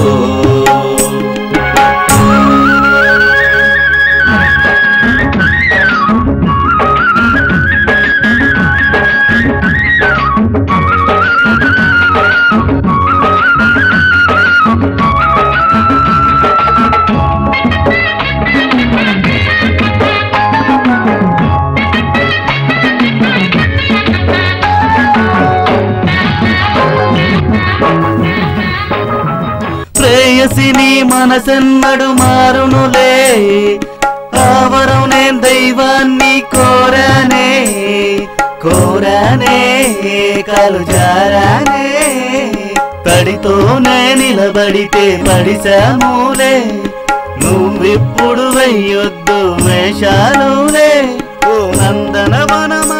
ప్రేయసిని మనసెన్నడు మారునులే ఆవరం నేను దైవాన్ని కోరానే కోరానే కాలు జారానే తడితోనే నిలబడితే పడిశాములే నువ్విప్పుడు వెయ్యొద్దు వేషాలులే ఓ నందనవనమా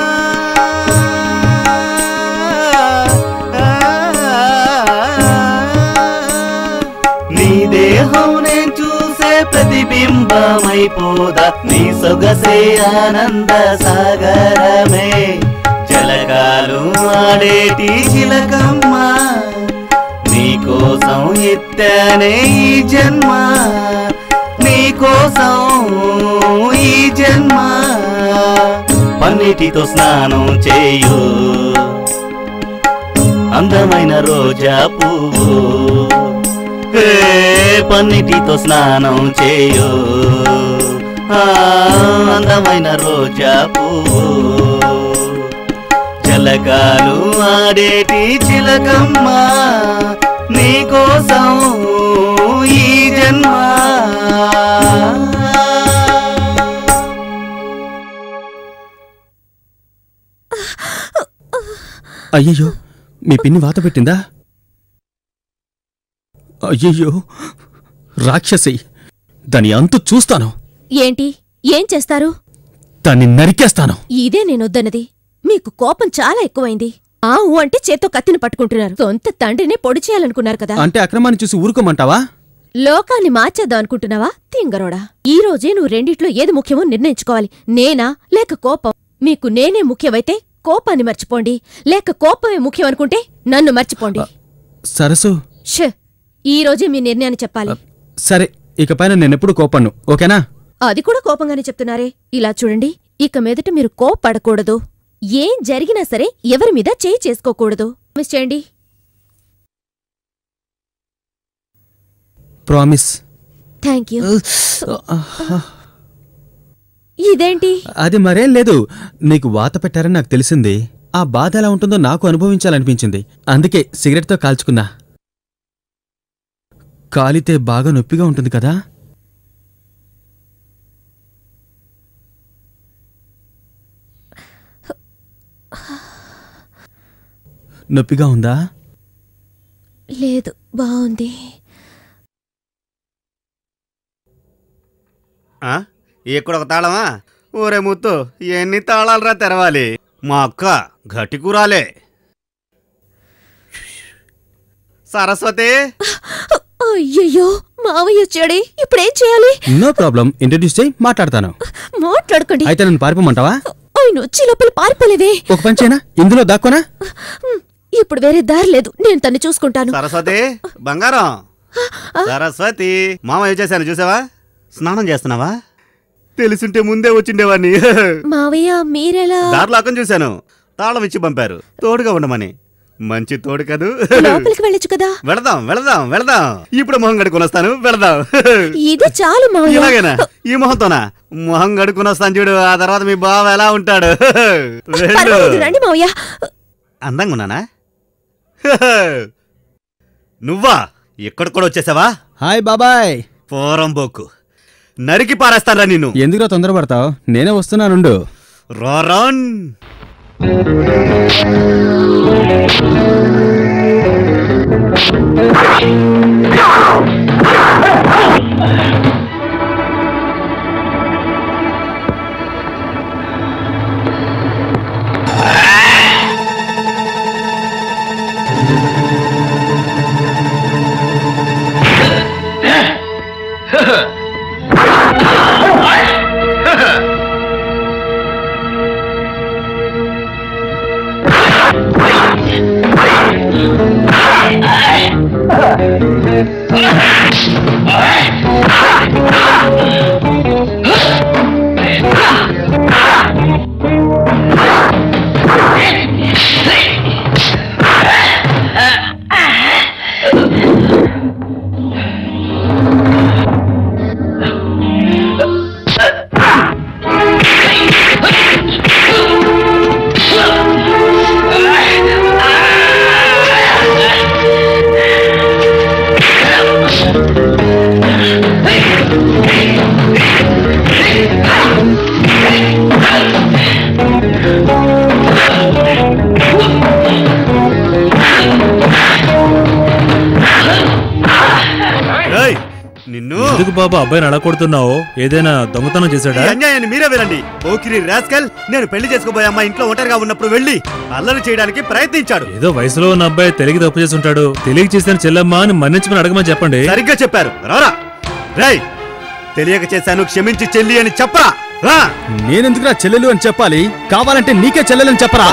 దేహం నేను చూసే ప్రతిబింబమైపోదా నీ సొగసే ఆనంద సాగరమే జలకాలు ఆడేటి చిలకమ్మ నీకోసం ఎత్తానే ఈ జన్మ నీకోసం ఈ జన్మ పన్నిటితో స్నానం చేయు అందమైన రోజా పువ్వు పన్నిటితో స్నానం చేయు అందమైన రోజా పువ్వు జలకాలు ఆడేటి చిలకమ్మ నీకోసం ఈ జన్మ అయ్యయ్యో మీ పిన్ని వాత పెట్టిందా అయ్యయ్యో రాక్షసి దాని అంతు చూస్తాను ఏంటి ఏం చేస్తారు దాన్ని నరికేస్తాను ఇదే నేనొద్దన్నది మీకు కోపం చాలా ఎక్కువైంది ఊ అంటే చేత్తో కత్తిని పట్టుకుంటున్నారు సొంత తండ్రినే పొడి చేయాలనుకున్నారు కదా అంటే అక్రమాన్ని చూసి ఊరుకోమంటావా లోకాన్ని మార్చేద్దాం అనుకుంటున్నావా తింగరోడా ఈ రోజే నువ్వు రెండిట్లో ఏది ముఖ్యమో నిర్ణయించుకోవాలి నేనా లేక కోపం మీకు నేనే ముఖ్యమైతే కోపాన్ని మర్చిపోండి లేక కోపమే ముఖ్యం అనుకుంటే నన్ను మర్చిపోండి సరసు ఈ రోజే మీ నిర్ణయాన్ని చెప్పాలి సరే ఇకపైన నేనెప్పుడు కోపన్ను ఓకేనా అది కూడా కోపంగానే చెప్తున్నారే ఇలా చూడండి ఇక మీదట మీరు కోపడకూడదు ఏం జరిగినా సరే ఎవరి మీద చేయి చేసుకోకూడదు మిస్ చేయండి ప్రామిస్ థ్యాంక్ యూ ఇదేంటి? అది మరేం లేదు, నీకు వాత పెట్టారని నాకు తెలిసింది. ఆ బాధ ఎలా ఉంటుందో నాకు అనుభవించాలనిపించింది. అందుకే సిగరెట్తో కాల్చుకున్నా. కాలితే బాగా నొప్పిగా ఉంటుంది కదా? నొప్పిగా ఉందా? లేదు, బాగుంది. ఇక్కడ ఒక తాళమా? ఊరే ముత్తు, ఎన్ని తాళాలరా తెరవాలి? మా అక్క ఘటికురాలే. సరస్వతి. అయ్యయ్యో, మావయ్య వచ్చాడే, ఇప్పుడేం చేయాలి? నో ప్రాబ్లం, ఇంట్రడ్యూస్ చేయి, మాట్లాడతాను. మాట్లాడుకోండి. అయితే నన్ను పారిపోమంటావా? ఆయన వచ్చి లోపల పారిపోలేవే. ఒక పని చేయనా, ఇందులో దాక్కోనా? ఇప్పుడు వేరే దారి లేదు, నేను తన్ని చూసుకుంటాను. సరస్వతి బంగారం. సరస్వతి, మామ ఏం చేశాను చూసావా? స్నానం చేస్తున్నావా? తెలుసుంటే ముందే వచ్చిండేవాడిని. మావయ్య మీరెలా? దారిలోకం చూశాను, తాళం ఇచ్చి పంపారు తోడుగా ఉండమని. మంచి తోడు కదూ. లోపలికి వెళ్ళొచ్చు కదా. వెళదాం వెళదాం వెళదాం. ఇప్పుడు మొహం గడుకుని వస్తాను, వెళదాం. ఇది చాలు మావయ్య. ఇలాగేనా? ఈ మొహంతోనా? మొహం గడుకుని వస్తాను చూడు, ఆ తర్వాత మీ బావ ఎలా ఉంటాడు. రండి మావయ్య. అందంగా ఉన్నానా? నువ్వా? ఇక్కడ కూడా వచ్చేసావా? హాయ్ బాబాయ్. పోరంబోకు, నరికి పారేస్తారా నిన్ను. ఎందుకురా తొందరపడతావు? నేనే వస్తున్నానుండు. రారాన్. ఎందుకు బాబా అబ్బాయిని అలా కొడుతున్నావు? ఏదైనా దొంగతనం చేశాడా? అన్యాయాన్ని మీరే వినండి. పోకిరి రాస్కల్ నేను పెళ్లి చేసుకోబోయే అమ్మాయి ఇంట్లో ఒంటరిగా ఉన్నప్పుడు వెళ్ళి అల్లరి చేయడానికి ప్రయత్నించాడు. ఏదో వయసులో ఉన్న అబ్బాయి తెలియక తప్పు చేసి ఉంటాడు. తెలియక చేసిన చెల్లెమ్మా అని మన్నించమని అడగమని చెప్పండి. సరిగ్గా చెప్పారు. రారా రేయ్, తెలియక చేశాను క్షమించి చెల్లి అని చెప్పరా. రా. నేనెందుకురా చెల్లెలు అని చెప్పాలి? కావాలంటే నీకే చెల్లెలని చెప్పరా.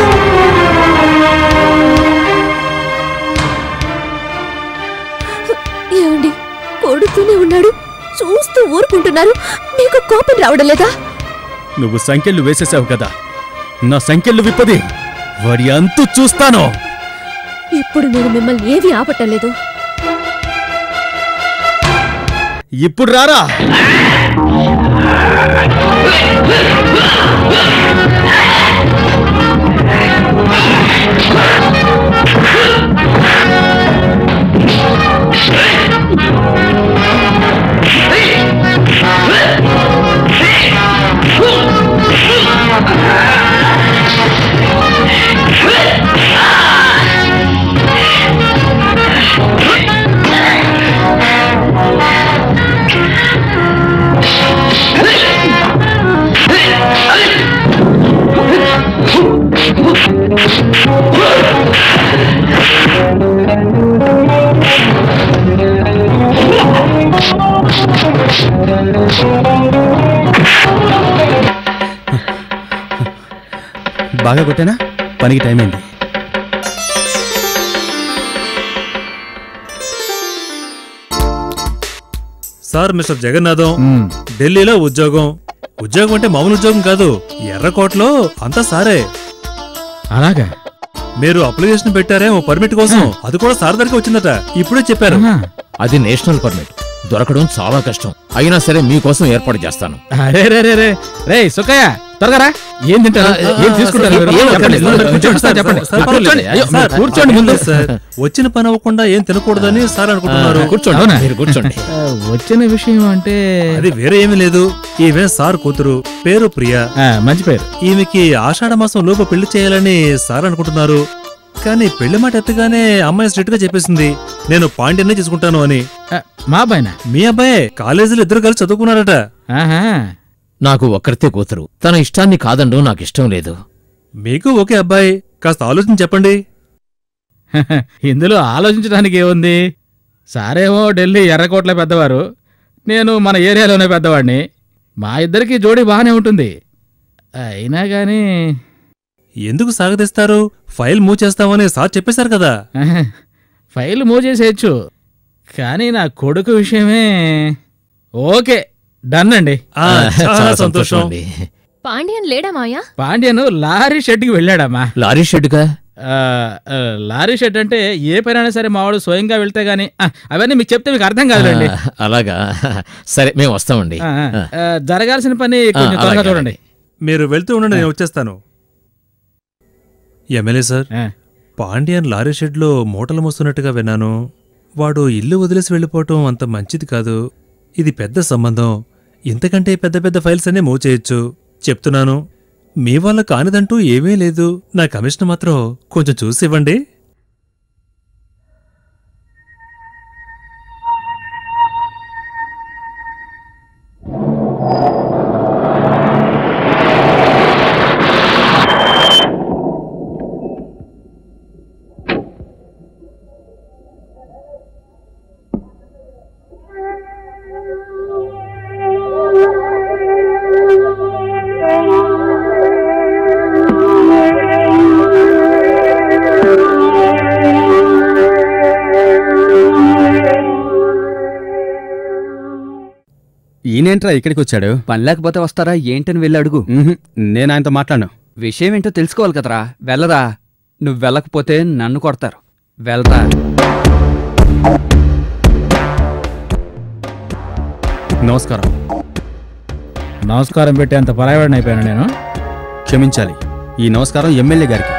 ఏమండి, కొడుతూనే ఉన్నాడు, చూస్తూ ఊరుకుంటున్నారు. మీకు కోపం రావడం లేదా? నువ్వు సంఖ్యలు వేసేసావు కదా, నా సంఖ్యలు విప్పది వాడి అంతు చూస్తాను. ఇప్పుడు నేను మిమ్మల్ని ఏది ఆపటం లేదు. ఇప్పుడు రారా. బాగా కొట్టానా? పనికి టైం అయింది. సార్ మిస్టర్ జగన్నాథం, ఢిల్లీలో ఉద్యోగం. ఉద్యోగం అంటే మామూలు ఉద్యోగం కాదు, ఎర్రకోటలో అంతా సారే. అలాగా? మీరు అప్లికేషన్ పెట్టారే ఓ పర్మిట్ కోసం, అది కూడా సార్ దగ్గరికి వచ్చిందట. ఇప్పుడే చెప్పారు. అది నేషనల్ పర్మిట్. దొరకడం చాలా కష్టం. అయినా సరే మీకోసం ఏర్పాటు చేస్తాను. అరే రే రే రే రే సుక్కయ్య త్వరగా రా. ఏం తింటారు? ఏం తీసుకుంటారు మీరు? చెప్పండి. కూర్చోండి సార్, చెప్పండి. కూర్చోండి. అయ్యో, కూర్చోండి ముందు. సార్ వచ్చిన పని అవ్వకుండా ఏం తినకూడదని సార్ అనుకుంటున్నారు. కూర్చోండి. అవునా? మీరు కూర్చోండి. వచ్చిన విషయం అంటే అది వేరే ఏమీ లేదు. ఈమె సార్ కూతురు, పేరు ప్రియా. మంచి పేరు. ఈమెకి ఆషాఢ మాసం లోపు పెళ్లి చేయాలని సార్ అనుకుంటున్నారు. కానీ పెళ్లి మాట ఎత్తగానే అమ్మాయి స్ట్రిక్ట్ గా చెప్పేసింది, నేను పాండ్యాన్ని తీసుకుంటాను అని. మా అబ్బాయినా? మీ అబ్బాయే. కాలేజీలో ఇద్దరు కలిసి చదువుకున్నారట. నాకు ఒక్కరితే కూతురు. తన ఇష్టాన్ని కాదండు నాకు ఇష్టం లేదు. మీకు ఒకే అబ్బాయి. కాస్త ఆలోచించి చెప్పండి. ఇందులో ఆలోచించడానికి ఏముంది? సారేమో ఢిల్లీ ఎర్రకోట్ల పెద్దవారు, నేను మన ఏరియాలోనే పెద్దవాడిని. మా ఇద్దరికి జోడీ బాగానే ఉంటుంది. అయినా గాని ఎందుకు సాగదీస్తారు? ఫైల్ మూవ్ చేస్తామని సార్ చెప్పేశారు కదా. ఫైల్ మూవ్ చేసేయచ్చు, కానీ నా కొడుకు విషయమే. ఓకే, డన్ అండి. చాలా సంతోషం. పాండ్యన్ లేడా మాయా? పాండ్యను లారీ షెడ్కి వెళ్ళాడమ్మా. లారీ షెడ్గా? లారీ షెడ్ అంటే ఏ పనైనా సరే మావాడు స్వయంగా వెళ్తే గానీ అవన్నీ మీకు చెప్తే మీకు అర్థం కాదులేండి. అలాగా, సరే మేము వస్తామండి. జరగాల్సిన పని కొంచెం త్వరగా చూడండి. మీరు వెళ్తూ ఉండండి, నేను వచ్చేస్తాను. ఎమ్మెల్యే సార్, పాండ్యన్ లారీ షెడ్లో మూటలు మోస్తున్నట్టుగా విన్నాను. వాడు ఇల్లు వదిలేసి వెళ్ళిపోవటం అంత మంచిది కాదు. ఇది పెద్ద సంబంధం. ఇంతకంటే పెద్ద పెద్ద ఫైల్స్ అన్నీ మూవ్ చేయొచ్చు. చెప్తున్నాను, మీ వాళ్ళ కానిదంటూ ఏమీ లేదు. నా కమిషన్ మాత్రం కొంచెం చూసి ఇవ్వండి. ఈయనేంట్రా ఇక్కడికి వచ్చాడు? పని లేకపోతే వస్తారా ఏంటని వెళ్ళి అడుగు. నేను ఆయనతో మాట్లాడను. విషయం ఏంటో తెలుసుకోవాలి కదరా. వెళ్ళరా. నువ్వు వెళ్ళకపోతే నన్ను కొడతారు. వెళ్ళరా. నమస్కారం. నమస్కారం పెట్టి అంత పరాయవాడిని అయిపోయాను నేను. క్షమించాలి. ఈ నమస్కారం ఎమ్మెల్యే గారికి.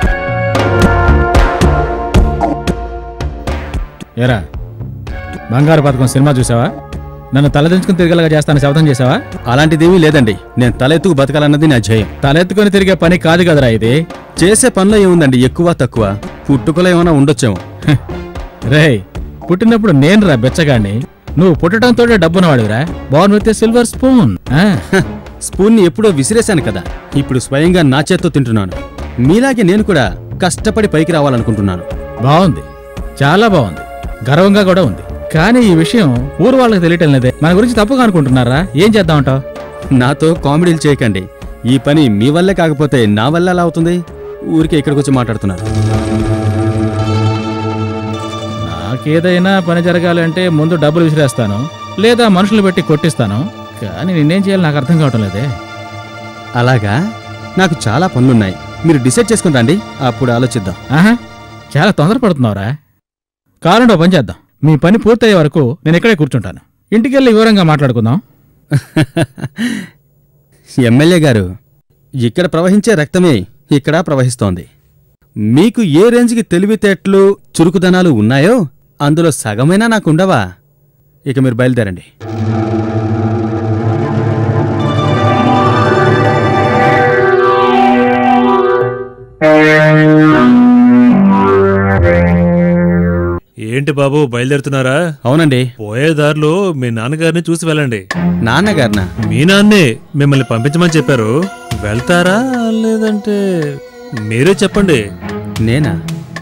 ఏరా, బంగారు పథకం సినిమా చూసావా? నన్ను తలదించుకుని తిరిగేలాగా చేస్తాను శబ్దం చేసావా? అలాంటిదేమీ లేదండి. నేను తలెత్తుకు బతకాలన్నది నా ధ్యేయం. తలెత్తుకుని తిరిగే పని కాదు కదరా ఇది. చేసే పనిలో ఏముందండి, ఎక్కువ తక్కువ. పుట్టుకలో ఏమైనా ఉండొచ్చేమో. రేయ్, పుట్టినప్పుడు నేను రా బెచ్చగాడిని. నువ్వు పుట్టడంతో డబ్బున వాడివిరా. Born with silver spoon. స్పూన్ని ఎప్పుడో విసిరేశాను కదా, ఇప్పుడు స్వయంగా నా చేత్తో తింటున్నాను. మీలాగే నేను కూడా కష్టపడి పైకి రావాలనుకుంటున్నాను. బాగుంది, చాలా బాగుంది, గర్వంగా కూడా ఉంది. కానీ ఈ విషయం ఊరు వాళ్ళకి తెలియటం లేదే. మన గురించి తప్పుగా అనుకుంటున్నారా? ఏం చేద్దామంటావు? నాతో కామెడీలు చేయకండి. ఈ పని మీ వల్లే కాకపోతే నా వల్ల ఎలా అవుతుంది? ఊరికే ఇక్కడికి వచ్చి మాట్లాడుతున్నారు. నాకేదైనా పని జరగాలంటే ముందు డబ్బులు విసిరేస్తాను, లేదా మనుషులు పెట్టి కొట్టిస్తాను. కానీ నేనేం చేయాలి నాకు అర్థం కావటం లేదే. అలాగా? నాకు చాలా పనులున్నాయి. మీరు డిసైడ్ చేసుకుని రండి, అప్పుడు ఆలోచిద్దాం. చాలా తొందరపడుతున్నావురా. కావాలంటే పని చేద్దాం. మీ పని పూర్తయ్యే వరకు నేను ఇక్కడే కూర్చుంటాను. ఇంటికెళ్ళి వివరంగా మాట్లాడుకుందాం. ఎమ్మెల్యే గారు, ఇక్కడ ప్రవహించే రక్తమే ఇక్కడ ప్రవహిస్తోంది. మీకు ఏ రేంజ్కి తెలివితేటలు చురుకుదనాలు ఉన్నాయో అందులో సగమైనా నాకుండవా? ఇక మీరు బయలుదేరండి. ఏంటి బాబు, బయలుదేరుతున్నారా? అవునండి. పోయే దారిలో మీ నాన్నగారిని చూసి వెళ్ళండి. నాన్నగారినా? మీ నాన్నే మిమ్మల్ని పంపించమని చెప్పారు. వెళ్తారా లేదంటే మీరే చెప్పండి. నేనా?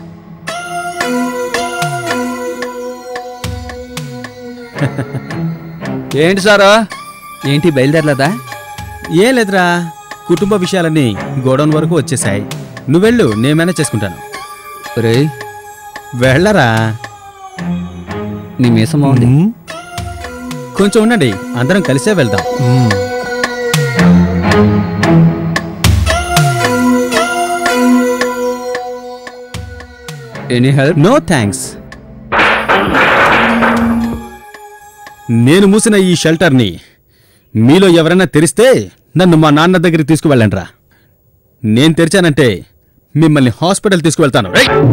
ఏంటి సారా? ఏంటి బయలుదేరలేదా? ఏం లేదురా, కుటుంబ విషయాలన్నీ గోడౌన్ వరకు వచ్చేసాయి. నువ్వెళ్ళు, నేను మేనేజ్ చేసుకుంటాను. రే వెళ్ళరా. నీ మీసం బాగుంది. కొంచెం ఉండండి, అందరం కలిసే వెళ్దాం. Any help? No thanks. నేను మూసిన ఈ షెల్టర్ని మీలో ఎవరైనా తెరిస్తే నన్ను మా నాన్న దగ్గరికి తీసుకువెళ్ళండ్రా. నేను తెరిచానంటే మిమ్మల్ని హాస్పిటల్ తీసుకువెళ్తాను.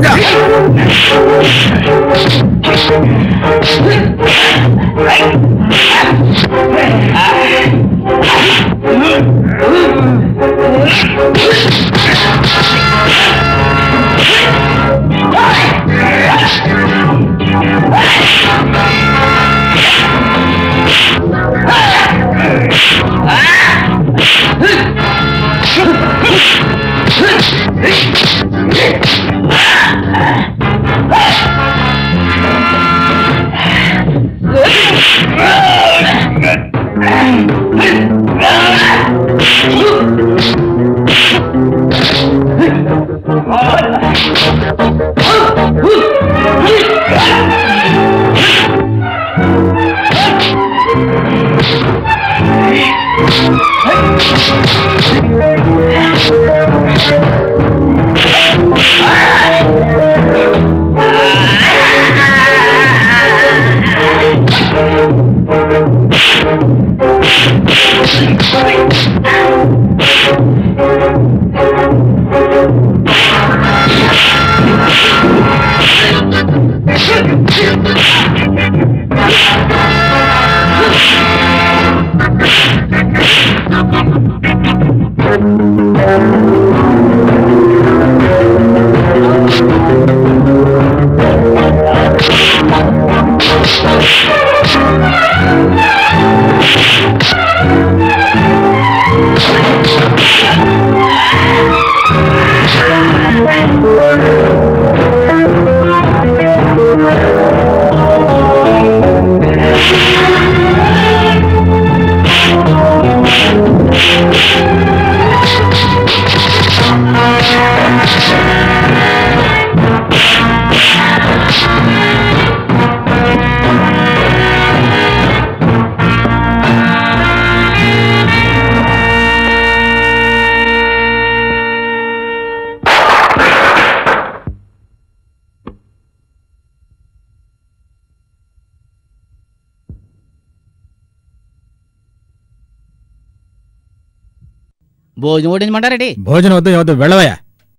భోజనం వడ్డించమంటారేటి? భోజనం వద్దు వెళ్ళవయ్యా.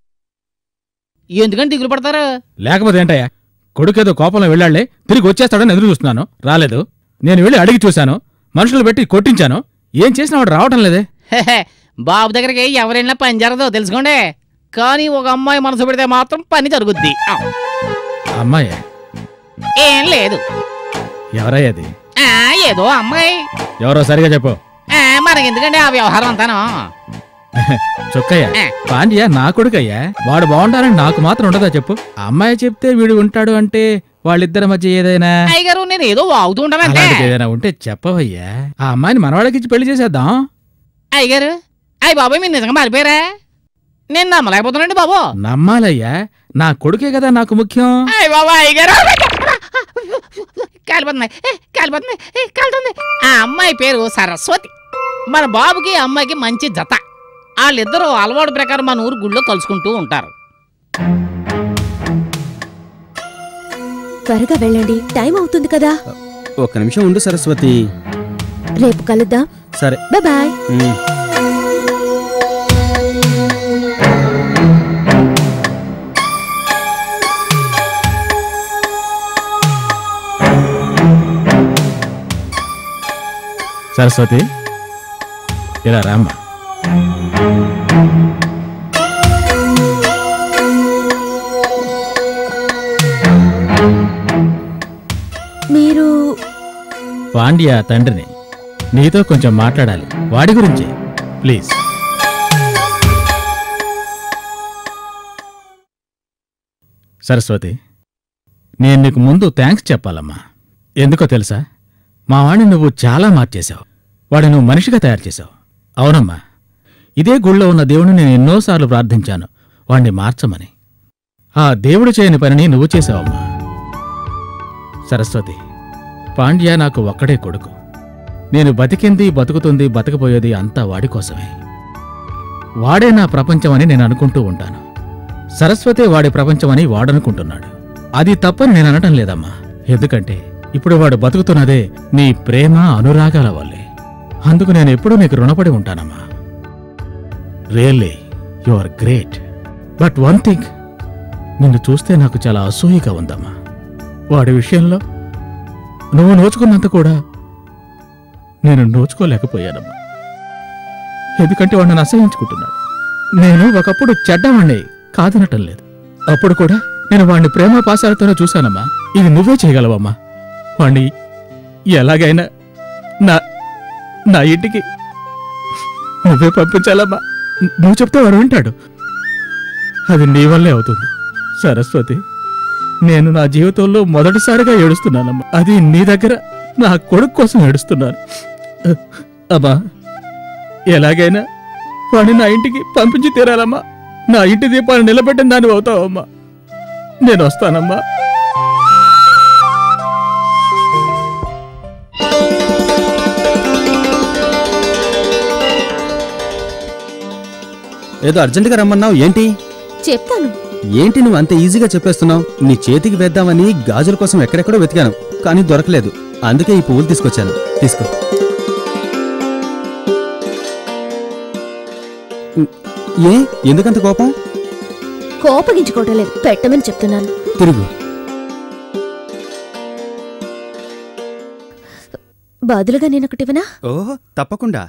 ఎందుకని దిగులు పడతారు? లేకపోతే ఏంటయ్యా, కొడుకేదో కోపంలో వెళ్ళాళ్లే, తిరిగి వచ్చేస్తాడని ఎదురు చూస్తున్నాను, రాలేదు. నేను వెళ్ళి అడిగి చూశాను, మనుషులు పెట్టి కొట్టించాను, ఏం చేసినా వాడు రావటం లేదే. బాబు దగ్గరికి ఎవరైనా పని జరగదో తెలుసుకోండి, కానీ ఒక అమ్మాయి మనసు పెడితే మాత్రం పని జరుగుద్ది. అమ్మాయి ఏం లేదు. ఎవరయ్యది? ఏదో అమ్మాయి. ఎవరో సరిగా చెప్పు. మనకెందుకండి ఆ వ్యవహారం అంతాను. చొక్కయ్య, పాండ్య నా కొడుకయ్యా, వాడు బాగుంటారని నాకు మాత్రం ఉండదా చెప్పు. అమ్మాయి చెప్తే వీడు ఉంటాడు అంటే వాళ్ళిద్దరి మధ్య ఏదైనా అయ్యగారు నేను ఏదో వాగుతూ ఉంటాను. ఏదైనా ఉంటే చెప్పవయ్యా, ఆ అమ్మాయిని మనవాళ్ళకిచ్చి పెళ్లి చేసేద్దాం. అయ్యగారు అయ్య బాబాయ్ మీరు నిజంగా మారిపోయారా? నేను నమ్మలేకపోతున్నాండి బాబు. నమ్మాలయ్యా, నా కొడుకే కదా నాకు ముఖ్యం. అయ్య బాబా అయ్యగారు కాలుతుంది. ఆ అమ్మాయి పేరు సరస్వతి. మన బాబుకి అమ్మాయికి మంచి జత. వాళ్ళిద్దరూ అలవాటు ప్రకారం మన ఊరు గుళ్ళో కలుసుకుంటూ ఉంటారు. త్వరగా వెళ్ళండి, టైం అవుతుంది కదా. ఒక్క నిమిషం ఉండు సరస్వతి, రేపు కలుద్దాం. సరే బాయ్. సరస్వతి ఇలా రామ్మా. మీరు పాండ్య తండ్రిని, నీతో కొంచెం మాట్లాడాలి, వాడి గురించి ప్లీజ్. సరస్వతి, నేను నీకు ముందు థ్యాంక్స్ చెప్పాలమ్మా. ఎందుకో తెలుసా, మా వాడిని నువ్వు చాలా మార్చేశావు, వాడి నువ్వు మనిషిగా తయారు చేశావు. అవునమ్మా, ఇదే గుళ్ళో ఉన్న దేవుడిని నేను ఎన్నోసార్లు ప్రార్థించాను వాణ్ణి మార్చమని. ఆ దేవుడు చేయని పనిని నువ్వు చేశావమ్మా. సరస్వతి, పాండ్య నాకు ఒక్కడే కొడుకు. నేను బతికింది, బతుకుతుంది, బతకపోయేది అంతా వాడి కోసమే. వాడే నా ప్రపంచమని నేను అనుకుంటూ ఉంటాను. సరస్వతే వాడి ప్రపంచమని వాడనుకుంటున్నాడు. అది తప్పని నేను అనటం లేదమ్మా. ఎందుకంటే ఇప్పుడు వాడు బతుకుతున్నదే నీ ప్రేమ అనురాగాల వల్లే. అందుకు నేను ఎప్పుడూ నీకు రుణపడి ఉంటానమ్మా. Really you are great. But one thing, నిన్ను చూస్తే నాకు చాలా అసూయగా ఉందమ్మా. వాడి విషయంలో నువ్వు నోచుకున్నంత కూడా నేను నోచుకోలేకపోయానమ్మా. ఎందుకంటే వాడు నన్ను అసహించుకుంటున్నాడు. నేను ఒకప్పుడు చెడ్డవాణ్ణి కాదనటం లేదు. అప్పుడు కూడా నేను వాడిని ప్రేమ పాశాలతోనే చూశానమ్మా. ఇది నువ్వే చేయగలవమ్మా. వాణ్ణి ఎలాగైనా నా నా ఇంటికి నువ్వే పంపించాలమ్మా. నువ్వు చెప్తే వాడు వింటాడు. అది నీ వల్లే అవుతుంది. సరస్వతి, నేను నా జీవితంలో మొదటిసారిగా ఏడుస్తున్నానమ్మా. అది నీ దగ్గర నా కొడుకు కోసం ఏడుస్తున్నాను. అమ్మా, ఎలాగైనా వాడిని నా ఇంటికి పంపించి తీరాలమ్మా. నా ఇంటి దీపాన్ని నిలబెట్టిన దాన్ని అవుతావమ్మా. నేను వస్తానమ్మా. ఏదో అర్జెంటుగా రమ్మన్నావు, ఏంటి? చెప్తాను. ఏంటి నువ్వు అంత ఈజీగా చెప్పేస్తున్నావు? నీ చేతికి వేద్దామని గాజుల కోసం ఎక్కడెక్కడో వెతికాను, కానీ దొరకలేదు. అందుకే ఈ పువ్వులు తీసుకొచ్చాను. తీసుకో. ఏ ఎందుకంత కోపం? కోపగించుకోవటం లేదు, పెట్టమని చెప్తున్నాను. తిరుగు. బదులుగా నేనొకటివనా? ఓహో, తప్పకుండా.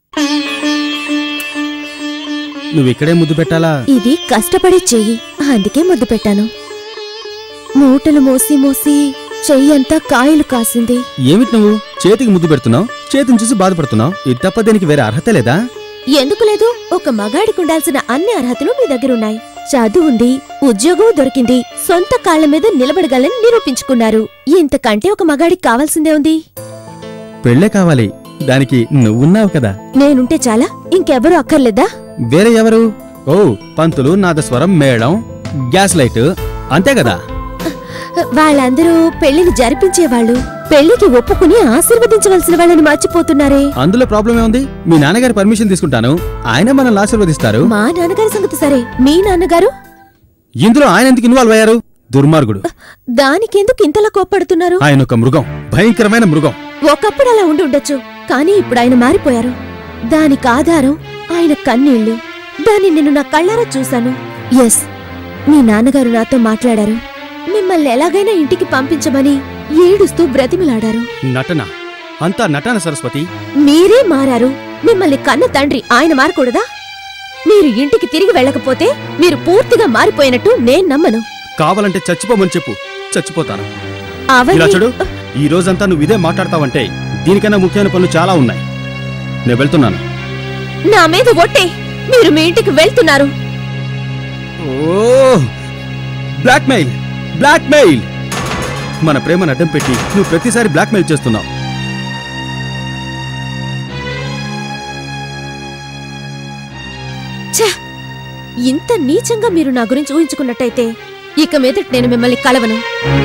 నువ్విక్కడే ముద్దు పెట్టాలా? ఇది కష్టపడి చెయ్యి, అందుకే ముద్దు పెట్టాను. మూటలు మోసి మోసి చెయ్యంతా కాయలు కాసింది. ఏమిటి నువ్వు చేతికి ముద్దు పెడుతున్నావు? చేతిని చూసి బాధపడుతున్నావు. ఇది తప్ప దీనికి వేరే అర్హత లేదా? ఎందుకు లేదు? ఒక మగాడికి ఉండాల్సిన అన్ని అర్హతలు మీ దగ్గరున్నాయి. చదువు ఉంది, ఉద్యోగం దొరికింది, సొంత కాళ్ల మీద నిలబడగలని నిరూపించుకున్నారు. ఇంతకంటే ఒక మగాడికి కావాల్సిందే ఉంది. పెళ్ళే కావాలి, దానికి నువ్వున్నావు కదా. నేనుంటే చాలా, ఇంకెవరూ అక్కర్లేదా? వేరే ఎవరు? ఓ, పంతులు, నాదస్వరం, మేళం, గ్యాస్ లైట్, అంతే కదా. వాళ్ళందరూ పెళ్లిని జరిపించేవాళ్ళు. పెళ్లికి ఒప్పుకుని ఆశీర్వదించవలసిన వాళ్ళని మర్చిపోతున్నారే. అందులో ప్రాబ్లం ఏముంది? మీ నాన్నగారి పర్మిషన్ తీసుకుంటాను, ఆయన మనల్ని ఆశీర్వదిస్తారు. మా నాన్నగారి సంగతి సరే, మీ నాన్నగారు? ఇందులో ఆయన ఎందుకు ఇన్వాల్వ్ అయ్యారు? దుర్మార్గుడు. దానికెందుకు ఇంతలా కోప్పడుతున్నారు? ఆయన ఒక మృగం, భయంకరమైన మృగం. ఒకప్పుడు అలా ఉండి ఉండొచ్చు, కానీ ఇప్పుడు ఆయన మారిపోయారు. దానికి ఆధారం ఆయన కన్నీళ్లు. దాన్ని నేను నా కళ్ళారా చూశాను. ఎస్, మీ నాన్నగారు నాతో మాట్లాడారు. మిమ్మల్ని ఎలాగైనా ఇంటికి పంపించమని ఏడుస్తూ బ్రతిమిలాడారు. నటన అంతా నటన సరస్వతి. మీరే మారారు. మిమ్మల్ని కన్న తండ్రి ఆయన మారకూడదా? మీరు ఇంటికి తిరిగి వెళ్ళకపోతే మీరు పూర్తిగా మారిపోయినట్టు నేను నమ్మను. కావాలంటే చచ్చిపోమని చెప్పు, చచ్చిపోతాను. అవన్నీ- ఇలా చూడు, ఈ రోజంతా నువ్వు ఇదే మాట్లాడతావంటే దీనికన్నా ముఖ్యమైన పనులు చాలా ఉన్నాయి. నేను వెళ్తున్నాను. నా మీద ఒట్టే మీరు మీ ఇంటికి వెళ్తున్నారు. Oh, blackmail, blackmail. మన ప్రేమను అడ్డం పెట్టి నువ్వు ప్రతిసారి బ్లాక్మెయిల్ చేస్తున్నావు. ఛ! ఇంత నీచంగా మీరు నా గురించి ఊహించుకున్నట్టయితే ఇక మీదట నేను మిమ్మల్ని కలవను.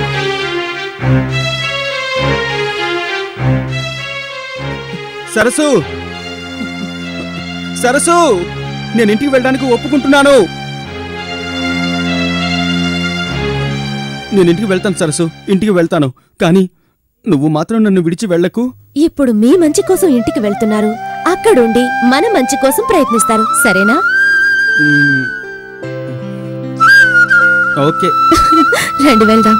సరసు, సరసు, నేను ఇంటికి వెళ్ళడానికి ఒప్పుకుంటున్నాను. నేను ఇంటికి వెళ్తాను సరసు, ఇంటికి వెళ్తాను. కానీ నువ్వు మాత్రం నన్ను విడిచి వెళ్ళకు. ఇప్పుడు మీ మంచి కోసం ఇంటికి వెళ్తున్నారు. అక్కడుండి మన మంచి కోసం ప్రయత్నిస్తారు, సరేనా? ఓకే. రండి వెళ్దాం.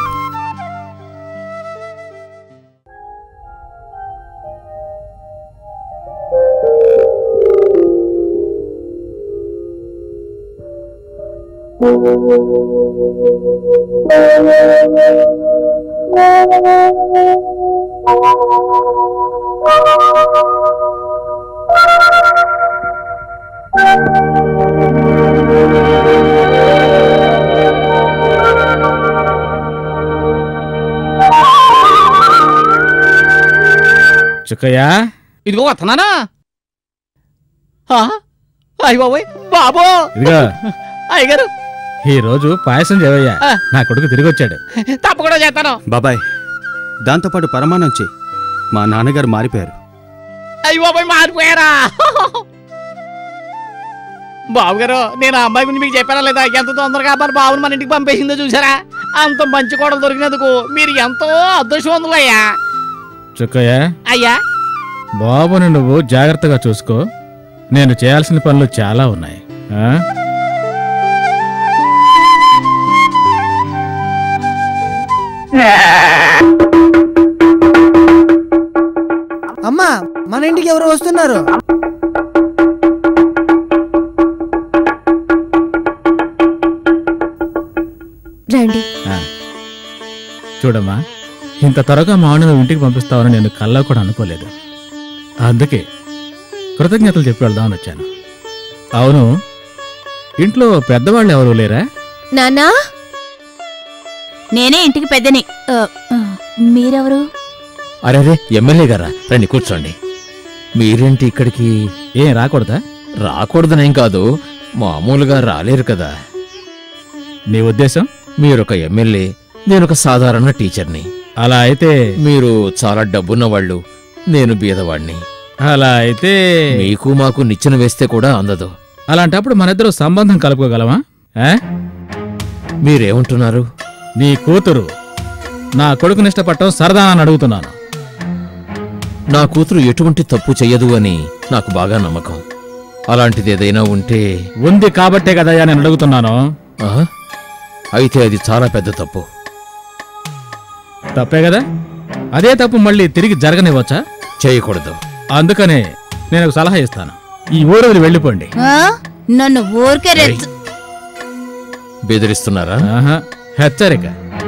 చుక్కయ్యా, ఇదిగో వస్తున్నానా? అయ్య బాబోయ్, బాబో, ఇదిగా అయ్యగారు, ఈ రోజు పాయసం చేయవయ్యా. నా కొడుకు తిరిగి వచ్చాడు. తప్పకుండా చేస్తాను. బాబాయ్, దాంతోపాటు పరమాన్నం చెయ్యి. మా నాన్నగారు మారిపోయారు. అయ్య బాబోయ్, మారిపోయారా? బాబు గారు నేను ఆ అమ్మాయి గురించి మీకు చెప్పారా లేదా? ఎంత తొందరగా మన బాబుని మన ఇంటికి పంపేసిందో చూసారా? అంత మంచి కోడలు దొరికినందుకు మీరు ఎంతో అదృష్టవంతులయ్యా. చుక్కయ్య, అయ్యా బాబుని నువ్వు జాగ్రత్తగా చూసుకో. నేను చేయాల్సిన పనులు చాలా ఉన్నాయి. ఆ? అమ్మా, మన ఇంటికి ఎవరు వస్తున్నారు? రండి. చూడమ్మా, ఇంత త్వరగా మాను నువ్వు ఇంటికి పంపిస్తావని నేను కల్లా కూడా అనుకోలేదు. అందుకే కృతజ్ఞతలు చెప్పి వెళ్దామని వచ్చాను. అవును, ఇంట్లో పెద్దవాళ్ళు ఎవరు లేరా? నానా, నేనే ఇంటికి పెద్దని. మీరెవరు? అరే ఎమ్మెల్యే గారా, రండి కూర్చోండి. మీరేంటి ఇక్కడికి? ఏం రాకూడదా? రాకూడదనేం కాదు, మామూలుగా రాలేరు కదా. నీ ఉద్దేశం? మీరొక ఎమ్మెల్యే, నేనొక సాధారణ టీచర్ని. అలా అయితే మీరు చాలా డబ్బున్న వాళ్ళు, నేను బీదవాణ్ణి. అలా అయితే మీకు మాకు నిచ్చెన వేస్తే కూడా అందదు. అలాంటప్పుడు మనిద్దరూ సంబంధం కలుపుకోగలమా? మీరేమంటున్నారు? నీ కూతురు నా కొడుకుని ఇష్టపడటం సరదానా అని అడుగుతున్నాను. నా కూతురు ఎటువంటి తప్పు చెయ్యదు అని నాకు బాగా నమ్మకం. అలాంటిది ఏదైనా ఉంటే ఉంది కాబట్టే కదయ్యా నేను అడుగుతున్నాను. అయితే అది చాలా పెద్ద తప్పు. తప్పే కదా? అదే తప్పు మళ్ళీ తిరిగి జరగనివ్వచ్చా? చేయకూడదు. అందుకనే నేను ఒక సలహా ఇస్తాను. ఈ ఊరు వదిలి వెళ్ళిపోండి. నన్ను ఊరికే బెదిరిస్తున్నారా? హెచ్చరిక.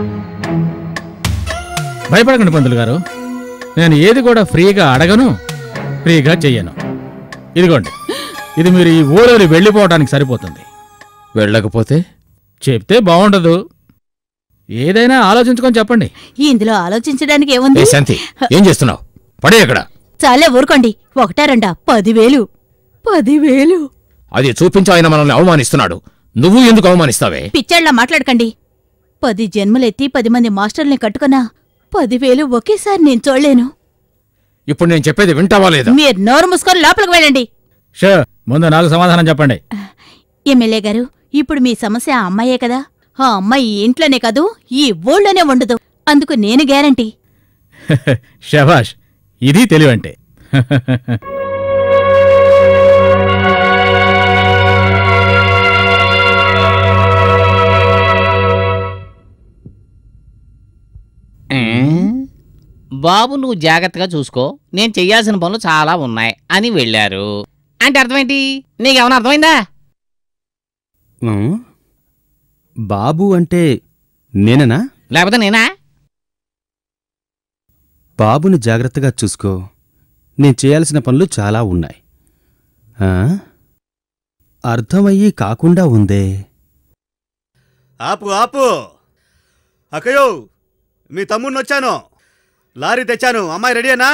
భయపడకండి పంతులు గారు, నేను ఏది కూడా ఫ్రీగా అడగను, ఫ్రీగా చెయ్యను. ఇదిగోండి, ఇది మీరు ఈ ఊరు వదిలి వెళ్ళిపోవడానికి సరిపోతుంది. వెళ్ళకపోతే చెప్తే బాగుండదు. ఏదైనా ఆలోచించుకొని చెప్పండి. ఇందులో ఆలోచించడానికి ఏముంది? శాంతి, ఏం చేస్తున్నావు? పడే అక్కడ. చాలే ఊరుకోండి. ఒకటా రెండా? 10,000. 10,000 అది చూపించి ఆయన మనల్ని అవమానిస్తున్నాడు. నువ్వు ఎందుకు అవమానిస్తావే? పిచ్చాళ్ళ మాట్లాడకండి. 10 జన్మలెత్తి 10 మంది మాస్టర్ని కట్టుకున్నా 10,000 ఒకేసారి నేను చూడలేను. ఇప్పుడు నేను చెప్పేది వింటావా లేదా? మీరు నోరు మూసుకొని లోపలికి వెళ్ళండి. ముందు నాకు సమాధానం చెప్పండి. ఎమ్మెల్యే గారు, ఇప్పుడు మీ సమస్య ఆ అమ్మాయే కదా? ఆ అమ్మాయి ఈ ఇంట్లోనే కాదు, ఈ ఊళ్ళోనే ఉండదు. అందుకు నేను గ్యారంటీ. శభాష్, ఇది తెలివంటే. బాబు నువ్వు జాగ్రత్తగా చూసుకో, నేను చెయ్యాల్సిన పనులు చాలా ఉన్నాయి అని వెళ్ళారు. అంటే అర్థమేంటి? నీకేమన్నా అర్థమైందా? బాబు అంటే నేనేనా? లేకపోతే నేనా? బాబుని జాగ్రత్తగా చూసుకో, నేను చేయాల్సిన పనులు చాలా ఉన్నాయి. అర్థమయ్యి కాకుండా ఉందే. ఆపు ఆపు. అక్కయ్యో, మీ తమ్ముడిని వచ్చాను, లారీ తెచ్చాను. అమ్మాయి రెడీనా?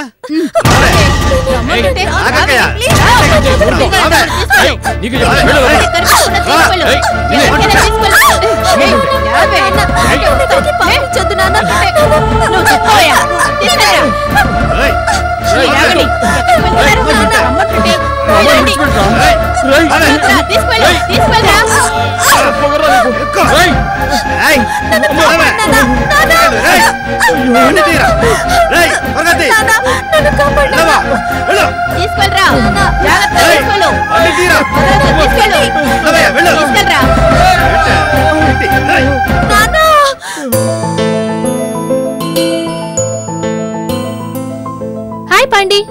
హాయ్ పాండి.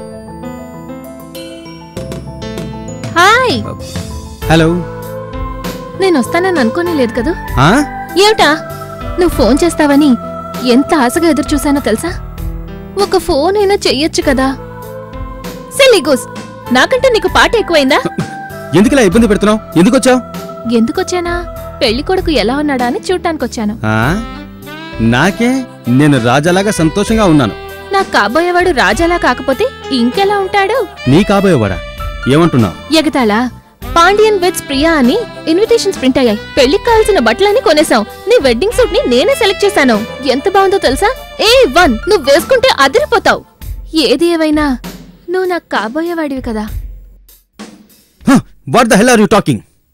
హాయ్. హలో. నేను వస్తానని అనుకోనే లేదు కదా? ఆ? ఏమిటా, నువ్వు ఫోన్ చేస్తావని ఎంత ఆశగా ఎదురు చూశానో తెలుసా? ఒక ఫోన్ అయినా చెయ్యొచ్చు కదా. సిల్లీగూస్, నాకంటే నీకు పాట ఎక్కువైందా? ఎందుకులా ఇబ్బంది పెడుతున్నావు? ఎందుకొచ్చావు? ఎందుకొచ్చానా? పెళ్లి కొడుకు ఎలా ఉన్నాడా అని చూడటానికొచ్చాను. నాకే, నేను రాజాలాగా సంతోషంగా ఉన్నాను. నాకు కాబోయేవాడు రాజాలా కాకపోతే ఇంకెలా ఉంటాడు? నీ కాబోయేవాడా? ఏమంటున్నావు? ఎగతాళా? పాండియన్ వెడ్స్ ప్రియా అని ఇన్విటేషన్స్ ప్రింట్ అయ్యాయి. పెళ్లికి కావాల్సిన బట్టలన్నీ కొనేసాం. నీ వెడ్డింగ్ సూట్ ని నేనే సెలెక్ట్ చేశాను. ఎంత బాగుందో తెలుసా? A1. నువ్వు వేసుకుంటే అదిరిపోతావు. ఏది ఏవైనా నువ్వు నాకు కాబోయేవాడివి కదా. What the hell are you talking?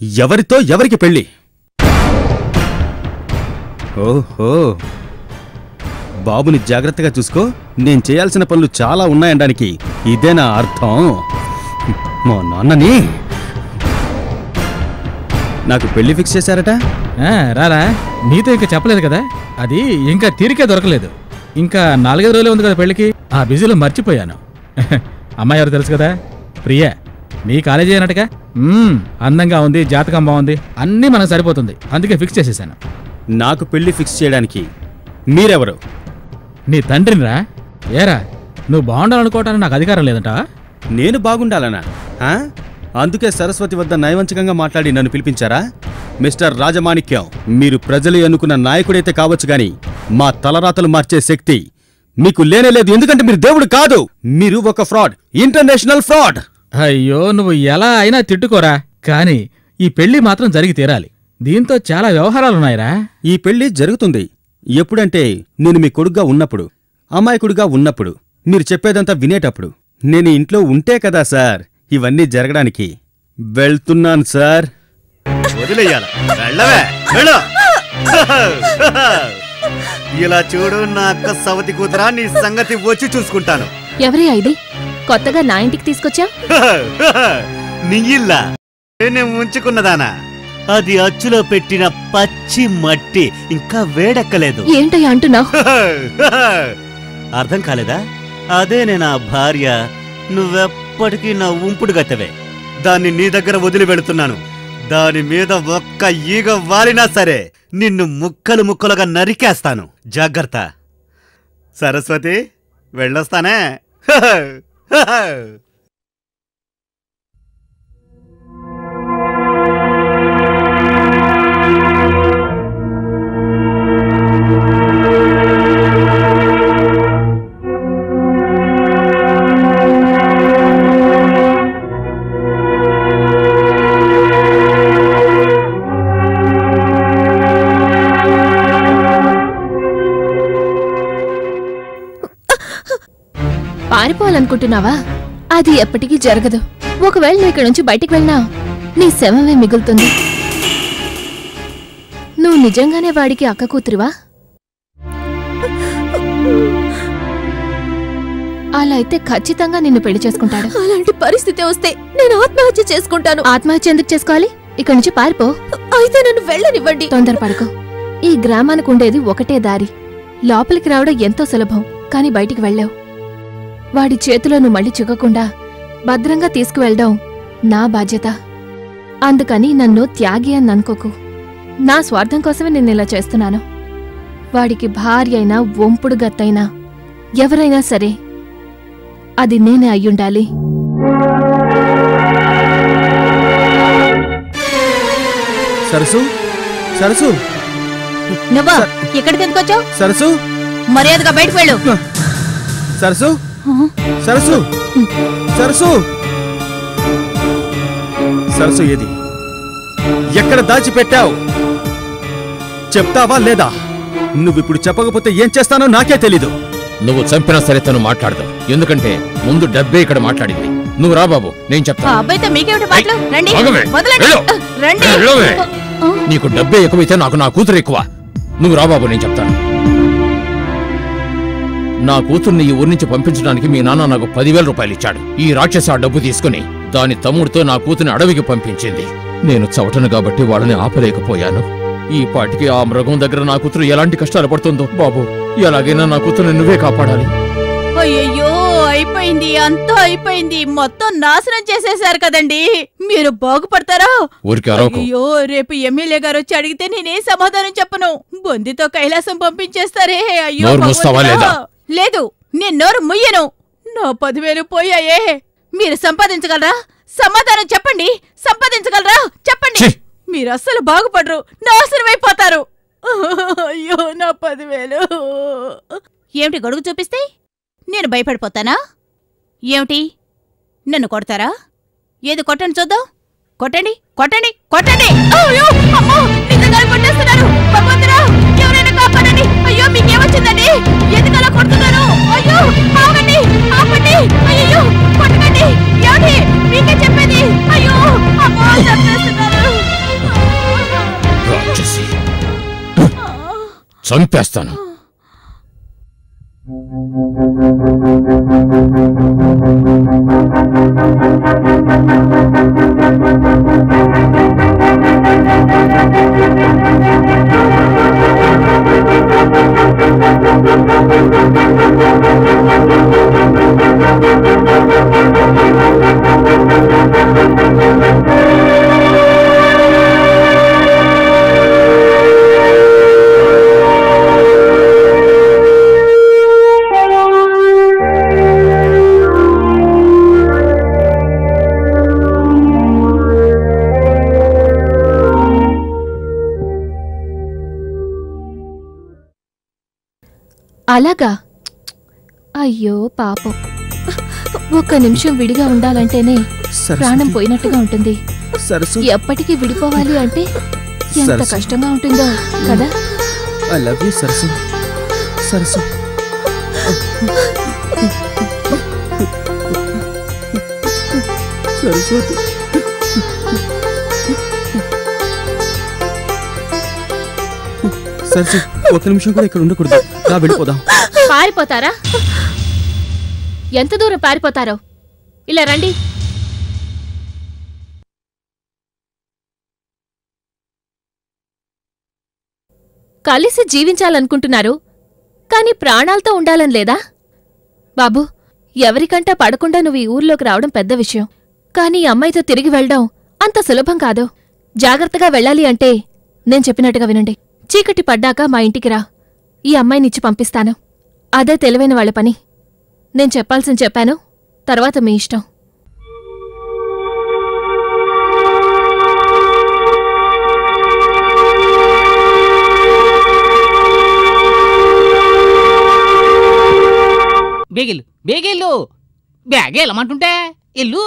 ఎవరితో ఎవరికి పెళ్ళి? ఓహో, బాబుని జాగ్రత్తగా చూసుకో, నేను చేయాల్సిన పనులు చాలా ఉన్నాయనడానికి ఇదేనా అర్థం? మా నాన్నని నాకు పెళ్లి ఫిక్స్ చేశారట. రారా, నీతో ఇంకా చెప్పలేదు కదా, అది ఇంకా తీరికే దొరకలేదు. ఇంకా 4-5 రోజులే ఉంది కదా పెళ్లికి. ఆ బిజీలో మర్చిపోయాను. అమ్మాయి ఎవరు తెలుసు కదా, ప్రియా. నీ కాలేజీ అయినట్టుగా. అందంగా ఉంది, జాతకం బాగుంది, అన్నీ మనకు సరిపోతుంది, అందుకే ఫిక్స్ చేసేసాను. నాకు పెళ్లి ఫిక్స్ చేయడానికి మీరెవరు? నీ తండ్రినిరా. ఏరా, నువ్వు బాగుండాలనుకోవటానికి నాకు అధికారం లేదంట. నేను బాగుండాలనా? అందుకే సరస్వతి వద్ద నయవంచకంగా మాట్లాడి నన్ను పిలిపించారా? మిస్టర్ రాజమాణిక్యం, మీరు ప్రజలు ఎన్నుకున్న నాయకుడైతే కావచ్చు గాని మా తలరాతలు మార్చే శక్తి మీకు లేనేలేదు. ఎందుకంటే మీరు దేవుడు కాదు, మీరు ఒక ఫ్రాడ్, ఇంటర్నేషనల్ ఫ్రాడ్. అయ్యో, నువ్వు ఎలా అయినా తిట్టుకోరా, కానీ ఈ పెళ్లి మాత్రం జరిగి తీరాలి. దీంతో చాలా వ్యవహారాలున్నాయిరా. ఈ పెళ్లి జరుగుతుంది ఎప్పుడంటే నేను మీ కొడుగ్గా ఉన్నప్పుడు, అమాయకుడిగా ఉన్నప్పుడు, మీరు చెప్పేదంతా వినేటప్పుడు. నేను ఇంట్లో ఉంటే కదా సార్ ఇవన్నీ జరగడానికి. వెళ్తున్నాను సార్. వదిలేయాల, వెళ్ళవే, వెళ్ళు. ఇలా చూడు నా అక్క సవతి కూతురా, నీ సంగతి వచ్చి చూసుకుంటాను. ఎవరి ఇది కొత్తగా నా ఇంటికి తీసుకొచ్చా? నీ ఇల్లా? నేను ఉంచుకున్నదానా? అది అచ్చులో పెట్టిన పచ్చి మట్టి, ఇంకా వేడెక్కలేదు. ఏంటయ్యా అంటున్నావు? అర్థం కాలేదా? అదే నేను ఆ భార్య, నువ్వెప్పటికీ నా ఉంపుడు గత్తవే. దాన్ని నీ దగ్గర వదిలి వెళుతున్నాను. దాని మీద ఒక్క ఈగ వాలినా సరే నిన్ను ముక్కలు ముక్కలుగా నరికేస్తాను. జాగ్రత్త. సరస్వతి, వెళ్ళొస్తానే. పారిపోవాలనుకుంటున్నావా? అది ఎప్పటికీ జరగదు. ఒకవేళ నువ్వు ఇక్కడి నుంచి బయటికి వెళ్ళినా నీ శవమే మిగులుతుంది. నువ్వు నిజంగానే వాడికి అక్క కూతురివా? అలా అయితే ఖచ్చితంగా నిన్ను పెళ్లి చేసుకుంటాడు. అలాంటి పరిస్థితి వస్తే నేను ఆత్మహత్య చేసుకుంటాను. ఆత్మహత్య ఎందుకు చేసుకోవాలి? ఇక్కడి నుంచి పారిపో. అయితే నన్ను వెళ్ళనివ్వండి. తొందరపడకు. ఈ గ్రామానికి ఉండేది ఒకటే దారి. లోపలికి రావడం ఎంతో సులభం, కానీ బయటికి వెళ్ళావు. వాడి చేతిలో నువ్వు మళ్ళీ చిక్కకుండా భద్రంగా తీసుకువెళ్ళడం నా బాధ్యత. అందుకని నన్ను త్యాగి అని అనుకోకు. నా స్వార్థం కోసమే నేను ఇలా చేస్తున్నాను. వాడికి భార్య అయినా వంపుడు గత్తైనా ఎవరైనా సరే అది నేనే అయ్యుండాలి. సరసు, సరసు, నువ్వా ఎక్కడికి ఎందుకొచ్చావు? సరసు, మర్యాదగా బయటకు వెళ్ళు. సరసు, సరసు, సరసు, సరసు ఏది? ఎక్కడ దాచిపెట్టావు? చెప్తావా లేదా? నువ్విప్పుడు చెప్పకపోతే ఏం చేస్తానో నాకే తెలీదు. నువ్వు చంపినా సరే తను మాట్లాడదు, ఎందుకంటే ముందు డబ్బే ఇక్కడ మాట్లాడింది. నువ్వు రా బాబు, నేను చెప్తాను. అబ్బాయితో మీకేమిటి మాటలు? రండి, ఆగవే. వదలండి. వెళ్ళు. రండి. వెళ్ళవే. నీకు డబ్బే ఎక్కువైతే నాకు నా కూతురు ఎక్కువ. నువ్వు రా బాబు, నేను చెప్తాను. నా కూతుర్ని ఈ ఊరి నుంచి పంపించడానికి మీ నాన్న నాకు 10,000 రూపాయలు ఇచ్చాడు. ఈ రాక్షస ఆ డబ్బు తీసుకుని దాని తమ్ముడితో నా కూతుర్ని అడవికి పంపించింది. నేను చవటను కాబట్టి వాళ్ళని ఆపలేకపోయాను. ఈ పాటికి ఆ మృగం దగ్గర నా కూతురు ఎలాంటి కష్టాలు పడుతుందో. బాబు, ఎలాగైనా నా కూతుర్ని నువ్వే కాపాడాలి. అయ్యయ్యో, అయిపోయింది, అంతా అయిపోయింది. మొత్తం నాశనం చేసేశారు కదండి. మీరు బాగుపడతారా? ఊరికి అరవకు. అయ్యో, రేపు ఎమ్మెల్యే గారు వచ్చి అడిగితే నేనే సమాధానం చెప్పను. బొందితో కైలాసం పంపించేస్తారే. అయ్యో, నోరు మూస్తావా లేదా? లేదు, నేను నోరు ముయ్యను. నా 10,000 పోయాయే. మీరు సంపాదించగలరా? సమాధానం చెప్పండి. సంపాదించగలరా? చెప్పండి. మీరు అస్సలు బాగుపడరు, నాశనమైపోతారు. అయ్యో, నా 10,000. ఏమిటి గొడుగు చూపిస్తే నేను భయపడిపోతానా? ఏమిటి, నన్ను కొడతారా? ఏది కొట్టండి చూద్దాం. కొట్టండి, కొట్టండి, కొట్టండి. అయ్యో, అమ్మో, నిజంగా కొట్టేస్తున్నారు. భగవంతుడా, ఎవరైనా కాపాడండి. అయ్యో, మీకేమొచ్చిందండి? ఎందుకలా కొడుతున్నారు? అయ్యో, ఆగండి, ఆపండి. అయ్యో, కొట్టకండి. ఏమిటి మీకే చెప్పేది? అయ్యో, అమ్మో, చంపేస్తున్నారు. రాక్షసి చంపేస్తాను. అలాగా? అయ్యో పాపం. ఒక్క నిమిషం విడిగా ఉండాలంటేనే ప్రాణం పోయినట్టుగా ఉంటుంది. ఎప్పటికీ విడిపోవాలి అంటే ఎంత కష్టంగా ఉంటుందో కదా. I love you Sarasu. Sarasu Saraswati. Sarasu ఒక నిమిషం కూడా ఇక్కడ ఉండకూడదు. రా వెళ్ళిపోదాం. పారిపోతారా? ఎంత దూరం పారిపోతారో? ఇలా రండి. కలిసి జీవించాలనుకుంటున్నారు, కానీ ప్రాణాలతో ఉండాలని లేదా? బాబు, ఎవరికంటా పడకుండా నువ్వు ఈ ఊర్లోకి రావడం పెద్ద విషయం. కానీ ఈ అమ్మాయితో తిరిగి వెళ్ళడం అంత సులభం కాదు. జాగ్రత్తగా వెళ్ళాలి అంటే నేను చెప్పినట్టుగా వినండి. చీకటి పడ్డాక మా ఇంటికి రా. ఈ అమ్మాయినిచ్చి పంపిస్తాను. అదే తెలివైన వాళ్ళ పని. నేను చెప్పాల్సింది చెప్పాను, తర్వాత మీ ఇష్టం. బేగిల్లు బేగిల్లు బ్యాగేలమంటుంటే ఇల్లు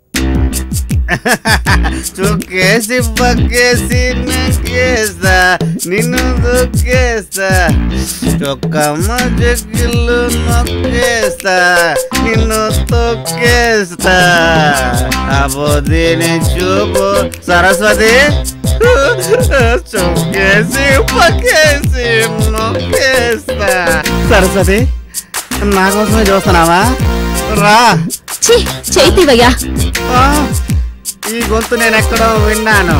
చుక్కేసి పక్కేసి నక్కేస్తా, నిన్ను దుక్కేస్తా, చొక్కమ్మ చెక్కిళ్ళు నొక్కేస్తా, నిన్ను తొక్కేస్తా. అబో దీని చూపు సరస్వతి, చుక్కేసి పక్కేసి నొక్కేస్తా. సరస్వతి, నా కోసమే చూస్తున్నావా? రా. చైతీవయ్యా, ఈ గొంతు నేను ఎక్కడో విన్నాను.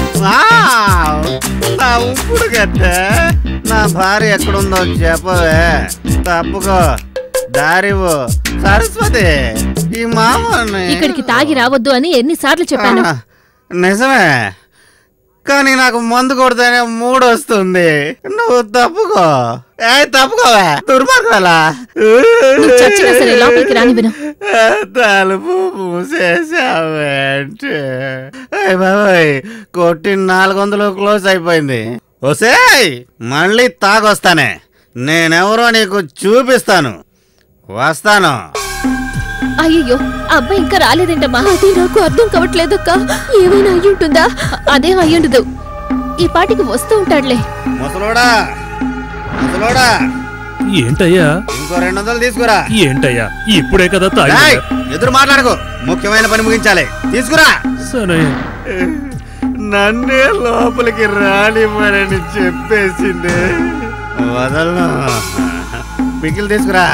నా ఉప్పుడు గద్దే, నా భార్య ఎక్కడుందో చెప్పవే. తప్పుకో, దారివు. సరస్వతి, ఈ మామని ఇక్కడికి తాగి రావద్దు అని ఎన్నిసార్లు చెప్పాను. నిజమే, కానీ నాకు మందు కొడితేనే మూడొస్తుంది. నువ్వు తప్పుకో. తప్పుకోవా, దుర్మార్గలా. లోపలికి రానివ్వను. తలుపు మూసేసావేంటే? బాబాయ్, కొట్టి 400 క్లోజ్ అయిపోయింది. ఒసేయ్, మళ్ళీ తాగొస్తానే. నేనెవరో నీకు చూపిస్తాను. వస్తాను. అయ్యో, అబ్బాయి ఇంకా రాలేదేంటమ్మా? అది నాకు అర్థం కావట్లేదక్క. ఏమైనా అయ్యుంటుందా? అదేం అయ్యుండదు. ఈ పాటికి వస్తూ ఉంటాడులే. ముసలోడా, ముసలోడా, ఏంటయ్యా? ఇంకో 200 తీసుకురా. ఏంటయ్యా, ఇప్పుడే కదా తాగి. ఎదురు మాట్లాడుకో, ముఖ్యమైన పని ముగించాలి. తీసుకురా. సరే. నన్నే లోపలికి రానివ్వనని చెప్పేసింది. వదలను. పికిల్ తీసుకురా.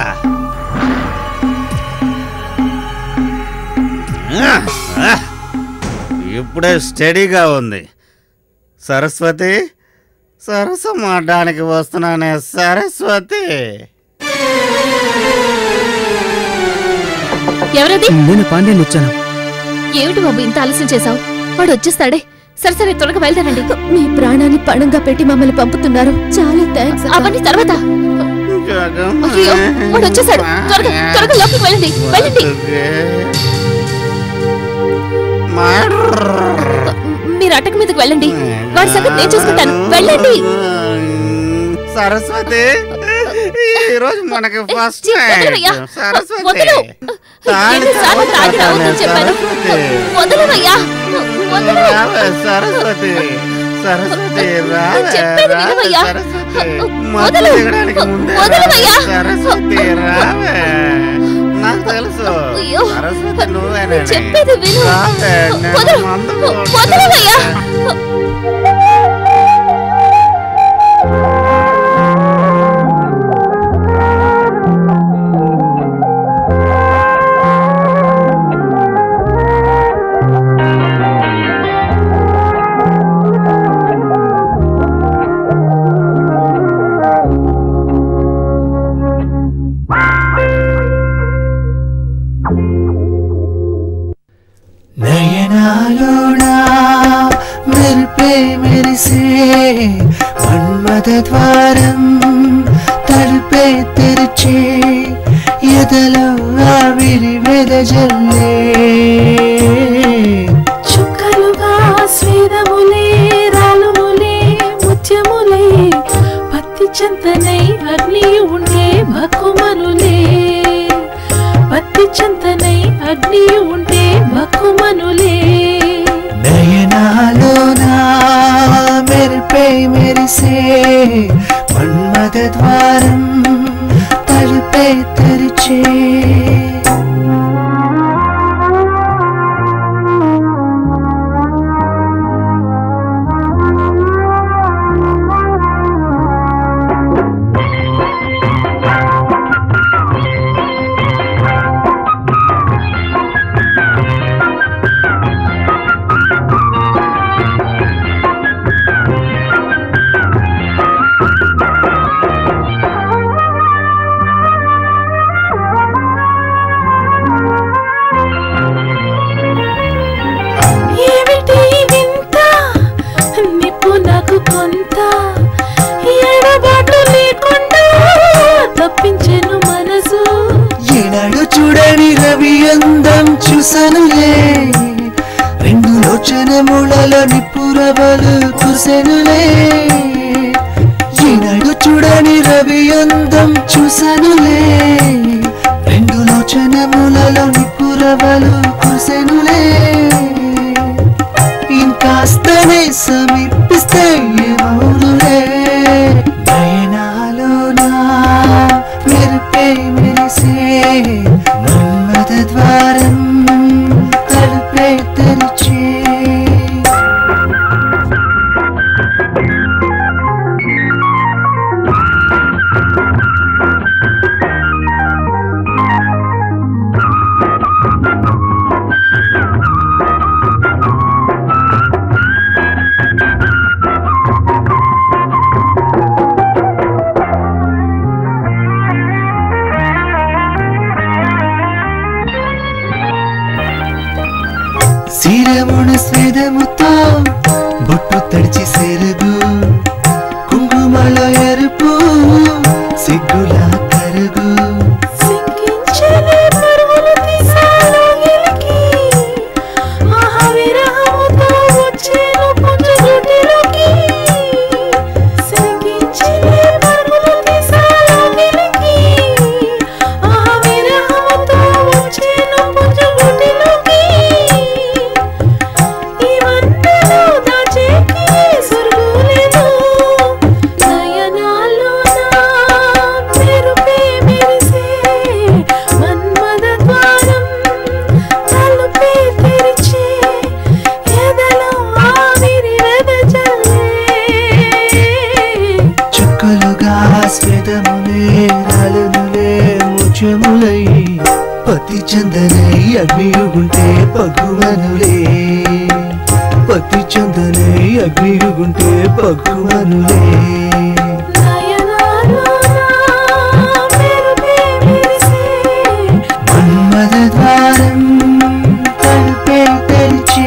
ఇప్పుడే స్టడీగా ఉంది. సరస్వతి, సరసం ఆడడానికి వస్తున్నానే. సరస్వతి, ఎవరది? నేను పాండ్యం వచ్చాను. ఏమిటి బాబు ఇంత ఆలస్యం చేశావు? వాడు వచ్చేస్తాడే. సరే సరే, త్వరగా బయలుదేరండి. మీ ప్రాణాన్ని పణంగా పెట్టి మమ్మల్ని పంపుతున్నారు. చాలా థ్యాంక్స్. అవన్నీ తర్వాత. అయ్యో, వాడు వచ్చేసాడు. త్వరగా త్వరగా లోపలికి వెళ్ళండి, వెళ్ళండి. మీరు అటక మీదకి వెళ్ళండి. వాడి సంగతి నేను చూసుకుంటాను. వెళ్ళండి. సరస్వతి, ఈ రోజు మనకి ఫస్ట్ సరస్వతి. సరస్వతి, సరస్వతి, సరస్వతి రావే. నాకు తెలుసు సరస్వతి నువ్వేనే. చెప్పేది విను. రావే. మెరిసే మన్మథ ద్వారం తలుపే తెరిచే ఎదలో ఆవిరి వెదజల్లే చుక్కలుగా స్వేదములే రాలుములే ముత్యములే పత్తి చెంతనై అగ్ని ఉంటే భక్కుమనులే పత్తి చెంతనై అగ్ని ఉంటే భక్కుమనులే నయనాలోనా మెరిపే మెరిసే మన్మథ ద్వారం తలుపే తెరిచే చూడని రవి అందం చూసనులే రెండు లోచనములలో నిప్పురవలు కుసెనులే ఈనాడు చూడని రవి అందం చూసనులే రెండు లోచనములలో నిప్పురవలు కుసెనులే ఇంకాస్తనే సమీపిస్తే ఏమౌనులే నయనాలోనా మెరిపే మెరిసే మన్మథ ద్వారం తలుపే తెరిచే శిరమున స్వేదముతో బొట్టు తడిచి సెరుగు కుంకుమలో ఎరుపు సిగ్గులా కరుగు పతి చందనై అగ్నియుగుంటే పగుమనులే పతి చందనై అగ్నియుగుంటే పగుమనులే మన్మథ ద్వారం తలుపే తెరిచే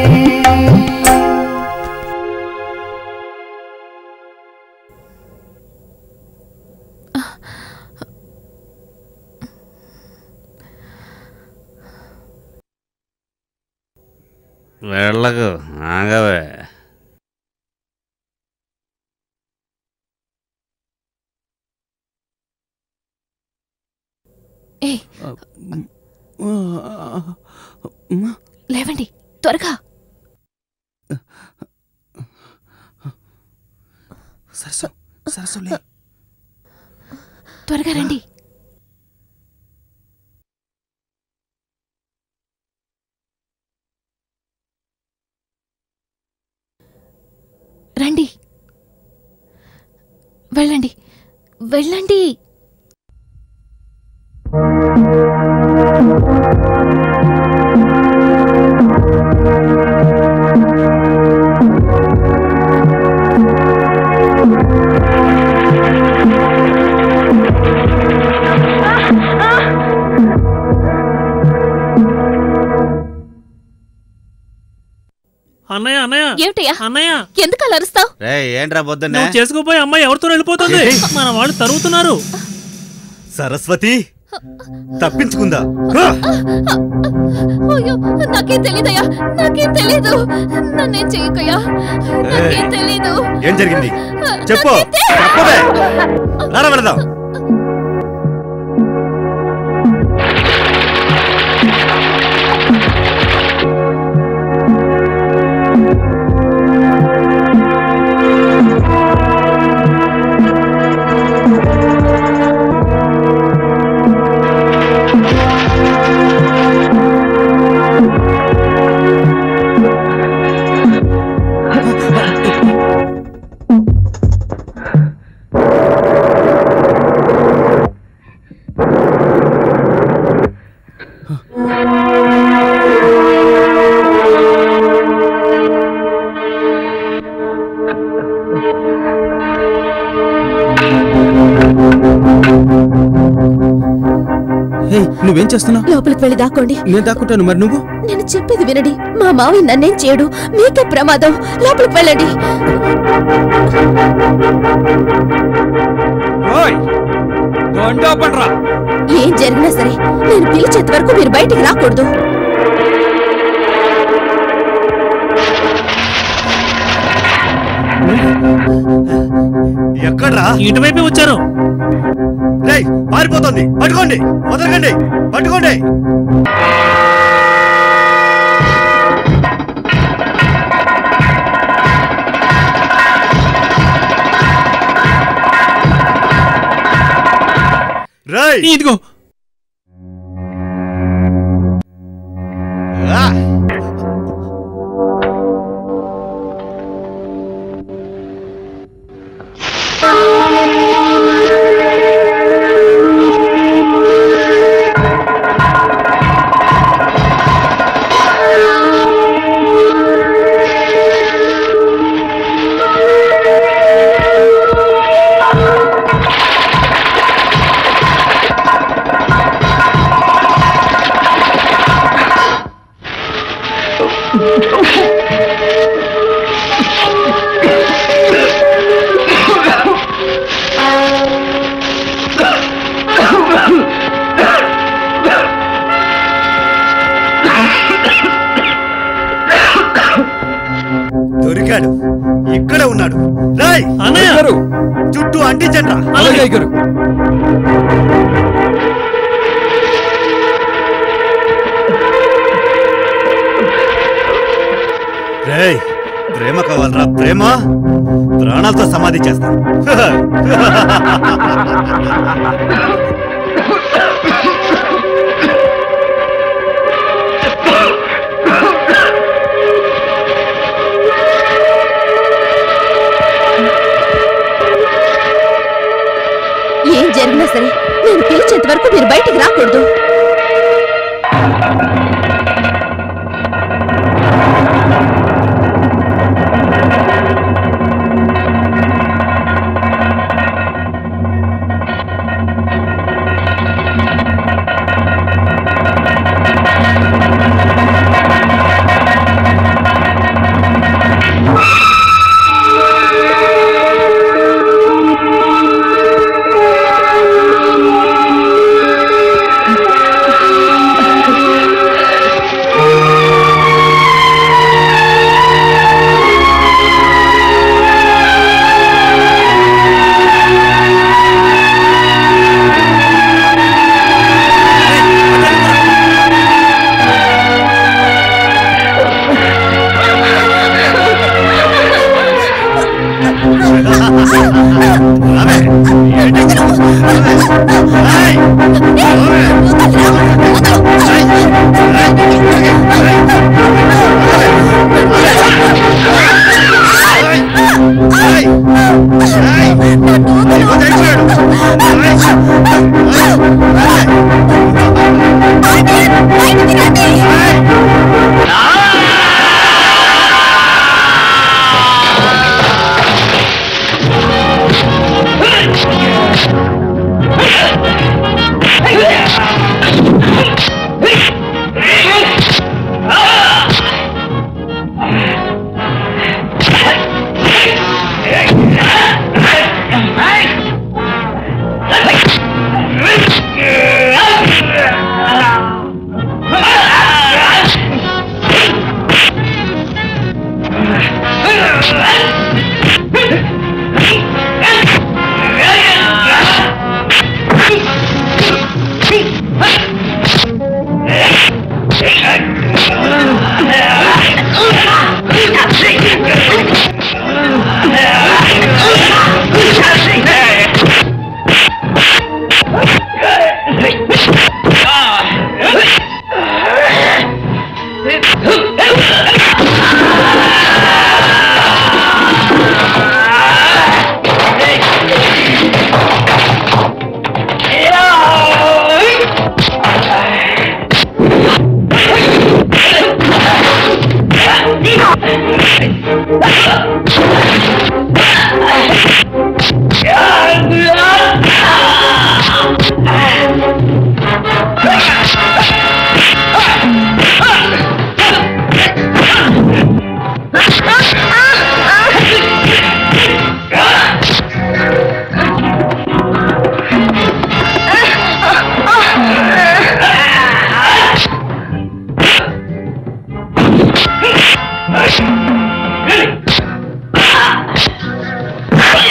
వెళ్ళకు ఆగవే లేవండి త్వరగా త్వరగా రండి రండి వెళ్ళండి వెళ్ళండి అన్నయ్య అన్నయ్య ఏమిటయ్యా అన్నయ్య ఎందుకు అలా అరుస్తావు? ఏంట్రా పొద్దున్నే నువ్వు చేసుకోపోయి అమ్మాయి ఎవరితో వెళ్ళిపోతుంది? మన వాళ్ళు తరుగుతున్నారు. సరస్వతి తప్పించుకుందా? అయ్యో నాకేం తెలీదయ్యా, నాకేం తెలీదు. నన్నేం చెయ్యకయ్యా, నాకేం తెలీదు. ఏం జరిగింది చెప్పు. చెప్పవే, రారా వెళదాం. నువ్వేం చేస్తున్నావు? లోపలికి వెళ్ళి దాక్కోండి. నేను దాక్కుంటాను, మరి నువ్వు? నేను చెప్పేది వినండి. మా మావి నన్నేం చేయడు, మీకే ప్రమాదం. లోపలికి వెళ్ళండి. ఏం జరిగినా సరే నేను పిలిచేంత వరకు మీరు బయటికి రాకూడదు. ఎక్కడ్రా? ఇటువైపే వచ్చారు. పారిపోతుంది, పట్టుకోండి, వదలకండి, పట్టుకోండి. ఇదిగో దొరికాడు, ఇక్కడ ఉన్నాడు. చుట్టూ అంటించండ్రా. రేయ్, ప్రేమ కావాలరా? ప్రేమ ప్రాణాలతో సమాధి చేస్తాను. ఏం జరిగినా సరే నేను పిలిచేంత వరకు మీరు బయటికి రాకూడదు.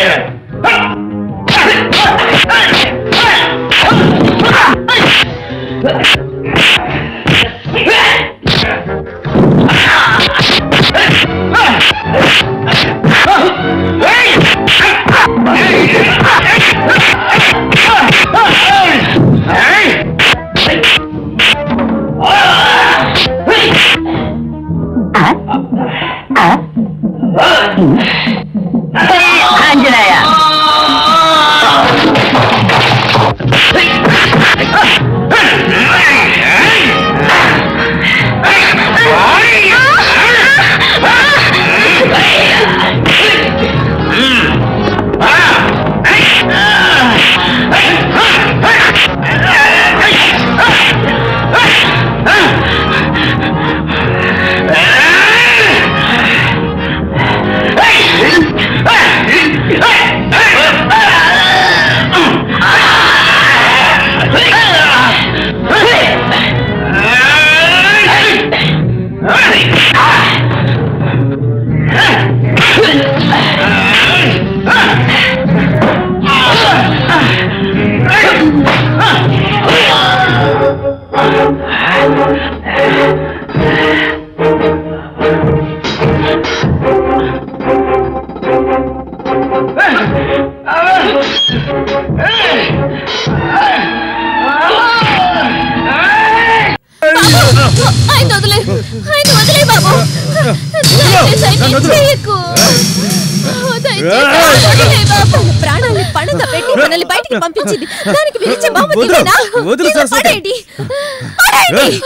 ప్రాణాన్ని పణంగా పెట్టి మనల్ని బయటికి పంపించింది. దానికి విరిచే బాబుదేనా? పడేయండి, పడేయండి.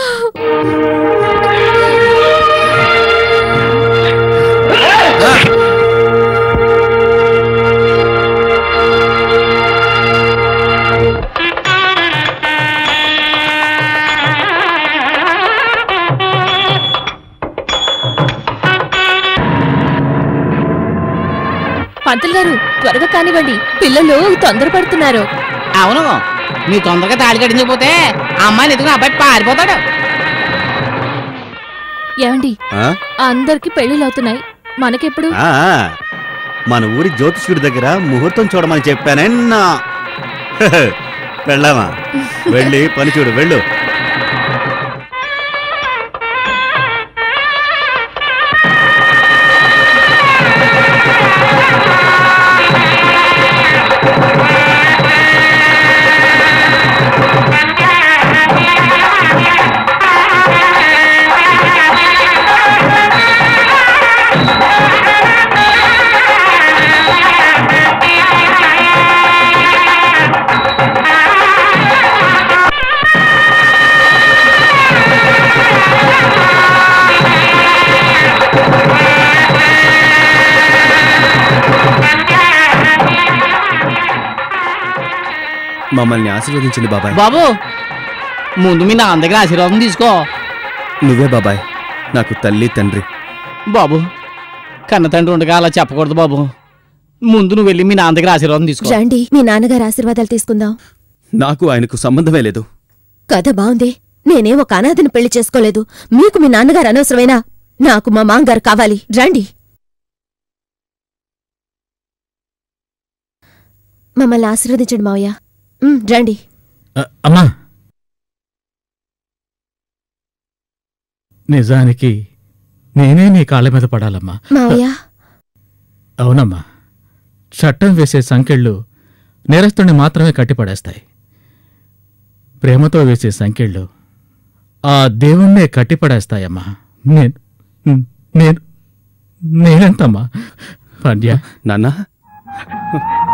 పంతులు గారు త్వరగా కానివ్వండి, పిల్లలు తొందరపడుతున్నారు. అవును, నీ తొందరగా తాళి కట్టించకపోతే అమ్మాయిని ఎదుగు అబ్బాయి పారిపోతాడు. ఏమండి, అందరికి పెళ్లిళ్ళవుతున్నాయి, మనకెప్పుడు? మన ఊరి జ్యోతిష్కుడి దగ్గర ముహూర్తం చూడమని చెప్పానే నా. వెళ్ళామా? వెళ్ళి పని చూడు, వెళ్ళు. మమ్మల్ని ఆశీర్వదించింది బాబాయ్. బాబు, ముందు మీ నాన్న దగ్గర ఆశీర్వాదం తీసుకో. నువ్వే బాబాయ్ నాకు తల్లి తండ్రి. బాబు, కన్న తండ్రి ఉండగా అలా చెప్పకూడదు బాబు. ముందు నువ్వు వెళ్ళి మీ నాన్న దగ్గర ఆశీర్వాదం తీసుకో. రండి, మీ నాన్నగారి ఆశీర్వాదాలు తీసుకుందాం. నాకు ఆయనకు సంబంధమే లేదు. కథ బాగుంది. నేనే ఒక అనాథని పెళ్లి చేసుకోలేదు. మీకు మీ నాన్నగారు అనవసరమైనా నాకు మా మాంగారు కావాలి. రండి. మమ్మల్ని ఆశీర్వదించండి మావయ్య. రండి. అమ్మా, నిజానికి నేనే నీ కాళ్ళ మీద పడాలమ్మా. మావయ్య. అవునమ్మా, చట్టం వేసే సంకెళ్ళు నేరస్తుని మాత్రమే కట్టిపడేస్తాయి. ప్రేమతో వేసే సంకెళ్ళు ఆ దేవుణ్ణే కట్టిపడేస్తాయమ్మా. నేనెంతమ్మా? పండ్యా నాన్న